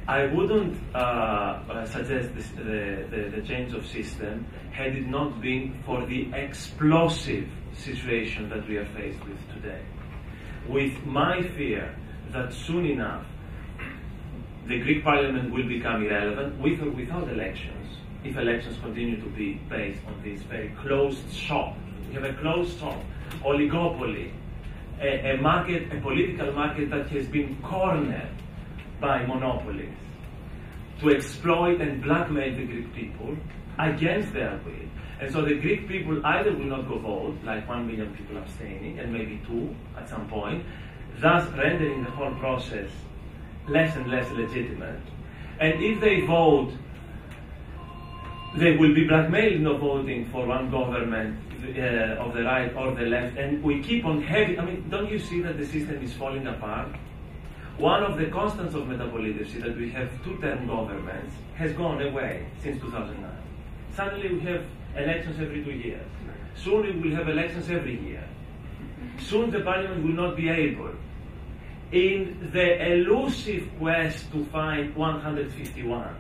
I wouldn't uh, uh, suggest this, the, the, the change of system had it not been for the explosive situation that we are faced with today. With my fear that soon enough the Greek parliament will become irrelevant with or without elections, if elections continue to be based on this very closed shop. We have a closed shop, oligopoly, a, a market, a political market that has been cornered by monopolies to exploit and blackmail the Greek people against their will. And so the Greek people either will not go vote, like one million people abstaining, and maybe two at some point, thus rendering the whole process less and less legitimate. And if they vote, they will be blackmailed into voting for one government uh, of the right or the left, and we keep on having, I mean, don't you see that the system is falling apart? One of the constants of metapoliticity, that we have two-term governments, has gone away since two thousand nine. Suddenly we have elections every two years. Soon we will have elections every year. Soon the parliament will not be able, in the elusive quest to find one hundred fifty-one,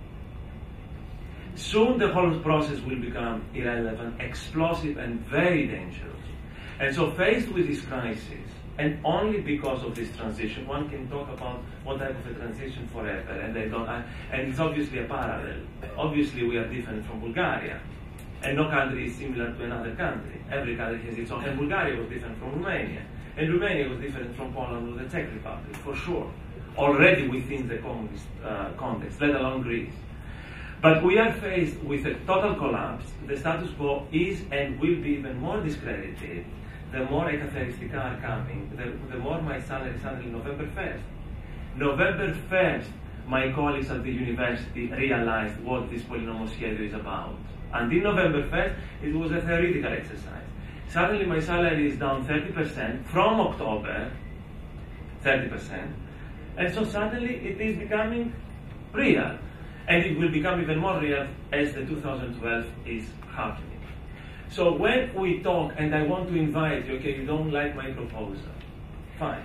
soon the whole process will become irrelevant, explosive, and very dangerous. And so faced with this crisis, and only because of this transition, one can talk about what type of a transition forever, and they don't, and it's obviously a parallel. Obviously we are different from Bulgaria, and no country is similar to another country. Every country has its own, and Bulgaria was different from Romania, and Romania was different from Poland or the Czech Republic, for sure, already within the communist uh, context, let alone Greece. But we are faced with a total collapse. The status quo is and will be even more discredited the more ecatharistica are coming, the, the more my salary is suddenly November first. November first, my colleagues at the university realized what this polynomosschedule is about. Until November first, it was a theoretical exercise. Suddenly my salary is down thirty percent from October, thirty percent, and so suddenly it is becoming real. And it will become even more real as the two thousand twelve is happening. So when we talk, and I want to invite you, okay, you don't like my proposal, fine.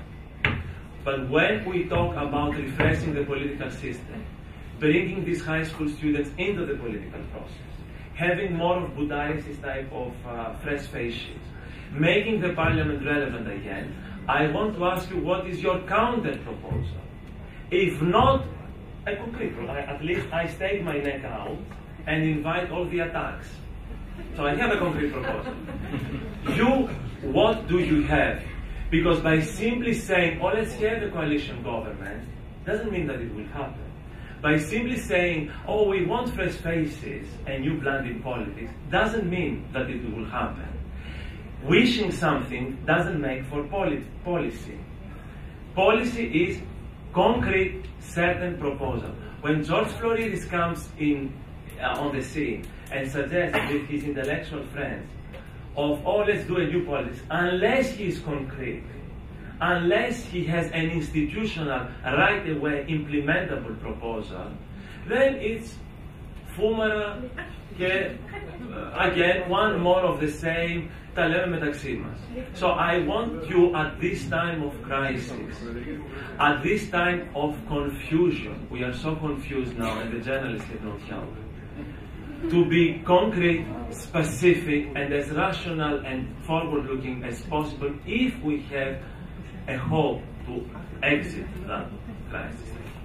But when we talk about refreshing the political system, bringing these high school students into the political process, having more of Boudarisis type of uh, fresh faces, making the parliament relevant again, I want to ask you, what is your counter proposal? If not a concrete one, at least I stake my neck out and invite all the attacks. So I have a concrete proposal. You, what do you have? Because by simply saying, oh, let's have a coalition government, doesn't mean that it will happen. By simply saying, oh, we want fresh faces and new blood in politics, doesn't mean that it will happen. Wishing something doesn't make for poli- policy. Policy is concrete, certain proposal. When George Floridis comes in uh, on the scene and suggests with his intellectual friends of, oh, let's do a new politics, unless he is concrete, unless he has an institutional, right away implementable proposal, then it's fumara, και, uh, again, one more of the same, τα λέμε μεταξύ μας. So I want you at this time of crisis, at this time of confusion, we are so confused now and the journalists have not helped, to be concrete, specific, and as rational and forward-looking as possible if we have a hope to exit that crisis.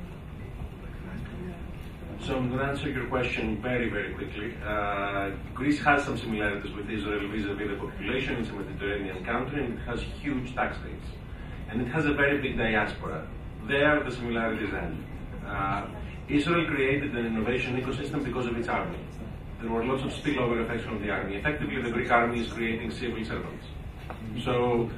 So I'm going to answer your question very, very quickly. Uh, Greece has some similarities with Israel vis-a-vis the population. It's a Mediterranean country and it has huge tax rates. And it has a very big diaspora. There the similarities end. Uh, Israel created an innovation ecosystem because of its army. There were lots of spillover effects from the army. Effectively, the Greek army is creating civil servants. So,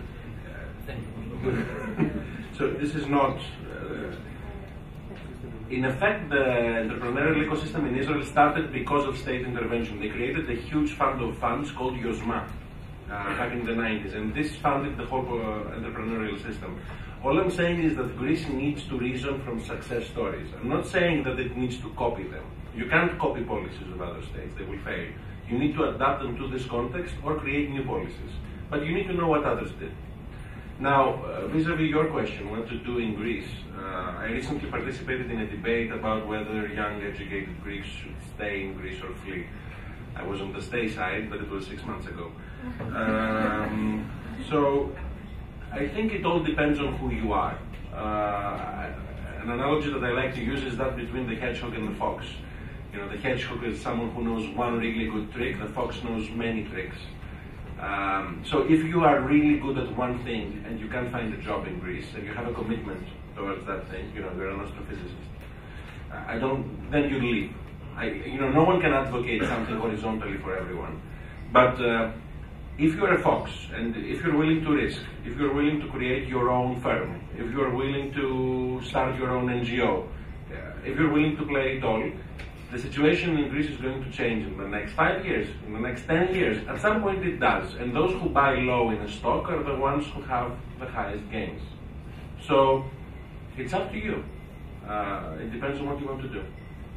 so this is not... Uh, In effect, the entrepreneurial ecosystem in Israel started because of state intervention. They created a huge fund of funds called Yozma uh, back in the nineties, and this funded the whole uh, entrepreneurial system. All I'm saying is that Greece needs to reason from success stories. I'm not saying that it needs to copy them. You can't copy policies of other states, they will fail. You need to adapt them to this context or create new policies. But you need to know what others did. Now, uh, vis-a-vis your question, what to do in Greece, uh, I recently participated in a debate about whether young educated Greeks should stay in Greece or flee. I was on the stay side, but it was six months ago. Um, so, I think it all depends on who you are. Uh, an analogy that I like to use is that between the hedgehog and the fox. You know, the hedgehog is someone who knows one really good trick, the fox knows many tricks. Um, so if you are really good at one thing and you can't find a job in Greece and you have a commitment towards that thing, you know, you're an astrophysicist, I don't, then you leave. I, you know, no one can advocate something horizontally for everyone. But uh, if you're a fox and if you're willing to risk, if you're willing to create your own firm, if you're willing to start your own N G O, uh, if you're willing to play it all, the situation in Greece is going to change in the next five years, in the next ten years. At some point it does. And those who buy low in a stock are the ones who have the highest gains. So it's up to you. Uh, it depends on what you want to do.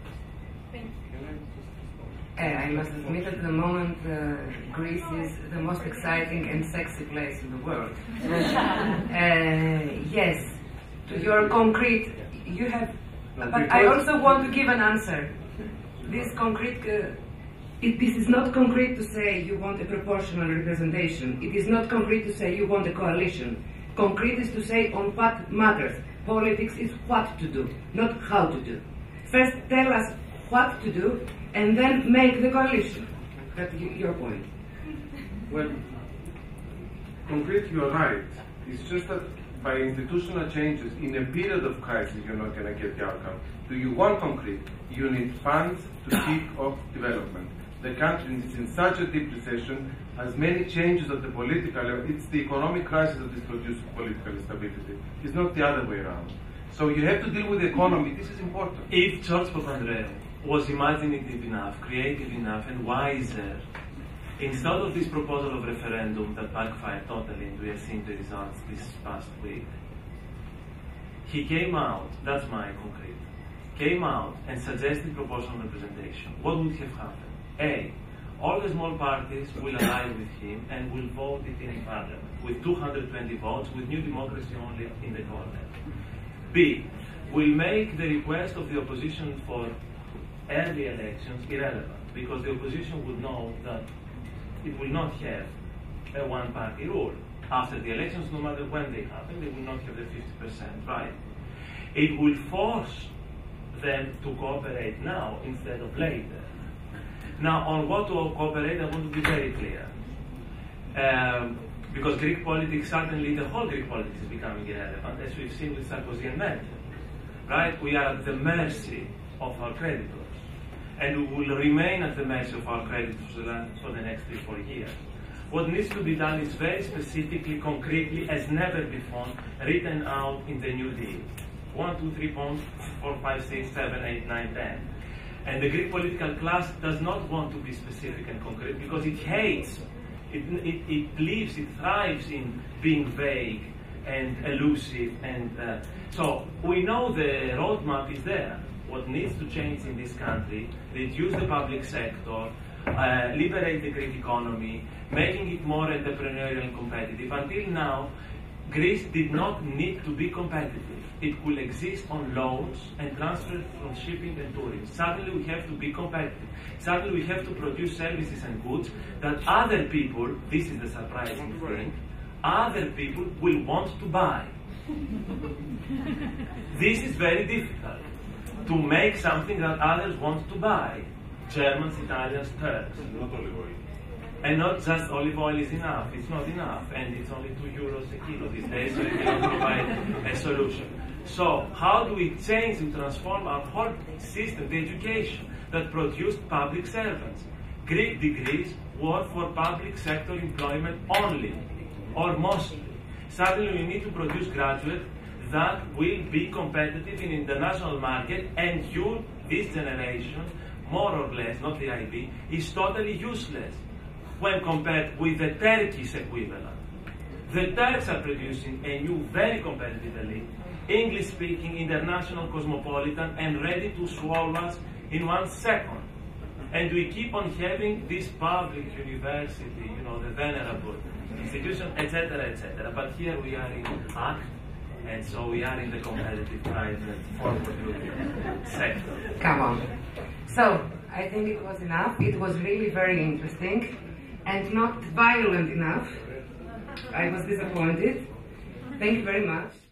Uh, I must admit at the moment uh, Greece is the most exciting and sexy place in the world. uh, yes, to your concrete, you have, but I also want to give an answer. This concrete, uh, it, this is not concrete to say you want a proportional representation. It is not concrete to say you want a coalition. Concrete is to say on what matters. Politics is what to do, not how to do. First tell us what to do, and then make the coalition. That's your point. Well, concrete, you're right. It's just that by institutional changes, in a period of crisis, you're not going to get the outcome. Do you want concrete? You need funds to kick off development. The country is in such a deep recession, has many changes at the political level. It's the economic crisis that is producing political instability. It's not the other way around. So you have to deal with the economy. This is important. If George Papandreou was imaginative enough, creative enough, and wiser, instead of this proposal of referendum that backfired totally, and we have seen the results this past week, he came out, that's my concrete, came out and suggested proportional representation. What would have happened? A, all the small parties will ally with him and will vote it in parliament with two hundred twenty votes, with New Democracy only in the corner. B, will make the request of the opposition for early elections irrelevant, because the opposition would know that it will not have a one-party rule. After the elections, no matter when they happen, they will not have the fifty percent right. It will force them to cooperate now instead of later. Now, on what to cooperate, I want to be very clear. Um, because Greek politics, suddenly the whole Greek politics is becoming irrelevant, as we've seen with Sarkozy and Merkel. Right? We are at the mercy of our creditors. And we will remain at the mercy of our creditors for the next three, four years. What needs to be done is very specifically, concretely, as never before, written out in the New Deal. One, two, three points, four, five, six, seven, eight, nine, ten. And the Greek political class does not want to be specific and concrete because it hates, it, it, it lives, it thrives in being vague and elusive. And uh, so we know the roadmap is there. What needs to change in this country, reduce the public sector, uh, liberate the Greek economy, making it more entrepreneurial and competitive. Until now, Greece did not need to be competitive. It could exist on loans and transfer from shipping and tourism. Suddenly we have to be competitive. Suddenly we have to produce services and goods that other people, this is the surprising thing, other people will want to buy. This is very difficult. To make something that others want to buy. Germans, Italians, Turks. Not olive oil. And not just olive oil is enough. It's not enough. And it's only two euros a kilo these days, so it cannot provide a solution. So how do we change and transform our whole system, the education that produced public servants? Greek degrees were for public sector employment only, or mostly. Suddenly we need to produce graduates that will be competitive in international market, and you, this generation, more or less, not the I B, is totally useless when compared with the Turkish equivalent. The Turks are producing a new, very competitive elite, English-speaking, international, cosmopolitan, and ready to swallow us in one second. And we keep on having this public university, you know, the venerable institution, et cetera, et cetera. But here we are in ACT, and so we are in the competitive private forward-looking sector. Come on. So, I think it was enough. It was really very interesting and not violent enough. I was disappointed. Thank you very much.